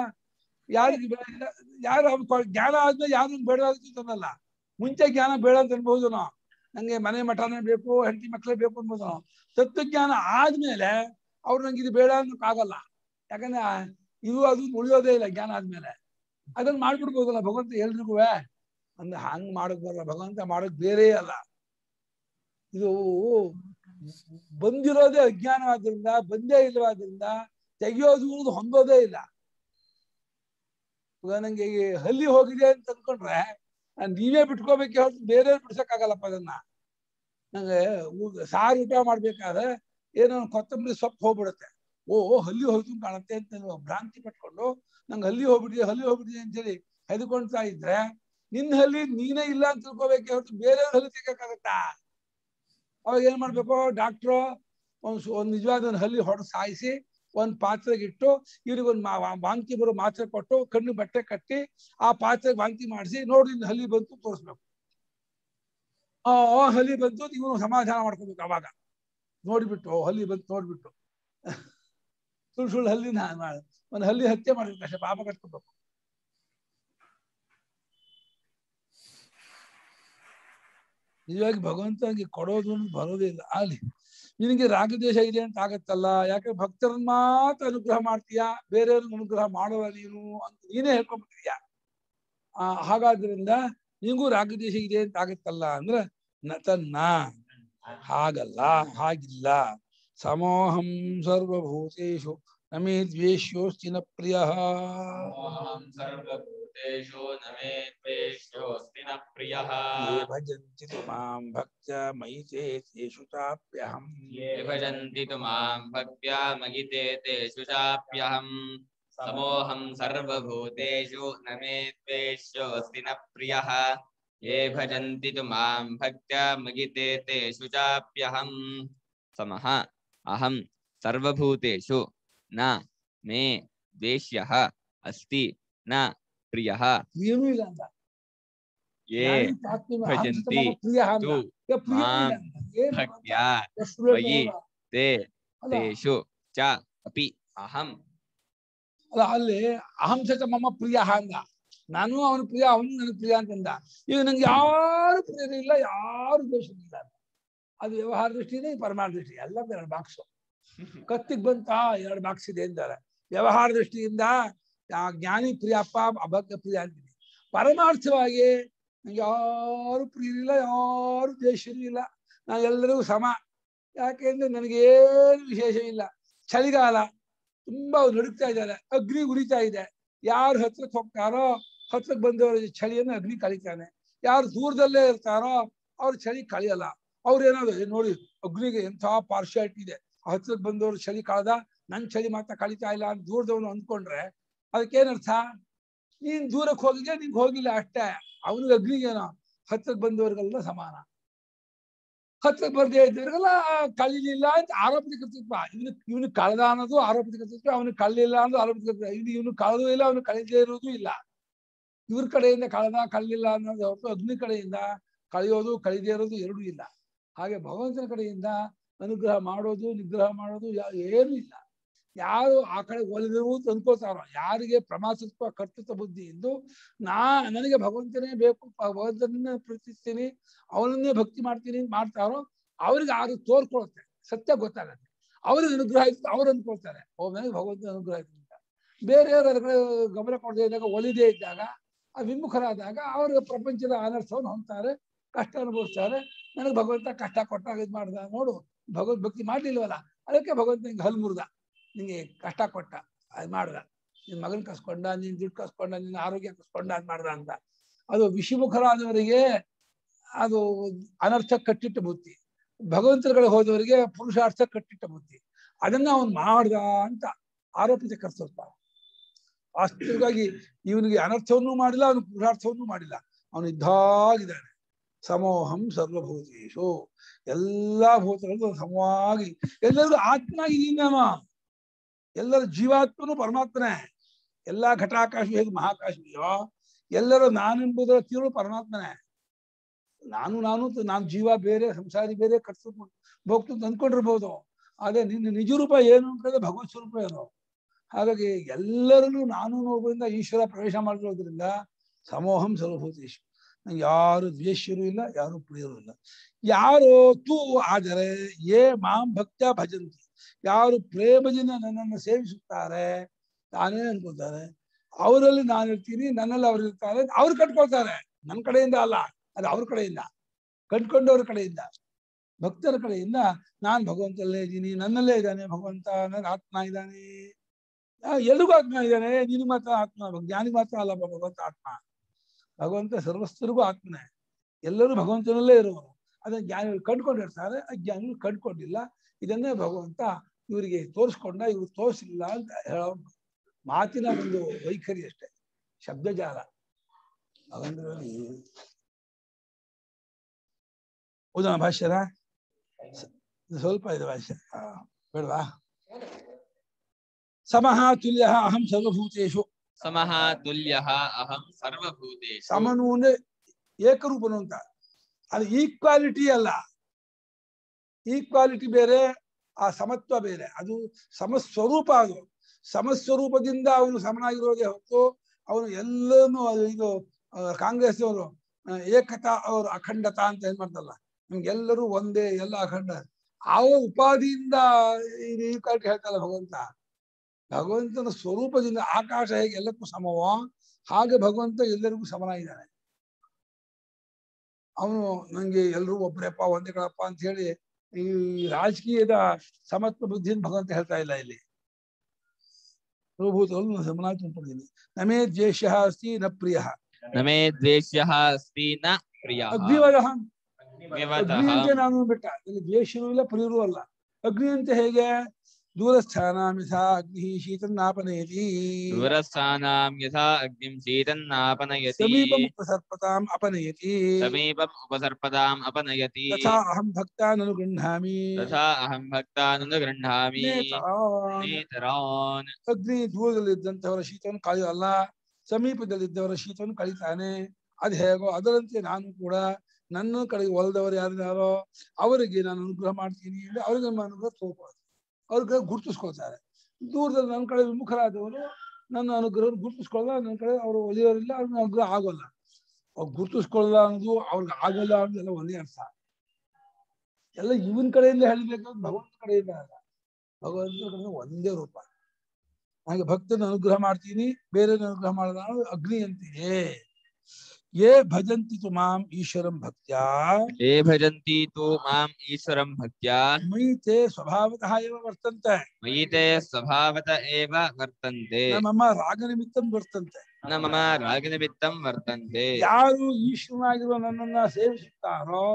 ಯಾರು ಜ್ಞಾನ ಆದ್ಮೇಲೆ ಯಾರು ಬೇಡವಾದಲ್ಲ. ಮುಂಚೆ ಜ್ಞಾನ ಬೇಡ ಅಂತ ಅನ್ಬಹುದು ನಾವು, ನಂಗೆ ಮನೆ ಮಠನೇ ಬೇಕು, ಹೆಂಡತಿ ಮಕ್ಕಳೇ ಬೇಕು ಅನ್ಬೋದು ನಾವು. ತತ್ವಜ್ಞಾನ ಆದ್ಮೇಲೆ ಅವ್ರು ನಂಗೆ ಇದು ಬೇಡ ಅನ್ನೋಕ್ಕಾಗಲ್ಲ. ಯಾಕಂದ್ರೆ ಇದು ಅದು ಉಳಿಯೋದೇ ಇಲ್ಲ ಜ್ಞಾನ ಆದ್ಮೇಲೆ. ಅದನ್ನ ಮಾಡ್ಬಿಡ್ಬೋದಲ್ಲ ಭಗವಂತ ಎಲ್ರಿಗೂ. ಅಂದ್ರೆ ಹಂಗ್ ಮಾಡಕ್ ಬರಲ್ಲ, ಭಗವಂತ ಮಾಡಕ್ ಬೇರೆ ಅಲ್ಲ. ಇದು ಬಂದಿರೋದೇ ಅಜ್ಞಾನವಾದ್ರಿಂದ, ಬಂದೇ ಇಲ್ಲವಾದ್ರಿಂದ ತೆಗಿಯೋದು ಹೊಂದೋದೇ ಇಲ್ಲ. ಈಗ ನಂಗೆ ಹಲ್ಲಿ ಹೋಗಿದೆ ಅಂತ ಅನ್ಕೊಂಡ್ರೆ ನೀವೇ ಬಿಟ್ಕೋಬೇಕೆ ಹೊರತು ಬೇರೆ ಬಿಡ್ಸಕ್ಕಾಗಲ್ಲಪ್ಪ ಅದನ್ನ. ನಂಗೆ ಸಾರು ಊಟ ಮಾಡ್ಬೇಕಾದ್ರೆ ಏನೋ ಕೊತ್ತಂಬರಿ ಸೊಪ್ಪು ಹೋಗ್ಬಿಡುತ್ತೆ, ಹಲ್ಲಿ ಹೋಯ್ತು ಕಾಣುತ್ತೆ ಅಂತ ಭ್ರಾಂತಿ ಪಟ್ಕೊಂಡು ನಂಗೆ ಹಲ್ಲಿ ಹೋಗ್ಬಿಟ್ಟಿದೆ ಅಂತೇಳಿ ಹೆದ್ಕೊಳ್ತಾ ಇದ್ರೆ ನಿನ್ನ ಹಲ್ಲಿ ನೀನೇ ಇಲ್ಲ ಅಂತ ತಿಳ್ಕೋಬೇಕೆ ಹೊರತು ಬೇರೆ ಹಲ್ಲಿ ತೆಗಕ್ಕಾಗತ್ತಾ? ಅವಾಗ ಏನ್ ಮಾಡ್ಬೇಕು? ಡಾಕ್ಟ್ರು ಒಂದ್ ನಿಜವಾದ ಒಂದು ಹಲ್ಲಿ ಹೊಡೆದು ಸಾಯಿಸಿ ಒಂದ್ ಪಾತ್ರೆಗೆ ಇಟ್ಟು ಇವ್ರಿಗೊಂದು ವಾಂತಿ ಬರೋ ಮಾತ್ರೆ ಕೊಟ್ಟು ಕಣ್ಣು ಬಟ್ಟೆ ಕಟ್ಟಿ ಆ ಪಾತ್ರೆಗೆ ವಾಂತಿ ಮಾಡಿಸಿ ನೋಡಿ ಹಲ್ಲಿ ಬಂತು ತೋರಿಸ್ಬೇಕು. ಹಲ್ಲಿ ಬಂತು ನೀವು ಸಮಾಧಾನ ಮಾಡ್ಕೋಬೇಕು. ಅವಾಗ ನೋಡ್ಬಿಟ್ಟು ಹಲ್ಲಿ ಬಂತು ನೋಡ್ಬಿಟ್ಟು ಸುಳ್ಳು ಹಲ್ಲಿನ ಒಂದು ಹಲ್ಲಿ ಹತ್ಯೆ ಮಾಡ್ಬೇಕು ಅಷ್ಟೇ, ಪಾಪ ಕಟ್ಕೋಬೇಕು. ನಿಜವಾಗಿ ಭಗವಂತನಿಗೆ ಕೊಡೋದು ಬರೋದೇ ಇಲ್ಲ. ಅಲ್ಲಿ ನಿನಗೆ ರಾಗದ್ವೇಷ ಇದೆ ಅಂತ ಆಗತ್ತಲ್ಲ, ಯಾಕೆ ಭಕ್ತರನ್ನ ಮಾತ್ರ ಅನುಗ್ರಹ ಮಾಡ್ತೀಯಾ, ಬೇರೆಯವ್ರಿಗೆ ಅನುಗ್ರಹ ಮಾಡೋಲ್ಲ ನೀನು ಅಂತ ನೀನೇ ಹೇಳ್ಕೊಂಡ್ಬಿಟ್ಟಿದ್ಯಾ. ಹಾಗಾದ್ರಿಂದ ನಿನಗೂ ರಾಗದ್ವೇಷ ಇದೆ ಅಂತ ಆಗತ್ತಲ್ಲ ಅಂದ್ರೆ ತನ್ನ ಹಾಗಲ್ಲ, ಹಾಗಿಲ್ಲ. ಸಮೋಹಂ ಸರ್ವಭೂತೇಷು ನಮೇ ದ್ವೇಷ್ಯೋಸ್ತಿ ನ ಪ್ರಿಯಃ. ಯೇ ಭಜಂತಿ ತು ಮಾಂ ಭಕ್ತ್ಯಾ ಮಯಿ ತೇಷು ಚಾಪ್ಯಹಂ. ಸಮೋಹಂ ಸರ್ವಭೂತೇಷು ನ ಮೇ ದ್ವೇಷ್ಯೋಸ್ತಿ ನ ಪ್ರಿಯಃ. ಯೇ ಭಜಂತಿ ತು ಮಾಂ ಭಕ್ತ್ಯಾ ಮಗಿತೆ ತೇಷು ಚಾಪ್ಯಹಂ. ಸಮಃ ಅಹಂ ಸರ್ವಭೂತೇಷು ನ ಮೇ ದ್ವೇಷ್ಯಃ ಅಸ್ತಿ ನ ಪ್ರಿಯಃ. ಏನೂ ಇಲ್ಲ ಅಂತ. ಯೇ ಭಜಂತಿ ತು ಮಾಂ ಭಕ್ತ್ಯಾ ಮಯಿ ತೇಷು ಚ ಅಪಿ ಅಹಂ. ಅಲ್ಲ, ಅಲ್ಲಿ ಅಹಂ ಸತ ಮಮ ಪ್ರಿಯ ಅಂದ. ನಾನು ಅವನ ಪ್ರಿಯ, ಅವನು ನನ್ನ ಪ್ರಿಯ ಅಂತಂದ. ಈಗ ನಂಗೆ ಯಾರು ಪ್ರಿಯರಿಲ್ಲ, ಯಾರು ದ್ವೇಷವಿಲ್ಲ. ಅದು ವ್ಯವಹಾರ ದೃಷ್ಟಿನೇ, ಪರಮಾರ್ಥ ದೃಷ್ಟಿ ಎಲ್ಲ ಎರಡು ಬಾಕ್ಸು. ಕತ್ತಿಗೆ ಬಂತ 2 ಬಾಕ್ಸ್ ಇದೆ ಅಂತಾರೆ. ವ್ಯವಹಾರ ದೃಷ್ಟಿಯಿಂದ ಜ್ಞಾನಿ ಪ್ರಿಯಪ್ಪ, ಅಭಕ್ತ ಪ್ರಿಯ ಅಂತೀನಿ. ಪರಮಾರ್ಥವಾಗಿ ನಂಗೆ ಯಾರು ಪ್ರಿಯರಿಲ್ಲ, ಯಾರು ದ್ವೇಷವೂ ಇಲ್ಲ, ನಾನು ಎಲ್ಲರಿಗೂ ಸಮ. ಯಾಕೆಂದ್ರೆ ನನಗೇನು ವಿಶೇಷವಿಲ್ಲ. ಚಳಿಗಾಲ ತುಂಬಾ ನಡುಕ್ತಾ ಇದ್ದಾರೆ, ಅಗ್ನಿ ಉರಿತಾ ಇದೆ. ಯಾರು ಹತ್ರಕ್ಕೆ ಹೋಗ್ತಾರೋ ಹತ್ರಕ್ಕೆ ಬಂದವರ ಚಳಿಯನ್ನು ಅಗ್ನಿ ಕಳೀತಾನೆ. ಯಾರು ದೂರದಲ್ಲೇ ಇರ್ತಾರೋ ಅವ್ರ ಚಳಿ ಕಳಿಯಲ್ಲ. ಅವ್ರೇನಾದ್ರು ನೋಡಿ ಅಗ್ನಿಗೆ ಎಂಥ ಪಾರ್ಶಿಯಾಲಿಟಿ ಇದೆ, ಹತ್ರಕ್ಕೆ ಬಂದವರು ಚಳಿ ಕಳೆದ, ನನ್ ಚಳಿ ಮಾತ್ರ ಕಳೀತಾ ಇಲ್ಲ ಅಂತ ದೂರದವನು ಅಂದ್ಕೊಂಡ್ರೆ ಅದಕ್ಕೇನರ್ಥ? ನೀನ್ ದೂರಕ್ಕೆ ಹೋಗಿದ್ಯಾ, ನಿಂಗೆ ಹೋಗಿಲ್ಲ ಅಷ್ಟೇ. ಅವನಿಗೆ ಅಗ್ನಿಗೇನೋ ಹತ್ರಕ್ಕೆ ಬಂದವ್ರಿಗೆಲ್ಲ ಸಮಾನ. ಹತ್ರಕ್ಕೆ ಬರ್ದೇ ಇದ್ದವ್ರಿಗೆಲ್ಲ ಕಳೀಲಿಲ್ಲ ಅಂತ ಆರೋಪದ ಕರ್ತೃತ್ವ. ಇವನು ಕಳೆದ ಅನ್ನೋದು ಆರೋಪದ ಕರ್ತೃತ್ವ, ಅವನು ಕಳಲಿಲ್ಲ ಅನ್ನೋದು ಆರೋಪದ ಕರ್ತೃತ್ವ. ಇವನು ಕಳೆದೂ ಇಲ್ಲ, ಅವನು ಕಳೀದೇ ಇರೋದು ಇಲ್ಲ. ಇವ್ರ ಕಡೆಯಿಂದ ಕಳೆದ ಕಳಲಿಲ್ಲ ಅನ್ನೋದು ಹೊರತು ಅಗ್ನಿ ಕಡೆಯಿಂದ ಕಳೆಯೋದು ಕಳೀದೇ ಇರೋದು ಎರಡೂ ಇಲ್ಲ. ಹಾಗೆ ಭಗವಂತನ ಕಡೆಯಿಂದ ಅನುಗ್ರಹ ಮಾಡೋದು ನಿಗ್ರಹ ಮಾಡೋದು ಏನೂ ಇಲ್ಲ. ಯಾರು ಆ ಕಡೆ ಒಲಿದಿರುವುದು ಅನ್ಕೋತಾರೋ, ಯಾರಿಗೆ ಪ್ರಮಾಸತ್ವ ಕರ್ತೃತ್ವ ಬುದ್ಧಿ ಎಂದು ನನಗೆ ಭಗವಂತನೇ ಬೇಕು, ಭಗವಂತನನ್ನೇ ಪ್ರೀತಿಸ್ತೀನಿ, ಅವನನ್ನೇ ಭಕ್ತಿ ಮಾಡ್ತೀನಿ ಮಾಡ್ತಾರೋ ಅವ್ರಿಗೆ ಅದು ತೋರ್ಕೊಳುತ್ತೆ, ಸತ್ಯ ಗೊತ್ತಾಗತ್ತೆ. ಅವ್ರಿಗೆ ಅನುಗ್ರಹ ಆಯ್ತು ಅವ್ರು ಅನ್ಕೊಳ್ತಾರೆ, ನನಗೆ ಭಗವಂತನ ಅನುಗ್ರಹ ಆಯ್ತು ಅಂತ. ಬೇರೆಯವರು ಅದ್ರ ಕಡೆ ಗಮನ ಕೊಡದೇ ಇದ್ದಾಗ, ಒಲಿದೇ ಇದ್ದಾಗ, ವಿಮುಖರಾದಾಗ ಅವ್ರಿಗೆ ಪ್ರಪಂಚದ ಅನರ್ಥವನ್ನು ಹೊಂದ್ತಾರೆ, ಕಷ್ಟ ಅನುಭವಿಸ್ತಾರೆ. ನನಗೆ ಭಗವಂತ ಕಷ್ಟ ಕೊಟ್ಟಾಗ ಇದು ಮಾಡ್ದ, ನೋಡು ಭಗವದ್ ಭಕ್ತಿ ಮಾಡ್ಲಿಲ್ವಲ್ಲ, ಅದಕ್ಕೆ ಭಗವಂತ ನಿಂಗೆ ಹಲ್ ಮುರ್ದ, ನಿಂಗೆ ಕಷ್ಟ ಕೊಟ್ಟ, ಅದು ಮಾಡ್ದ, ನಿನ್ ಮಗನ್ ಕಸ್ಕೊಂಡ, ನಿನ್ ದುಡ್ಡು ಕಸ್ಕೊಂಡ, ನಿನ್ನ ಆರೋಗ್ಯ ಕಸ್ಕೊಂಡ ಅದ್ ಮಾಡ್ದ ಅಂತ. ಅದು ವಿಷಿಮುಖರಾದವರಿಗೆ ಅದು ಅನರ್ಥ ಕಟ್ಟಿಟ್ಟ ಬುದ್ಧಿ, ಭಗವಂತರ ಕಡೆ ಹೋದವರಿಗೆ ಪುರುಷಾರ್ಥ ಕಟ್ಟಿಟ್ಟ ಬುದ್ಧಿ. ಅದನ್ನ ಅವನು ಮಾಡ್ದ ಅಂತ ಆರೋಪಿತ ಕರ್ತೃತ್ವ. ವಾಸ್ತವಿಕವಾಗಿ ಇವನಿಗೆ ಅನರ್ಥವನ್ನೂ ಮಾಡಿಲ್ಲ, ಅವನು ಪುರುಷಾರ್ಥವನ್ನೂ ಮಾಡಿಲ್ಲ, ಅವನು ಇದ್ದಾಗಿದ್ದಾನೆ. ಸಮೋಹಂ ಸರ್ವಭೂತೇಶು, ಎಲ್ಲಾ ಭೂತಗಳು ಸಮವಾಗಿ, ಎಲ್ಲರಿಗೂ ಆತ್ಮ ಇದೀನಾಮ, ಎಲ್ಲರ ಜೀವಾತ್ಮನು ಪರಮಾತ್ಮನೇ. ಎಲ್ಲಾ ಘಟಾಕಾಶ ಹೇಗೆ ಮಹಾಕಾಶಿಯೋ, ಎಲ್ಲರೂ ನಾನೆಂಬುದರ ತೀರು ಪರಮಾತ್ಮನೇ. ನಾನು ಜೀವ ಬೇರೆ, ಸಂಸಾರಿ ಬೇರೆ, ಕರ್ತೃತ್ವ ಭೋಕ್ತೃ ಅಂದ್ಕೊಂಡಿರ್ಬೋದು, ಆದ್ರೆ ನಿನ್ನ ನಿಜ ರೂಪ ಏನು ಅಂತಂದ್ರೆ ಭಗವತ್ ಸ್ವರೂಪ ಏನು. ಹಾಗಾಗಿ ಎಲ್ಲರಲ್ಲೂ ನಾನು ನೋಡುವುದರಿಂದ ಈಶ್ವರ ಪ್ರವೇಶ ಮಾಡಿರೋದ್ರಿಂದ ಸಮೋಹಂ ಸರ್ವಭೂತೇಶು, ಯಾರು ದ್ವೇಷ್ಯರು ಇಲ್ಲ, ಯಾರು ಪ್ರಿಯರು ಇಲ್ಲ. ಯಾರು ತೂ ಆದರೆ ಏ ಮಾಂ ಭಕ್ತ ಭಜಂತಿ, ಯಾರು ಪ್ರೇಮದಿಂದ ನನ್ನನ್ನು ಸೇವಿಸುತ್ತಾರೆ, ನಾನೇ ಅನ್ಕೊಳ್ತಾರೆ, ಅವರಲ್ಲಿ ನಾನು ಇರ್ತೀನಿ, ನನ್ನಲ್ಲಿ ಅವ್ರು ಇರ್ತಾರೆ, ಅವ್ರು ಕಟ್ಕೊಳ್ತಾರೆ. ನನ್ನ ಕಡೆಯಿಂದ ಅಲ್ಲ, ಅದು ಅವ್ರ ಕಡೆಯಿಂದ, ಕಟ್ಕೊಂಡವ್ರ ಕಡೆಯಿಂದ, ಭಕ್ತರ ಕಡೆಯಿಂದ. ನಾನು ಭಗವಂತಲ್ಲೇ ಇದ್ದೀನಿ, ನನ್ನಲ್ಲೇ ಇದ್ದಾನೆ ಭಗವಂತ, ನನ್ನ ಆತ್ಮ ಇದ್ದಾನೆ, ಎಲ್ರಿಗೂ ಆತ್ಮ ಇದ್ದಾನೆ. ನಿನಗೆ ಮಾತ್ರ ಆತ್ಮ, ಜ್ಞಾನಿಗೆ ಮಾತ್ರ ಅಲ್ಲ ಭಗವಂತ ಆತ್ಮ. ಭಗವಂತ ಸರ್ವಸ್ಥರಿಗೂ ಆತ್ಮನೇ, ಎಲ್ಲರೂ ಭಗವಂತನಲ್ಲೇ ಇರುವರು. ಅದನ್ನ ಜ್ಞಾನಿಗಳು ಕಂಡುಕೊಂಡಿರ್ತಾರೆ, ಅಜ್ಞಾನಿಗಳು ಕಂಡುಕೊಂಡಿಲ್ಲ. ಇದನ್ನೇ ಭಗವಂತ ಇವರಿಗೆ ತೋರಿಸ್ಕೊಂಡ, ಇವ್ರು ತೋರಿಸಿಲ್ಲ ಅಂತ ಹೇಳೋ ಮಾತಿನ ಒಂದು ವೈಖರಿ ಅಷ್ಟೇ, ಶಬ್ದಜಾಲ. ಹಾಗಂದ್ರೆ ಓದೋಣ ಭಾಷ್ಯನ, ಸ್ವಲ್ಪ ಇದೆ ಭಾಷ್ಯ, ಬೇಡವಾ? ಸಮಃ ತುಲ್ಯ ಅಹಂ ಸರ್ವಭೂತೇಶು, ಸಮಃ ತುಲ್ಯಃ ಅಹಂ ಸರ್ವಭೂತೇಷು. ಸಮನು ಅಂದ್ರೆ ಏಕರೂಪನು ಅಂತ, ಅದು ಈಕ್ವಾಲಿಟಿ ಅಲ್ಲ. ಈಕ್ವಾಲಿಟಿ ಬೇರೆ, ಆ ಸಮತ್ವ ಬೇರೆ. ಅದು ಸಮಸ್ವರೂಪ. ಅದು ಸಮಸ್ವರೂಪದಿಂದ ಅವನು ಸಮನಾಗಿರೋದೇ ಹೊತ್ತು ಅವನು ಎಲ್ಲನೂ. ಇದು ಕಾಂಗ್ರೆಸ್ ಅವರು ಏಕತಾ, ಅವರು ಅಖಂಡತಾ ಅಂತ ಏನ್ ಮಾಡ್ತಲ್ಲ, ನಮ್ಗೆಲ್ಲರೂ ಒಂದೇ, ಎಲ್ಲ ಅಖಂಡ. ಆ ಉಪಾಧಿಯಿಂದ ಇದು ಈಕ್ವಾಲಿಟಿ ಹೇಳ್ತಲ್ಲ ಭಗವಂತ. ಭಗವಂತನ ಸ್ವರೂಪದಿಂದ ಆಕಾಶ ಹೇಗೆ ಎಲ್ಲಕ್ಕೂ ಸಮವೋ ಹಾಗೆ ಭಗವಂತ ಎಲ್ಲರಿಗೂ ಸಮನಾಗಿದ್ದಾನೆ. ಅವನು ನಂಗೆ ಎಲ್ರೂ ಒಬ್ಬರಪ್ಪ, ಒಂದೇ ಕಳಪ್ಪ ಅಂತ ಹೇಳಿ ಈ ರಾಜಕೀಯದ ಸಮತ್ವ ಬುದ್ಧಿಯನ್ನು ಭಗವಂತ ಹೇಳ್ತಾ ಇಲ್ಲ ಇಲ್ಲಿ. ಸರ್ವಭೂತಗಳು ಸಮನಾಗಿ ತುಂಬಿದ್ದೀನಿ. ನಮೇ ದ್ವೇಷ ಅಸ್ತಿ ನ ಪ್ರಿಯ, ನಮೇ ದ್ವೇಷ್ಯಃ ಅಸ್ತಿ ನ ಪ್ರಿಯಃ. ಅಗ್ನಿವದಹ, ಅಗ್ನಿವತಃ. ಅಗ್ನಿ ಅಂತ ನಾನು ಬಿಟ್ಟ, ಇಲ್ಲಿ ದ್ವೇಷನೂ ಇಲ್ಲ ಪ್ರಿಯರೂ ಅಲ್ಲ. ಅಗ್ನಿ ಅಂತ ಹೇಗೆ? ದೂರಸ್ಥಾನಾಂ ಯಥಾ ಅಗ್ನಿ ಶೀತನ್ನಾಪನಯತಿ, ದೂರಸ್ಥಾನಾಂ ಯಥಾ ಅಗ್ನಿಂ ಶೀತನ್ನಾಪನಯತಿ, ಸಮೀಪಂ ಉಪಸರ್ಪತಾಂ ಅಪನಯತಿ, ಸಮೀಪಂ ಉಪಸರ್ಪದಾಂ ಅಪನಯತಿ, ತಥಾ ಅಹಂ ಭಕ್ತಾನನು ಗೃಹ್ಣಾಮಿ, ತಥಾ ಅಹಂ ಭಕ್ತಾನನು ಗೃಹ್ಣಾಮಿ ನೇತರಾನ್. ನೇತರಾನ್. ಅಗ್ನಿ ದೂರದಲ್ಲಿದ್ದಂಥವರ ಶೀತವನ್ನು ಕಳೆಯಲ್ಲ, ಸಮೀಪದಲ್ಲಿದ್ದವರ ಶೀತವನ್ನು ಕಳೀತಾನೆ. ಅದು ಹೇಗೋ ಅದರಂತೆ ನಾನು ಕೂಡ ನನ್ನ ಕಡೆಗೆ ಒಲ್ದವರು ಯಾರ್ಯಾರೋ ಅವರಿಗೆ ನಾನು ಅನುಗ್ರಹ ಮಾಡ್ತೀನಿ ಅಂದ್ರೆ ಅವ್ರಿಗೆ ನಮ್ಮ ಅನುಗ್ರಹ ತೋರ್ಕೊಳ್ಳೋದು, ಅವ್ರಿಗೆ ಗುರುತಿಸ್ಕೊಳ್ತಾರೆ. ದೂರದಲ್ಲಿ ನನ್ನ ಕಡೆ ವಿಮುಖರಾದವರು ನನ್ನ ಅನುಗ್ರಹ ಗುರುತಿಸ್ಕೊಳ್ಳಲ್ಲ, ನನ್ನ ಕಡೆ ಅವರು ಒಲಿಯೋರಿಲ್ಲ, ಅವ್ರಿಗೆ ಅನುಗ್ರಹ ಆಗೋಲ್ಲ. ಅವ್ರು ಗುರುತಿಸ್ಕೊಳ್ಳಲ್ಲ ಅನ್ನೋದು, ಅವ್ರಿಗೆ ಆಗೋಲ್ಲ ಅನ್ನೋದೆಲ್ಲ ಒಂದೇ ಅರ್ಥ. ಎಲ್ಲ ಇವನ್ ಕಡೆಯಿಂದ ಹೇಳಬೇಕಾದ್ರೆ ಭಗವಂತ ಕಡೆಯಿಂದ ಅಲ್ಲ, ಭಗವಂತನ ಕಡೆಯಿಂದ ಒಂದೇ ರೂಪ. ಹಾಗೆ ಭಕ್ತನ ಅನುಗ್ರಹ ಮಾಡ್ತೀನಿ, ಬೇರೆ ಅನುಗ್ರಹ ಮಾಡೋದ ಅಗ್ನಿ ಅಂತೀನಿ. ಯೇ ಭಜಂತಿ ತು ಮಾಂ ಈಶ್ವರಂ ಭಕ್ತ್ಯಾ, ಯೇ ಭಜಂತಿ ತು ಮಾಂ ಈಶ್ವರಂ ಭಕ್ತ್ಯಾ, ಮಯಿ ತೇ ಸ್ವಭಾವತಃ ಏವ ವರ್ತಂತೆ, ಮಯಿ ತೇ ಸ್ವಭಾವತ ಏವ ವರ್ತಂತೆ, ನ ಮಮ ರಾಗನಿಮಿತ್ತಂ ವರ್ತಂತೆ. ನ ಮಮ ರಾಗನಿಮಿತ್ತಂ ವರ್ತಂತೆ. ಯಾರು ಈಶ್ವರನಾಗಿರುವ ನನ್ನನ್ನ ಸೇವಿಸುತ್ತಾರೋ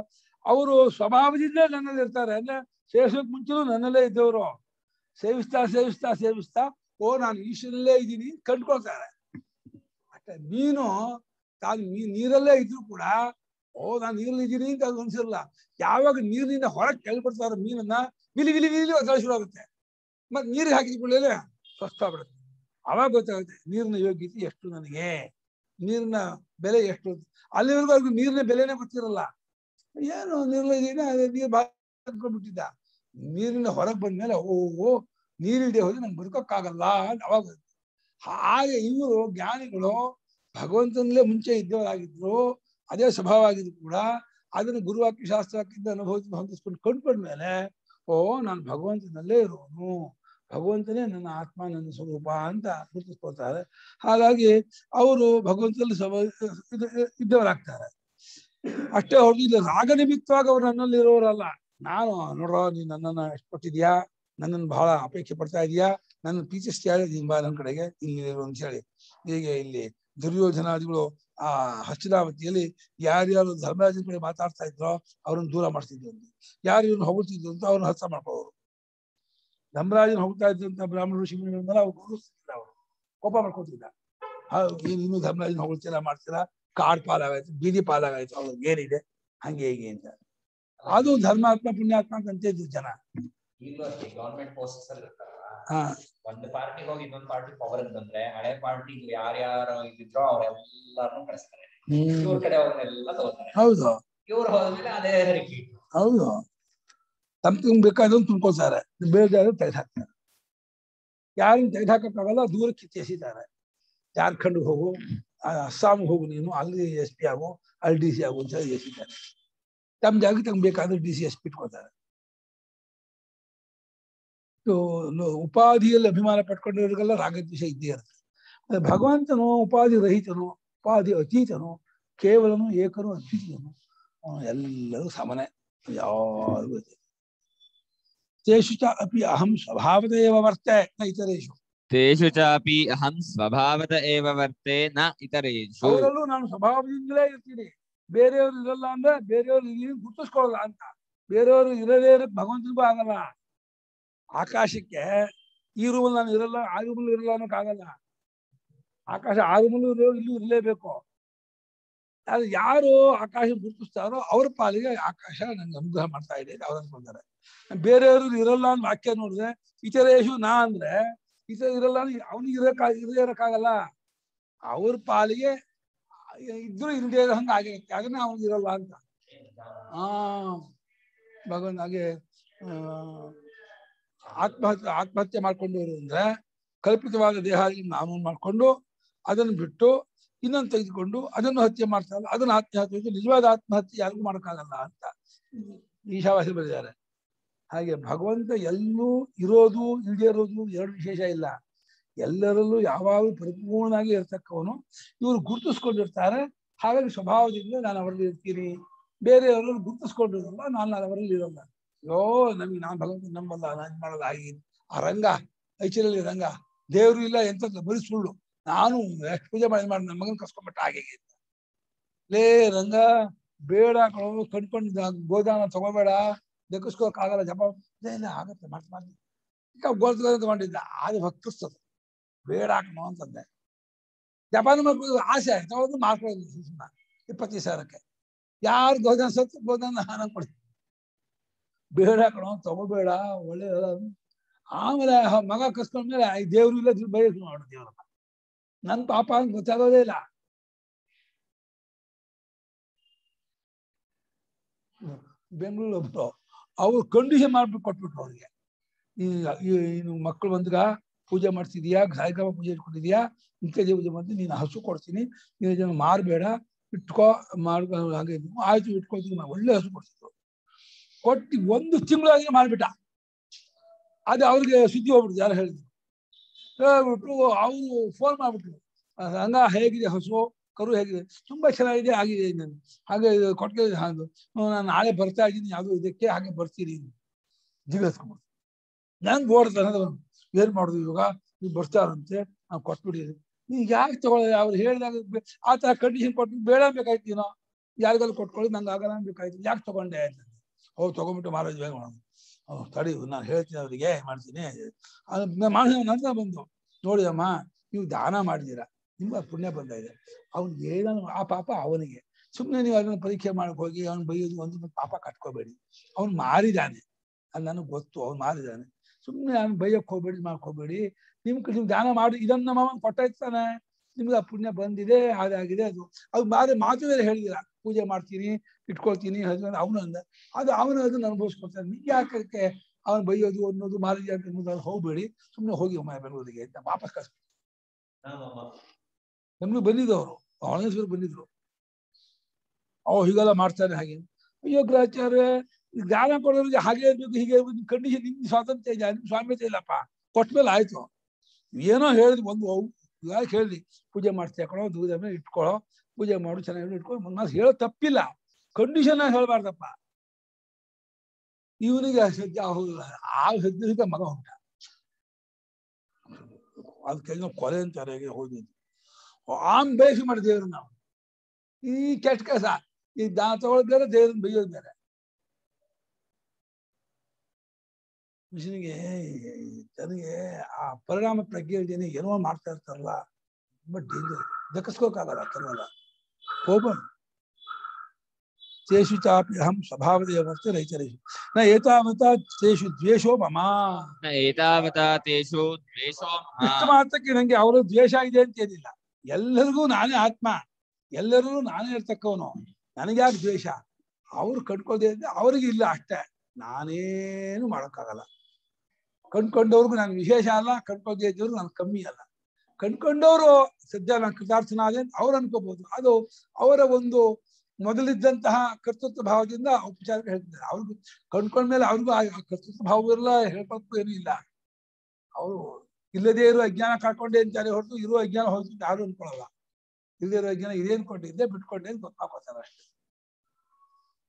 ಅವರು ಸ್ವಭಾವದಿಂದಲೇ ನನ್ನಲ್ಲಿ ಇರ್ತಾರೆ. ಅಂದ್ರೆ ಸೇವಿಸೋಕ್ ಮುಂಚೆನೂ ನನ್ನಲ್ಲೇ ಇದ್ದವರು. ಸೇವಿಸ್ತಾ ಸೇವಿಸ್ತಾ ಸೇವಿಸ್ತಾ ಓ ನಾನು ಈಶ್ವರಲ್ಲೇ ಇದ್ದೀನಿ ಕಂಡ್ಕೊಳ್ತಾರೆ ಅಷ್ಟೇ. ಮೀನು ತಾನು ನೀರಲ್ಲೇ ಇದ್ರು ಕೂಡ ಓ ನಾನು ನೀರಲ್ಲಿ ಇದ್ದೀನಿ ಅಂತ ಅದು ಅನ್ಸಿರಲ್ಲ. ಯಾವಾಗ ನೀರಿನಿಂದ ಹೊರಗೆ ಕೆಳಬಿಡ್ತಾರೋ ಮೀನನ್ನ ವಿಲಿ ವಿಲಿ ವಿಲಿ ಒದ್ದಾಡಿಸುತ್ತೆ. ಮತ್ತೆ ನೀರಿಗೆ ಹಾಕಿದ ಕೂಡಲೇ ಸ್ವಸ್ಥ ಆಗ್ಬಿಡುತ್ತೆ. ಅವಾಗ ಗೊತ್ತಾಗುತ್ತೆ ನೀರಿನ ಯೋಗ್ಯತೆ ಎಷ್ಟು, ನನಗೆ ನೀರಿನ ಬೆಲೆ ಎಷ್ಟು. ಅಲ್ಲಿವರೆಗೂ ಅವ್ರಿಗೆ ನೀರಿನ ಬೆಲೆನೇ ಗೊತ್ತಿರಲ್ಲ. ಏನು ನೀರಲ್ಲಿ ಅದೇ ನೀರು ಬಾಳ್ಕೊಂಡ್ಬಿಟ್ಟಿದ್ದ. ನೀರಿನ ಹೊರಗೆ ಬಂದ್ಮೇಲೆ ಓ ನೀರಿಲ್ದೆ ಹೋದ್ರೆ ನಂಗೆ ಬದುಕೋಕ್ಕಾಗಲ್ಲ ಅಂತ ಅವಾಗ. ಹಾಗೆ ಇವರು ಜ್ಞಾನಿಗಳು ಭಗವಂತನಲ್ಲೇ ಮುಂಚೆ ಇದ್ದವರಾಗಿದ್ರು, ಅದೇ ಸ್ವಭಾವ ಆಗಿದ್ರು ಕೂಡ ಅದನ್ನು ಗುರುವಾಕ್ಯ ಶಾಸ್ತ್ರಕ್ಕಿಂತ ಹೊಂದಿಸ್ಕೊಂಡು ಕೊಂಡ್ಕೊಂಡ್ಮೇಲೆ ಓ ನಾನು ಭಗವಂತನಲ್ಲೇ ಇರೋನು, ಭಗವಂತನೇ ನನ್ನ ಆತ್ಮ, ನನ್ನ ಸ್ವರೂಪ ಅಂತ ಗುರುತಿಸ್ಕೊಳ್ತಾರೆ. ಹಾಗಾಗಿ ಅವರು ಭಗವಂತನಲ್ಲಿ ಇದ್ದವರಾಗ್ತಾರೆ. ಅಷ್ಟೇ ಹೊರತು ಇಲ್ಲಿ ರಾಗ ನಿಮಿತ್ತವಾಗಿ ಅವ್ರು ನನ್ನಲ್ಲಿ ಇರೋರಲ್ಲ. ನಾನು ನೋಡ್ರೋ ನೀನ್ ನನ್ನನ್ನ ಎಷ್ಟು ಕೊಟ್ಟಿದ್ಯಾ, ನನ್ನನ್ನು ಬಹಳ ಅಪೇಕ್ಷೆ ಪಡ್ತಾ ಇದೀಯಾ, ನನ್ನ ಪ್ರೀತಿಸ್ತೀಯ, ನೀನ್ ಬಾ ನನ್ನ ಕಡೆಗೆ ಇಲ್ಲಿ ಅಂತ ಹೇಳಿ. ಹೀಗೆ ಇಲ್ಲಿ ದುರ್ಯೋಧನಾದಿಗಳು ಆ ಹಸ್ತಿನಾವತಿಯಲ್ಲಿ ಯಾರ್ಯಾರು ಧರ್ಮರಾಜನ ಕಡೆ ಮಾತಾಡ್ತಾ ಇದ್ರೋ ಅವ್ರನ್ನ ದೂರ ಮಾಡ್ತಿದ್ರು ಅಂತ, ಯಾರು ಇವ್ರನ್ನ ಹೊಗಳ್ತಿದ್ರು ಅಂತ ಅವ್ರನ್ನ ಹಸ್ತ ಮಾಡ್ಕೊಳ್ಳೋರು. ಧರ್ಮರಾಜನ ಹೋಗ್ತಾ ಇದ್ದಂತ ಬ್ರಾಹ್ಮಣ ಋಷಿಮುನಿಗಳನ್ನೆಲ್ಲ ಅವ್ರು ಗೌರವಿಸ್ತಿಲ್ಲ, ಅವರು ಕೋಪ ಮಾಡ್ಕೊತಿದ್ದ. ಇನ್ನೂ ಧರ್ಮರಾಜನ ಹೊಗಳ್ತಿಲ್ಲ ಮಾಡ್ತಿಲ್ಲ, ಕಾಡ್ ಪಾಲಾಗಾಯ್ತು, ಬೀದಿ ಪಾಲಾಗಾಯ್ತು, ಅವ್ರಿಗೆ ಏನಿದೆ ಹಂಗೆ ಹೇಗೆ ಅಂತ. ಅದು ಧರ್ಮಾತ್ಮ ಪುಣ್ಯಾತ್ಮ ಅಂತ ಇದ್ರು ಜನ. ಈಗಲೂ ಅಷ್ಟೇ ಗವರ್ಮೆಂಟ್ ಪೋಸ್ಟ್ಸ್ ಅಲ್ಲಿ ಹಾ ಒಂದು ಪಾರ್ಟಿಗೆ ಹೋಗಿ ಇನ್ನೊಂದು ಪಾರ್ಟಿ ಪವರ್ ಬಂದ್ರೆ ಹಳೆ ಪಾರ್ಟಿ ಯಾರ್ಯಾರು ಇದ್ದಿದ್ರೋ ಅವ್ರೆಲ್ಲಾರನು ಕಳಿಸ್ತಾರೆ, ಇವ್ರ ಕಡೆ ಅವ್ರನ್ನೆಲ್ಲ ತಗೋತಾರೆ. ಹೌದು ಇವ್ರು ಹೋದ್ಮೇಲೆ ಅದೇ ರಿಪೀಟ್. ಹೌದು, ತಮ್ಮ ಬೇಕಾದನ್ನು ತುಂಬ್ಕೊಳ್ತಾರೆ, ಬೇರೆ ತೆಗೆದು ಹಾಕ್ತಾರೆ. ಯಾರನ್ನು ತೆಗೆದು ಹಾಕಕ್ಕಾಗಲ್ಲ ದೂರಕ್ಕೆ ಎಸಿತಾರೆ. ಜಾರ್ಖಂಡ್ ಹೋಗು, ಅಸ್ಸಾಂಗೆ ಹೋಗು, ನೀನು ಅಲ್ಲಿ SP ಆಗು, ಅಲ್ಲಿ DC ಆಗು ಅಂತ ಹೇಳಿ ಎಸಿತಾರೆ. ತಮ್ಮ ಜಾಗಕ್ಕೆ ತಮ್ಗೆ ಬೇಕಾದ್ರೆ DC SP ಇಟ್ಕೊಳ್ತಾರೆ. ಉಪಾಧಿಯಲ್ಲಿ ಅಭಿಮಾನ ಪಟ್ಕೊಂಡಿರೋರಿಗೆಲ್ಲ ರಾಗದ್ವೇಷ ಇದ್ದೇ ಇರುತ್ತೆ. ಭಗವಂತನು ಉಪಾಧಿ ರಹಿತನು, ಉಪಾಧಿ ಅತೀತನು, ಕೇವಲನು, ಏಕನು, ಅದ್ವಿತೀಯನು, ಎಲ್ಲರೂ ಸಮನೆ, ಯಾರಿಗೂ ಇದೆ. ತೇಷು ಚ ಅಪಿ ಅಹಂ ಸ್ವಭಾವತ ಏವ ವರ್ತೆ ನ ಇತರೇಷು. ತೇಷು ಚಾಪಿ ಅಹಂ ಸ್ವಭಾವತ ಏವ ವರ್ತೆ ನ ಇತರೇಷು. ಅವರಲ್ಲೂ ನಾನು ಸ್ವಭಾವದಿಂದಲೇ ಇರ್ತೀನಿ. ಬೇರೆಯವರು ಇರಲ್ಲ ಅಂದ್ರೆ ಬೇರೆಯವರು ಇಲ್ಲಿ ಗುರುತಿಸ್ಕೊಳ್ಳಲ್ಲ ಅಂತ. ಬೇರೆಯವರು ಇರದೇ ಇರಕ್ಕೆ ಭಗವಂತನಿಗೂ ಆಗಲ್ಲ. ಆಕಾಶಕ್ಕೆ ಈ ರೂಮಲ್ಲಿ ನಾನು ಇರಲ್ಲ, ಆ ರೂಮಲ್ಲಿ ಇರಲ್ಲ ಅನ್ನೋಕ್ಕಾಗಲ್ಲ. ಆಕಾಶ ಆ ರೂಮಲ್ಲೂ ಇಲ್ಲೂ ಇರಲೇಬೇಕು. ಅದು ಯಾರು ಆಕಾಶ ಗುರುತಿಸ್ತಾರೋ ಅವ್ರ ಪಾಲಿಗೆ ಆಕಾಶ ನಂಗೆ ಅನುಗ್ರಹ ಮಾಡ್ತಾ ಇದೆ ಅವ್ರು ಅನ್ಕೊಂತಾರೆ. ಬೇರೆಯವರು ಇರಲ್ಲ ಅಂತ ವಾಕ್ಯ ನೋಡಿದ್ರೆ ಇತರೇಷು ನಾ ಅಂದ್ರೆ ಇತರ ಇರಲ್ಲ ಅವನಿಗೆ ಇರದೇ ಇರಕ್ಕಾಗಲ್ಲ. ಅವ್ರ ಪಾಲಿಗೆ ಇದ್ರು ಇಲ್ಲದೆ ಇರೋ ಹಂಗ ಆಗಿರುತ್ತೆ, ಅದನ್ನ ಅವನಿಗೆ ಇರಲ್ಲ ಅಂತ. ಭಗವಂತ ಹಾಗೆ ಆತ್ಮಹತ್ಯೆ ಮಾಡ್ಕೊಂಡವರು ಅಂದ್ರೆ ಕಲ್ಪಿತವಾದ ದೇಹ ನಾನು ಮಾಡ್ಕೊಂಡು ಅದನ್ನು ಬಿಟ್ಟು ಇನ್ನೊಂದು ತೆಗೆದುಕೊಂಡು ಅದನ್ನು ಹತ್ಯೆ ಮಾಡ್ತಾರಲ್ಲ, ಅದನ್ನು ಆತ್ಮಹತ್ಯೆ, ನಿಜವಾದ ಆತ್ಮಹತ್ಯೆ ಯಾರಿಗೂ ಮಾಡೋಕ್ಕಾಗಲ್ಲ ಅಂತ ಈಶಾವಾಸ್ಯ ಬರೆದಿದ್ದಾರೆ. ಹಾಗೆ ಭಗವಂತ ಎಲ್ಲೂ ಇರೋದು ಇಲ್ಲದೆ ಇರೋದು ಎರಡು ವಿಶೇಷ ಇಲ್ಲ. ಎಲ್ಲರಲ್ಲೂ ಯಾವಾಗಲೂ ಪರಿಪೂರ್ಣವಾಗಿ ಇರ್ತಕ್ಕವನು. ಇವರು ಗುರುತಿಸ್ಕೊಂಡಿರ್ತಾರೆ. ಹಾಗಾಗಿ ಸ್ವಭಾವದಿಂದ ನಾನು ಅವರಲ್ಲಿ ಇರ್ತೀನಿ. ಬೇರೆಯವರಲ್ಲಿ ಗುರುತಿಸ್ಕೊಂಡಿರಲ್ಲ, ನಾನು ಅವರಲ್ಲಿ ಇರಲ್ಲ. ನಮಗೆ ನಾನು ಭಗವಂತ ನಂಬಲ್ಲ, ನಾನು ಮಾಡಲ್ಲ. ಹಾಗೆ ಆ ರಂಗ ಐಚಿರಲ್ಲಿ ರಂಗ ದೇವರು ಇಲ್ಲ ಎಂತ ಬರೀ ಸುಳ್ಳು. ನಾನು ಎಷ್ಟು ಪೂಜೆ ಮಾಡಿ ನನ್ನ ಮಗನ ಕಸ್ಕೊಂಡ್ಬಿಟ್ಟ ಹಾಗೆ ಲೇ ರಂಗ ಬೇಡ ಕಣ್ಕೊಂಡು ಗೋದಾನ ತಗೋಬೇಡ, ದಕ್ಕಿಸ್ಕೋಕ್ಕಾಗಲ್ಲ, ಜಪ ಇಲ್ಲ ಆಗತ್ತೆ ಮಾಡ್ತಾ ಗೋದ ತಗೊಂಡಿದ್ದ ಅದು ಭಕ್ತಿಸ್ತದೆ, ಬೇಡ ಹಾಕಣೋ ಅಂತಂದೆ. ಜಪಾನ ಮಾಡ್ಕೊಂಡು ಆಸೆ ಆಯ್ತು ಮಾಡ್ಕೊಳ್ಳೋದು 20,000ಕ್ಕೆ. ಯಾರು ಗೋದಾನ ಸತ್ತು ಗೋದಾನ ಹಾನ ಕೊಡಿ, ಬೇಡ ಹಾಕಣೋ ತಗೋಬೇಡ ಒಳ್ಳೆ. ಆಮೇಲೆ ಮಗ ಕಸ್ಕೊಂಡ್ಮೇಲೆ ಈ ದೇವ್ರು ಇಲ್ಲ ಬಯಸ್ ಮಾಡು ದೇವ್ರನ್ನ. ನನ್ ಪಾಪ ಅಂತ ಗೊತ್ತಾಗೋದೇ ಇಲ್ಲ. ಬೆಂಗಳೂರು ಒಬ್ರು ಅವ್ರು ಕಂಡೀಷನ್ ಮಾಡ್ಬಿಟ್ಟು ಕೊಟ್ಬಿಟ್ರು ಅವ್ರಿಗೆ. ನೀನು ಮಕ್ಕಳು ಬಂದ್ಗ ಪೂಜೆ ಮಾಡ್ತಿದೀಯಾ, ಸಾಯಿಗ್ರಾಮ ಪೂಜೆ ಇಟ್ಕೊಂಡಿದ್ಯಾ, ಇಂಥ ಪೂಜೆ ಮಾಡ್ತೀನಿ, ನೀನು ಹಸು ಕೊಡ್ತೀನಿ, ನೀನು ಜನ ಮಾರಬೇಡ, ಇಟ್ಕೋ ಮಾಡ್ಕೊ. ಹಾಗೆ ಆಯ್ತು ಇಟ್ಕೊಳ್ತೀನಿ, ಒಳ್ಳೆ ಹಸು ಕೊಡ್ತಿದ್ರು. ಕೊಟ್ಟು 1 ತಿಂಗಳಾಗಿ ಮಾಡ್ಬಿಟ್ಟ. ಅದು ಅವ್ರಿಗೆ ಸುದ್ದಿ ಹೋಗ್ಬಿಡ್ತು, ಯಾರು ಹೇಳಿದ್ರು. ಹೇಳ್ಬಿಟ್ಟು ಅವರು ಫೋನ್ ಮಾಡ್ಬಿಟ್ರು, ರಂಗ ಹೇಗಿದೆ ಹಸು, ಕರು ಹೇಗಿದೆ, ತುಂಬಾ ಚೆನ್ನಾಗಿದೆ, ಆಗಿದೆ ನಾನು ಹಾಗೆ ಕೊಟ್ಟಿಗೆ ಹಾಗೆ ನಾನು ನಾಳೆ ಬರ್ತಾ ಇದ್ದೀನಿ, ಯಾವುದೋ ಇದಕ್ಕೆ ಹಾಗೆ ಬರ್ತೀನಿ ಜಿಗಿಸ್ಕೊಂಡ್ಬಿಡ್ತು. ನನ್ ಓಡ್ತಾನೆ ಏನ್ ಮಾಡುದು ಇವಾಗ, ನೀವು ಬರ್ತಾರಂತೆ ನಾವು ಕೊಟ್ಬಿಡಿ. ನೀವು ಯಾಕೆ ತಗೊಳ್ಳಿ, ಅವ್ರು ಹೇಳಿದಾಗ ಆ ತರ ಕಂಡೀಷನ್ ಕೊಟ್ಟು ಬೇಡ ಬೇಕಾಯ್ತು. ಯಾರಿಗೆಲ್ಲ ಕೊಟ್ಕೊಳ್ಳಿ, ನಂಗೆ ಆಗಲ್ಲ ಬೇಕಾಯ್ತು, ಯಾಕೆ ತಗೊಂಡೆ ಅಂತ. ತಗೊಂಡ್ಬಿಟ್ಟು ಮಹಾರಾಜ್ ಬೇಗ ಮಾಡೋದು. ತಡಿ ನಾನು ಹೇಳ್ತೀನಿ ಅವರಿಗೆ ಮಾಡ್ತೀನಿ. ನಂತರ ಬಂದು ನೋಡಿ ಅಮ್ಮ, ನೀವು ದಾನ ಮಾಡಿದ್ದೀರಾ, ನಿಮ್ಗೆ ಪುಣ್ಯ ಬಂದ ಇದೆ. ಅವ್ನು ಏನೋ ಆ ಪಾಪ ಅವನಿಗೆ. ಸುಮ್ಮನೆ ನೀವು ಅದನ್ನ ಪರೀಕ್ಷೆ ಮಾಡಕ್ ಹೋಗಿ ಅವ್ನು ಬೈಯೋದು ಒಂದು ಪಾಪ ಕಟ್ಕೋಬೇಡಿ. ಅವ್ನು ಮಾರಿದಾನೆ, ಅದು ನನಗೆ ಗೊತ್ತು, ಅವ್ನು ಮಾರಿದಾನೆ. ಸುಮ್ಮನೆ ಅವ್ನು ಬೈಯಕ್ಕೆ ಹೋಗ್ಬೇಡಿ, ಮಾಡ್ಕೋಬೇಡಿ. ನೀವು ದಾನ ಮಾಡಿ ಇದನ್ನ ನಮ್ಮ ಕೊಟ್ಟಾಯ್ತಾನೆ, ನಿಮ್ಗೆ ಆ ಪುಣ್ಯ ಬಂದಿದೆ, ಅದಾಗಿದೆ. ಅದು ಮಾತು ಬೇರೆ ಹೇಳಿದಿರ, ಪೂಜೆ ಮಾಡ್ತೀನಿ, ಇಟ್ಕೊಳ್ತೀನಿ ಅವನು ಅಂದ. ಅವನು ಅದನ್ನ ಅನುಭವಿಸ್ಕೊಳ್ತಾನೆ. ನಿಮ್ಗೆ ಯಾಕೆ ಅವನು ಬೈಯೋದು ಅನ್ನೋದು ಮಾರಿ ಅನ್ನೋದು ಹೋಗ್ಬೇಡಿ, ಸುಮ್ಮನೆ ಹೋಗಿ ಅಮ್ಮ ಬೆಂಗಳೂರಿಗೆ ಅಂತ ವಾಪಸ್ ಕಳಿಸ್ಬಿಟ್ಟು. ಬೆಂಗಳೂರು ಬಂದಿದ್ದು ಅವರು, ಅವನೇಶ್ವರ ಬಂದಿದ್ರು. ಹೀಗೆಲ್ಲ ಮಾಡ್ತಾರೆ ಹಾಗೆ. ಅಯ್ಯೋ ಗ್ರಹಾಚಾರ್ಯ, ಜ್ಞಾನ ಕೊಡೋರಿಗೆ ಹಾಗೆ ಇರ್ಬೇಕು, ಹೀಗೆ ಕಂಡೀಷನ್, ನಿಮ್ಗೆ ಸ್ವಾತಂತ್ರ್ಯ ಇಲ್ಲ, ನಿಮ್ ಸ್ವಾಮ್ಯತೆ ಇಲ್ಲಪ್ಪ. ಕೊಟ್ಮೇಲೆ ಆಯ್ತು. ಏನೋ ಹೇಳಿದ್ವಿ, ಒಂದು ಯಾಕೆ ಹೇಳಿ ಪೂಜೆ ಮಾಡ್ತೀಯ ಕಣೋ, ದೂರ ಮೇಲೆ ಇಟ್ಕೊಳ್ಳೋ, ಪೂಜೆ ಮಾಡು, ಚೆನ್ನಾಗಿ ಇಟ್ಕೊಳ್ಳೋ, ನಾನು ಹೇಳೋ ತಪ್ಪಿಲ್ಲ, ಕಂಡೀಷನ್ ಆಗಿ ಹೇಳ್ಬಾರ್ದಪ್ಪ. ಇವನಿಗೆ ಆ ಹೆದ್ರಿಸಿದ ಮಗ ಉಂಟ, ಅದಕ್ಕೆ ಕೊಲೆ ಅಂತಾರೆ ಹೋಗಿದ್ದು. ಬೇಸಿ ಮಾಡಿ ದೇವ್ರು ನಾವು ಈ ಕೆಟ್ಟ ಕೆಲಸ, ಈ ದಾನ ತಗೊಳ್ಳೋದು ಬೇರೆ, ದೇವ್ರನ್ನ ಬೈಯೋದು ಬೇರೆ. ಮನುಷ್ಯನಿಗೆ ನನಗೆ ಆ ಪರಿಣಾಮ ಪ್ರಜ್ಞೆ ಜನ ಏನೋ ಮಾಡ್ತಾ ಇರ್ತಾರಲ್ಲ, ತುಂಬಾ ಡೇಂಜರ್. ದಕ್ಕಿಸ್ಕೋಕಾಗಲ್ಲ ಕೆಲವಲ್ಲ. ಕೋಪ ತೇಷು ಚಾಪಿ ಅಹಂ ಸ್ವಭಾವದೇವರ್ತೆ ರೈತರೇಶು ನ ಏತಾವತಾ ತೇಷು ದ್ವೇಷೋ ಮಮ. ಇಷ್ಟು ಮಾತ್ರಕ್ಕೆ ನಂಗೆ ಅವರು ದ್ವೇಷ ಇದೆ ಅಂತ ಏನಿಲ್ಲ. ಎಲ್ಲರಿಗೂ ನಾನೇ ಆತ್ಮ, ಎಲ್ಲರೂ ನಾನೇ ಇರ್ತಕ್ಕವನು, ನನಗ್ಯಾಕೆ ದ್ವೇಷ? ಅವ್ರು ಕಣ್ಕೊಳ್ದೆ ಅಂದ್ರೆ ಅವ್ರಿಗೆ ಇಲ್ಲ ಅಷ್ಟೇ, ನಾನೇನು ಮಾಡೋಕ್ಕಾಗಲ್ಲ. ಕಣ್ಕೊಂಡವ್ರಿಗೂ ನಾನು ವಿಶೇಷ ಅಲ್ಲ, ಕಣ್ಕೊಳ್ದೆ ಇದ್ದವ್ರು ನಾನು ಕಮ್ಮಿ ಅಲ್ಲ. ಕಣ್ಕೊಂಡವರು ಸದ್ಯ ನಾನು ಕೃತಾರ್ಥನಾದೆ ಅಂತ ಅವ್ರು ಅನ್ಕೋಬಹುದು. ಅದು ಅವರ ಒಂದು ಮೊದಲಿದ್ದಂತಹ ಕರ್ತೃತ್ವ ಭಾವದಿಂದ ಉಪಚಾರಕ್ಕೆ ಹೇಳ್ತಿದ್ದಾರೆ. ಅವ್ರಿಗೂ ಕಣ್ಕೊಂಡ್ಮೇಲೆ ಅವ್ರಿಗೂ ಆ ಕರ್ತೃತ್ವ ಭಾವ ಇರಲ್ಲ, ಹೇಳ್ಕೊಳಕ್ಕೂ ಏನೂ ಇಲ್ಲ. ಅವರು ಇಲ್ಲದೇ ಇರೋ ಅಜ್ಞಾನ ಕಾಡ್ಕೊಂಡೆ ಅಂತಾರೆ ಹೊರತು ಇರೋ ಅಜ್ಞಾನ ಹೋಯ್ತು ಯಾರು ಅನ್ಕೊಳ್ಳಲ್ಲ. ಇಲ್ಲದೇ ಇರೋ ಅಜ್ಞಾನ ಇದೇನ್ ಕೊಂಡಿದ್ದೆ ಬಿಟ್ಕೊಂಡೆ ಅಂತ ಗೊತ್ತಾಗ್ತಾರೆ ಅಷ್ಟೇ.